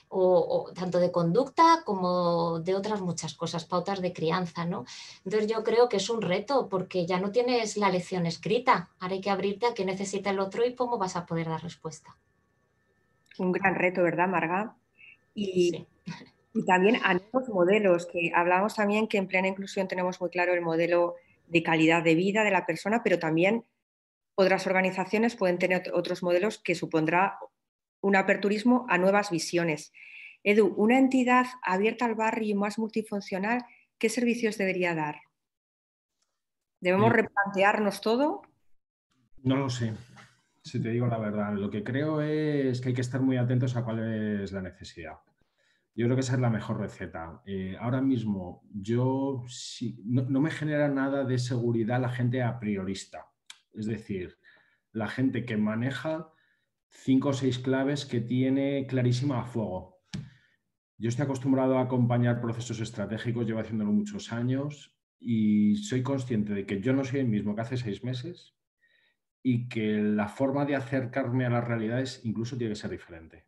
o tanto de conducta como de otras muchas cosas, pautas de crianza, ¿no? Entonces yo creo que es un reto, porque ya no tienes la lección escrita, ahora hay que abrirte a qué necesita el otro y cómo vas a poder dar respuesta. Un gran reto, ¿verdad, Marga? Sí. Y también a nuevos modelos, que hablamos también que en Plena Inclusión tenemos muy claro el modelo de calidad de vida de la persona, pero también otras organizaciones pueden tener otros modelos que supondrá un aperturismo a nuevas visiones. Edu, una entidad abierta al barrio y más multifuncional, ¿qué servicios debería dar? ¿Debemos replantearnos todo? No lo sé, si te digo la verdad. Lo que creo es que hay que estar muy atentos a cuál es la necesidad. Yo creo que esa es la mejor receta. Ahora mismo no me genera nada de seguridad la gente a priorista. Es decir, la gente que maneja 5 o 6 claves que tiene clarísima a fuego. Yo estoy acostumbrado a acompañar procesos estratégicos, llevo haciéndolo muchos años y soy consciente de que yo no soy el mismo que hace 6 meses y que la forma de acercarme a las realidades incluso tiene que ser diferente.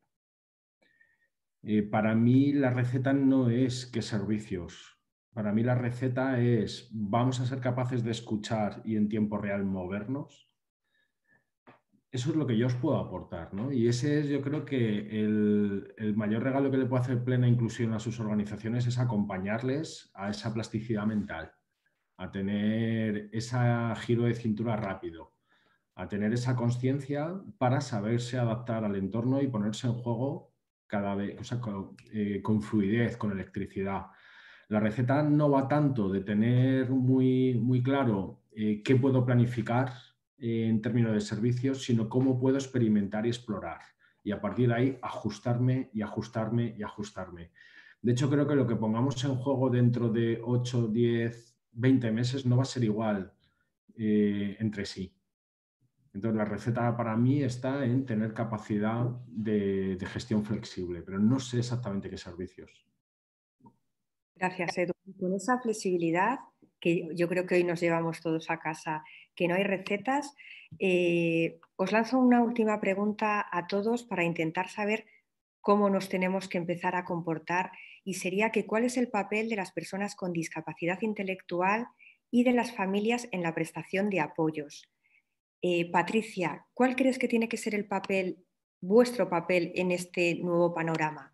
Para mí la receta no es qué servicios. Para mí la receta es vamos a ser capaces de escuchar y en tiempo real movernos. Eso es lo que yo os puedo aportar, ¿no? Y ese es, yo creo que el mayor regalo que le puede hacer Plena Inclusión a sus organizaciones es acompañarles a esa plasticidad mental, a tener ese giro de cintura rápido, a tener esa conciencia para saberse adaptar al entorno y ponerse en juego cada vez, o sea, con fluidez, con electricidad. La receta no va tanto de tener muy claro qué puedo planificar en términos de servicios, sino cómo puedo experimentar y explorar. Y a partir de ahí ajustarme y ajustarme y ajustarme. De hecho, creo que lo que pongamos en juego dentro de 8, 10, 20 meses no va a ser igual entre sí. Entonces, la receta para mí está en tener capacidad de gestión flexible, pero no sé exactamente qué servicios. Gracias, Edu. Con esa flexibilidad, que yo creo que hoy nos llevamos todos a casa, que no hay recetas. Os lanzo una última pregunta a todos para intentar saber cómo nos tenemos que empezar a comportar, y sería que ¿cuál es el papel de las personas con discapacidad intelectual y de las familias en la prestación de apoyos? Patricia, ¿cuál crees que tiene que ser el papel, vuestro papel en este nuevo panorama?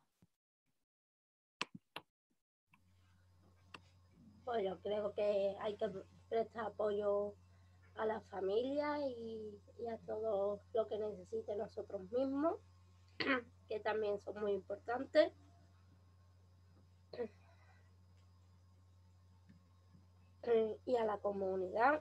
Pues yo creo que hay que prestar apoyo a la familia y a todo lo que necesiten nosotros mismos, que también son muy importantes. Y a la comunidad.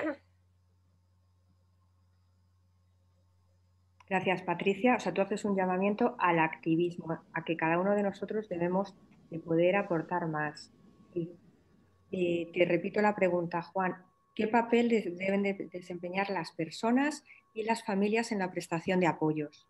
Gracias, Patricia. O sea, tú haces un llamamiento al activismo, a que cada uno de nosotros debemos de poder aportar más. Te repito la pregunta, Juan. ¿Qué papel deben de desempeñar las personas y las familias en la prestación de apoyos?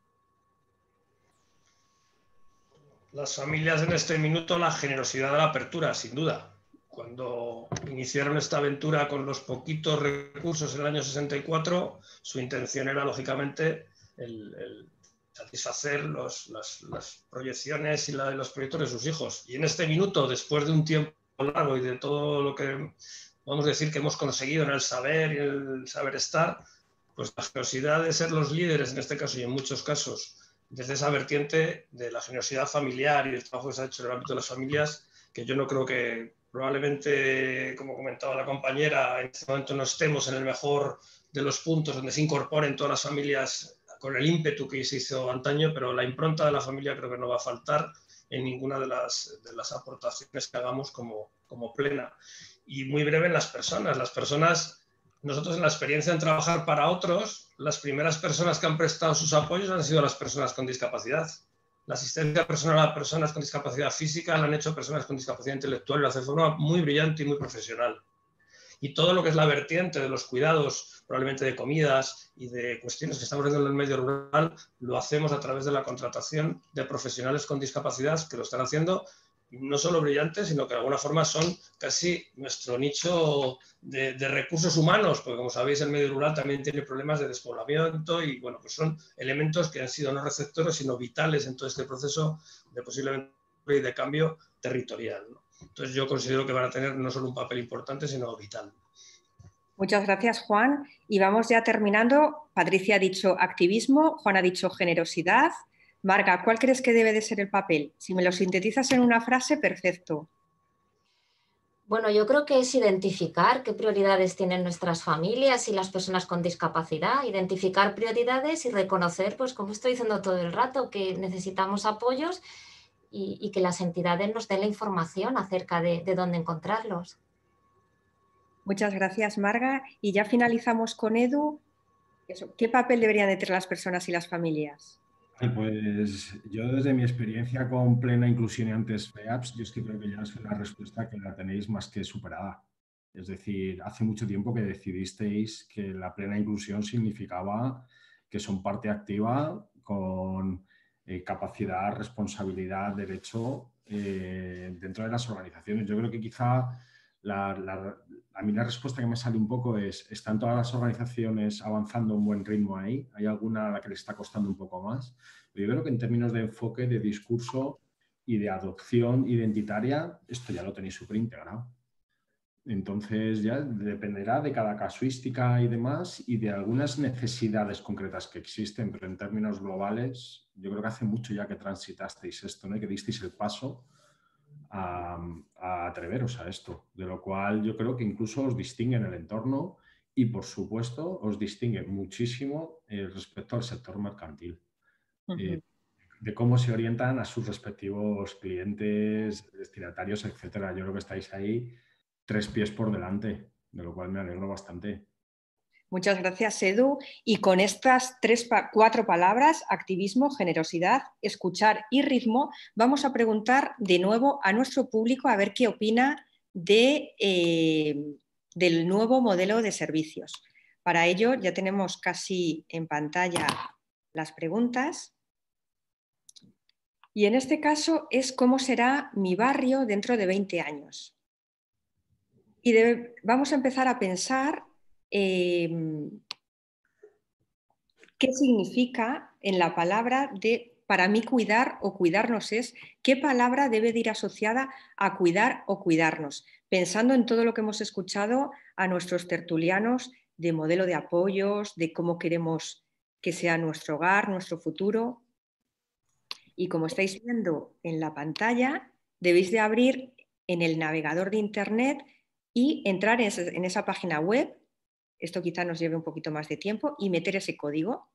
Las familias en este minuto, la generosidad de la apertura, sin duda. Cuando iniciaron esta aventura con los poquitos recursos en el año 64, su intención era, lógicamente, el satisfacer las proyecciones y los proyectos de sus hijos. Y en este minuto, después de un tiempo largo y de todo lo que vamos a decir que hemos conseguido en el saber y el saber estar, pues la generosidad de ser los líderes, en este caso y en muchos casos, desde esa vertiente de la generosidad familiar y el trabajo que se ha hecho en el ámbito de las familias, que yo no creo que probablemente, como comentaba la compañera, en este momento no estemos en el mejor de los puntos donde se incorporen todas las familias con el ímpetu que se hizo antaño, pero la impronta de la familia creo que no va a faltar en ninguna de las aportaciones que hagamos como Plena. Y muy breve en las personas. Las personas, nosotros en la experiencia en trabajar para otros, las primeras personas que han prestado sus apoyos han sido las personas con discapacidad. La asistencia personal a personas con discapacidad física la han hecho personas con discapacidad intelectual y lo hace de forma muy brillante y muy profesional. Y todo lo que es la vertiente de los cuidados, probablemente de comidas y de cuestiones que estamos viendo en el medio rural, lo hacemos a través de la contratación de profesionales con discapacidad que lo están haciendo no solo brillantes, sino que de alguna forma son casi nuestro nicho de recursos humanos, porque como sabéis el medio rural también tiene problemas de despoblamiento y bueno, pues son elementos que han sido no receptores, sino vitales en todo este proceso de posiblemente de cambio territorial, ¿no? Entonces yo considero que van a tener no solo un papel importante, sino vital. Muchas gracias, Juan. Y vamos ya terminando. Patricia ha dicho activismo, Juan ha dicho generosidad. Marga, ¿cuál crees que debe de ser el papel? Si me lo sintetizas en una frase, perfecto. Bueno, yo creo que es identificar qué prioridades tienen nuestras familias y las personas con discapacidad, identificar prioridades y reconocer, pues como estoy diciendo todo el rato, que necesitamos apoyos y que las entidades nos den la información acerca de dónde encontrarlos. Muchas gracias, Marga. Y ya finalizamos con Edu. ¿Qué papel deberían de tener las personas y las familias? Pues yo desde mi experiencia con Plena Inclusión y antes FEAPS, yo es que creo que ya es una respuesta que la tenéis más que superada. Es decir, hace mucho tiempo que decidisteis que la plena inclusión significaba que son parte activa con capacidad, responsabilidad, derecho dentro de las organizaciones. Yo creo que quizá a mí la respuesta que me sale un poco es, ¿están todas las organizaciones avanzando a un buen ritmo ahí? ¿Hay alguna a la que le está costando un poco más? Pero yo creo que en términos de enfoque, de discurso y de adopción identitaria, esto ya lo tenéis súper integrado. Entonces ya dependerá de cada casuística y demás y de algunas necesidades concretas que existen, pero en términos globales yo creo que hace mucho ya que transitasteis esto, ¿no? Que disteis el paso a atreveros a esto, de lo cual yo creo que incluso os distingue en el entorno y por supuesto os distingue muchísimo respecto al sector mercantil. De cómo se orientan a sus respectivos clientes, destinatarios, etcétera. Yo creo que estáis ahí 3 pies por delante, de lo cual me alegro bastante. Muchas gracias, Edu. Y con estas 4 palabras, activismo, generosidad, escuchar y ritmo, vamos a preguntar de nuevo a nuestro público a ver qué opina del nuevo modelo de servicios. Para ello ya tenemos casi en pantalla las preguntas. Y en este caso es cómo será mi barrio dentro de 20 años. Y vamos a empezar a pensar qué significa en la palabra de, para mí, cuidar o cuidarnos es, qué palabra debe de ir asociada a cuidar o cuidarnos, pensando en todo lo que hemos escuchado a nuestros tertulianos de modelo de apoyos, de cómo queremos que sea nuestro hogar, nuestro futuro. Y como estáis viendo en la pantalla, debéis de abrir en el navegador de Internet y entrar en esa página web. Esto quizá nos lleve un poquito más de tiempo y meter ese código.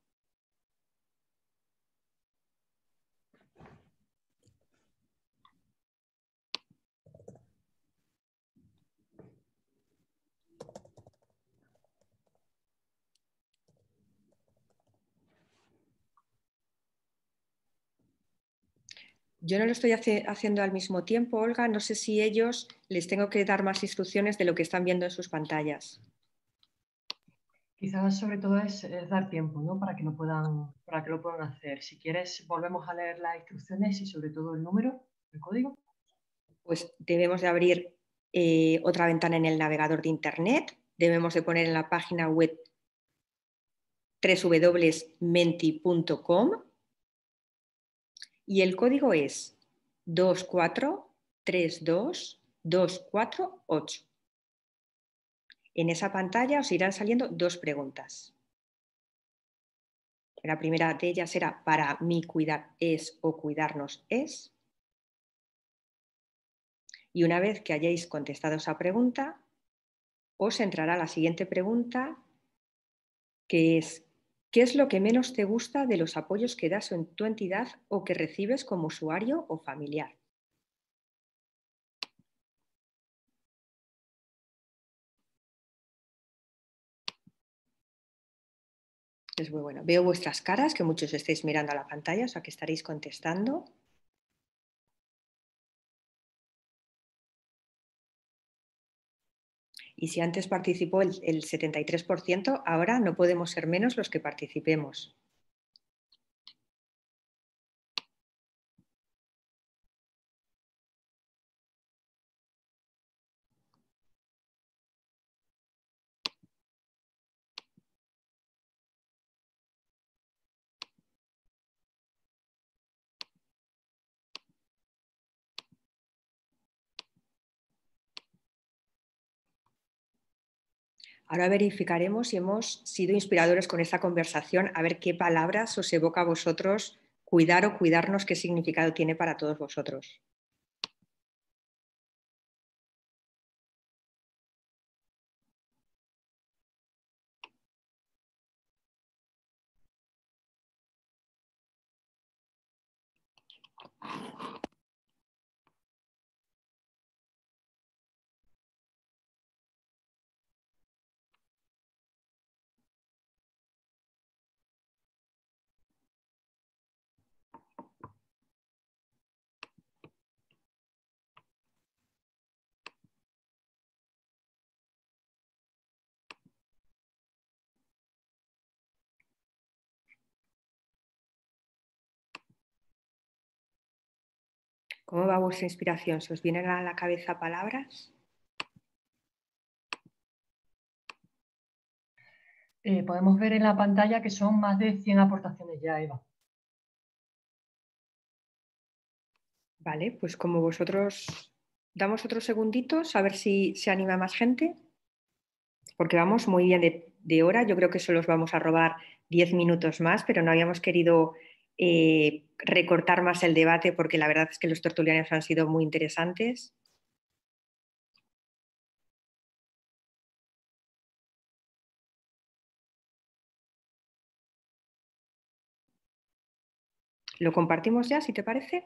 Yo no lo estoy haciendo al mismo tiempo, Olga. No sé si ellos les tengo que dar más instrucciones de lo que están viendo en sus pantallas. Quizás sobre todo es dar tiempo, ¿no? Para que lo puedan hacer. Si quieres, volvemos a leer las instrucciones y sobre todo el número, el código. Pues debemos de abrir otra ventana en el navegador de Internet. Debemos de poner en la página web www.menti.com y el código es 2432248. En esa pantalla os irán saliendo dos preguntas. La primera de ellas era, ¿para mí cuidar es o cuidarnos es? Y una vez que hayáis contestado esa pregunta, os entrará la siguiente pregunta, que es, ¿qué es lo que menos te gusta de los apoyos que das en tu entidad o que recibes como usuario o familiar? Es muy bueno. Veo vuestras caras, que muchos estáis mirando a la pantalla, o sea que estaréis contestando. Y si antes participó el 73%, ahora no podemos ser menos los que participemos. Ahora verificaremos si hemos sido inspiradores con esta conversación, a ver qué palabras os evoca a vosotros cuidar o cuidarnos, qué significado tiene para todos vosotros. ¿Cómo va vuestra inspiración? ¿Se os vienen a la cabeza palabras? Podemos ver en la pantalla que son más de 100 aportaciones ya, Eva. Vale, pues como vosotros damos otros segunditos a ver si se anima más gente, porque vamos muy bien de hora. Yo creo que solo os vamos a robar 10 minutos más, pero no habíamos querido recortar más el debate porque la verdad es que los tertulianos han sido muy interesantes. ¿Lo compartimos ya, si te parece?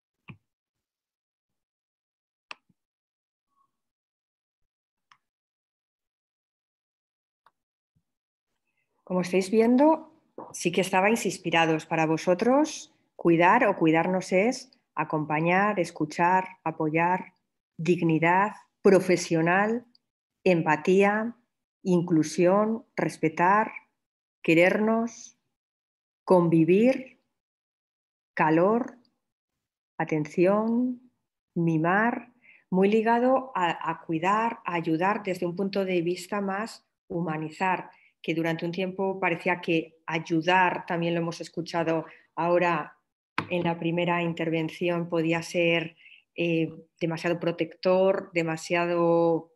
Como estáis viendo, sí que estabais inspirados. Para vosotros, cuidar o cuidarnos es acompañar, escuchar, apoyar, dignidad, profesional, empatía, inclusión, respetar, querernos, convivir, calor, atención, mimar. muy ligado a cuidar, a ayudar desde un punto de vista más humanizar, que durante un tiempo parecía que ayudar, también lo hemos escuchado ahora en la primera intervención, podía ser demasiado protector, demasiado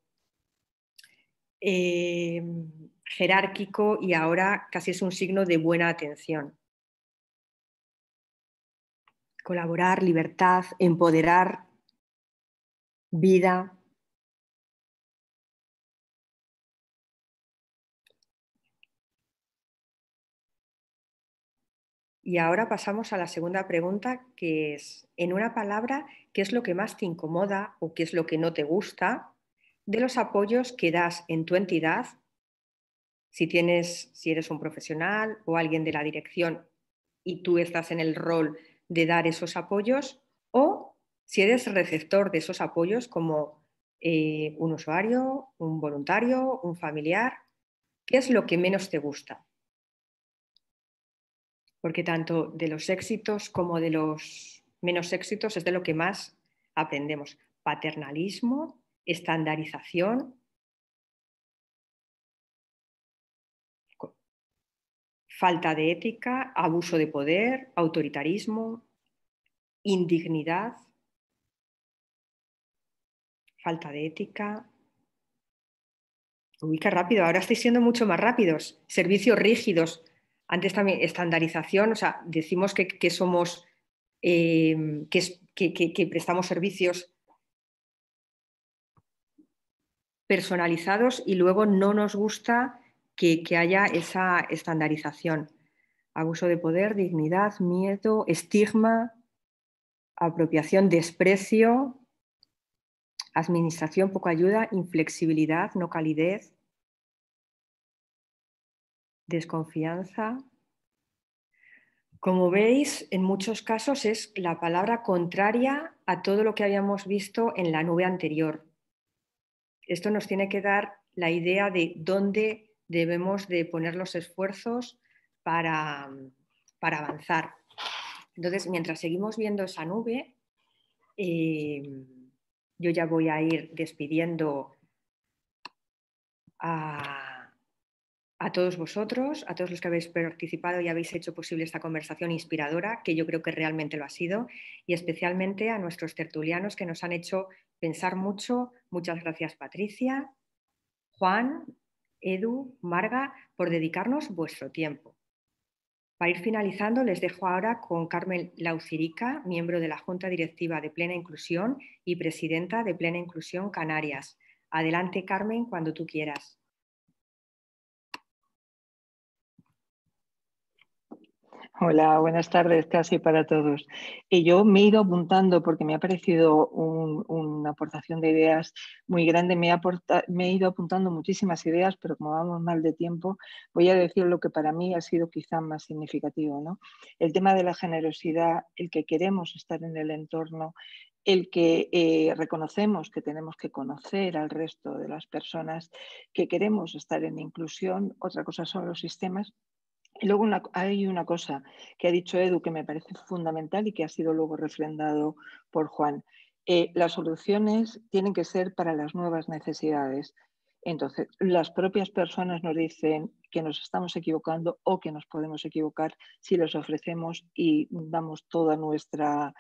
jerárquico, y ahora casi es un signo de buena atención. Colaborar, libertad, empoderar, vida. Y ahora pasamos a la segunda pregunta, que es, en una palabra, ¿qué es lo que más te incomoda o qué es lo que no te gusta de los apoyos que das en tu entidad? Si eres un profesional o alguien de la dirección y tú estás en el rol de dar esos apoyos, o si eres receptor de esos apoyos como un usuario, un voluntario, un familiar, ¿qué es lo que menos te gusta? Porque tanto de los éxitos como de los menos éxitos es de lo que más aprendemos. Paternalismo, estandarización, falta de ética, abuso de poder, autoritarismo, indignidad, falta de ética. Uy, qué rápido, ahora estáis siendo mucho más rápidos. Servicios rígidos, antes también estandarización, o sea, decimos que somos, que prestamos servicios personalizados y luego no nos gusta que haya esa estandarización. Abuso de poder, dignidad, miedo, estigma, apropiación, desprecio, administración, poca ayuda, inflexibilidad, no calidez, desconfianza. Como veis, en muchos casos es la palabra contraria a todo lo que habíamos visto en la nube anterior. Esto nos tiene que dar la idea de dónde debemos de poner los esfuerzos para avanzar. Entonces, mientras seguimos viendo esa nube, yo ya voy a ir despidiendo a todos vosotros, a todos los que habéis participado y habéis hecho posible esta conversación inspiradora, que yo creo que realmente lo ha sido, y especialmente a nuestros tertulianos que nos han hecho pensar mucho. Muchas gracias, Patricia, Juan, Edu, Marga, por dedicarnos vuestro tiempo. Para ir finalizando, les dejo ahora con Carmen Laucirica, miembro de la Junta Directiva de Plena Inclusión y presidenta de Plena Inclusión Canarias. Adelante, Carmen, cuando tú quieras. Hola, buenas tardes casi para todos. Yo me he ido apuntando porque me ha parecido una aportación de ideas muy grande. Me he ido apuntando muchísimas ideas, pero como vamos mal de tiempo, voy a decir lo que para mí ha sido quizá más significativo, ¿no? El tema de la generosidad, el que queremos estar en el entorno, el que reconocemos que tenemos que conocer al resto de las personas, que queremos estar en inclusión. Otra cosa son los sistemas. Y luego hay una cosa que ha dicho Edu que me parece fundamental y que ha sido luego refrendado por Juan. Las soluciones tienen que ser para las nuevas necesidades. Entonces, las propias personas nos dicen que nos estamos equivocando o que nos podemos equivocar si les ofrecemos y damos todo nuestro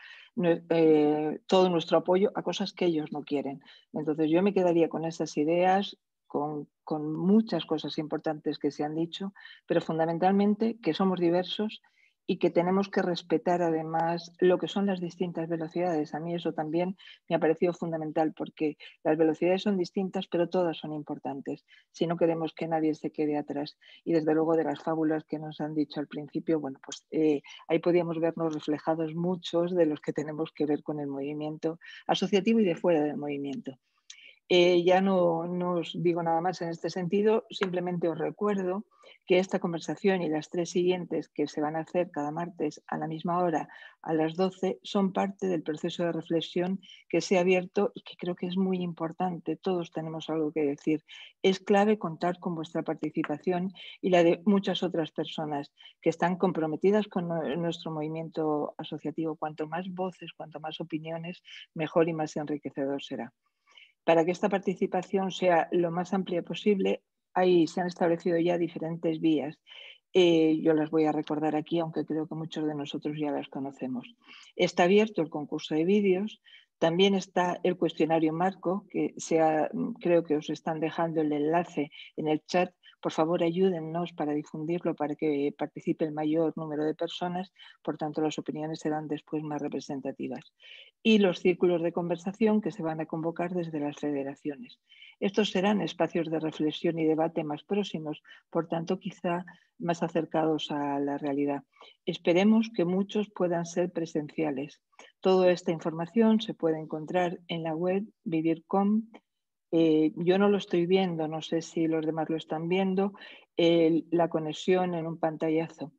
apoyo a cosas que ellos no quieren. Entonces, yo me quedaría con esas ideas, con muchas cosas importantes que se han dicho, pero fundamentalmente que somos diversos y que tenemos que respetar además lo que son las distintas velocidades. A mí eso también me ha parecido fundamental porque las velocidades son distintas, pero todas son importantes. Si no queremos que nadie se quede atrás. Y desde luego de las fábulas que nos han dicho al principio, bueno, pues ahí podíamos vernos reflejados muchos de los que tenemos que ver con el movimiento asociativo y de fuera del movimiento. Ya no os digo nada más en este sentido, simplemente os recuerdo que esta conversación y las 3 siguientes que se van a hacer cada martes a la misma hora, a las 12, son parte del proceso de reflexión que se ha abierto y que creo que es muy importante. Todos tenemos algo que decir. Es clave contar con vuestra participación y la de muchas otras personas que están comprometidas con nuestro movimiento asociativo. Cuanto más voces, cuanto más opiniones, mejor y más enriquecedor será. Para que esta participación sea lo más amplia posible, se han establecido ya diferentes vías. Yo las voy a recordar aquí, aunque creo que muchos de nosotros ya las conocemos. Está abierto el concurso de vídeos, también está el cuestionario marco, que creo que os están dejando el enlace en el chat. Por favor, ayúdennos para difundirlo, para que participe el mayor número de personas, por tanto las opiniones serán después más representativas. Y los círculos de conversación que se van a convocar desde las federaciones. Estos serán espacios de reflexión y debate más próximos, por tanto quizá más acercados a la realidad. Esperemos que muchos puedan ser presenciales. Toda esta información se puede encontrar en la web Vivir.com. Yo no lo estoy viendo, no sé si los demás lo están viendo, la conexión en un pantallazo.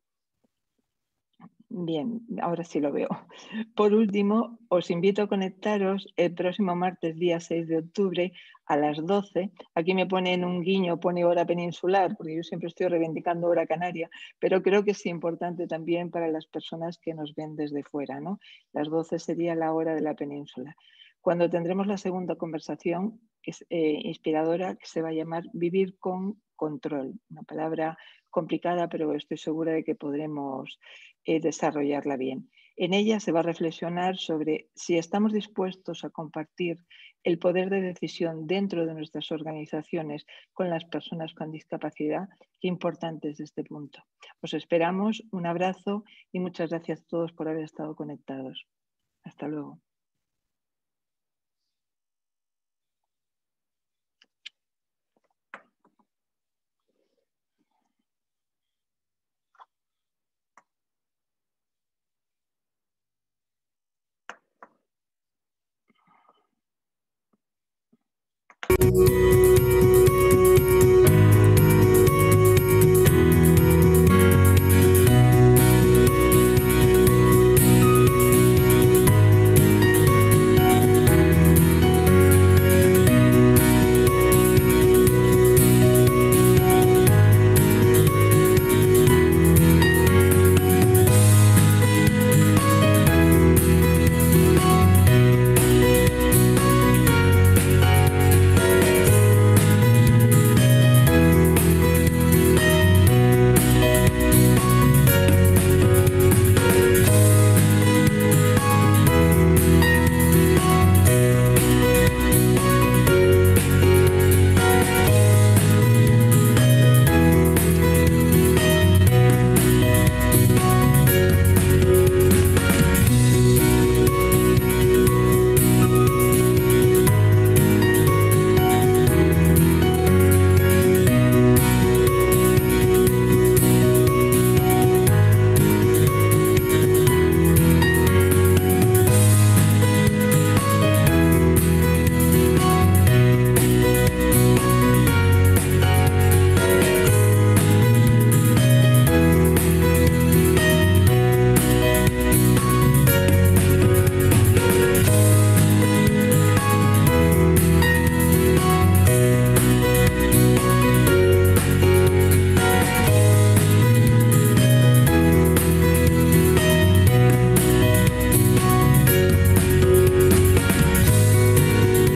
Bien, ahora sí lo veo. Por último, os invito a conectaros el próximo martes, día 6 de octubre, a las 12. Aquí me ponen un guiño, pone hora peninsular, porque yo siempre estoy reivindicando hora canaria, pero creo que es importante también para las personas que nos ven desde fuera, ¿no? Las 12 sería la hora de la península. Cuando tendremos la segunda conversación, que es inspiradora, que se va a llamar Vivir con Control. Una palabra complicada, pero estoy segura de que podremos desarrollarla bien. En ella se va a reflexionar sobre si estamos dispuestos a compartir el poder de decisión dentro de nuestras organizaciones con las personas con discapacidad. Qué importante es este punto. Os esperamos, un abrazo y muchas gracias a todos por haber estado conectados. Hasta luego.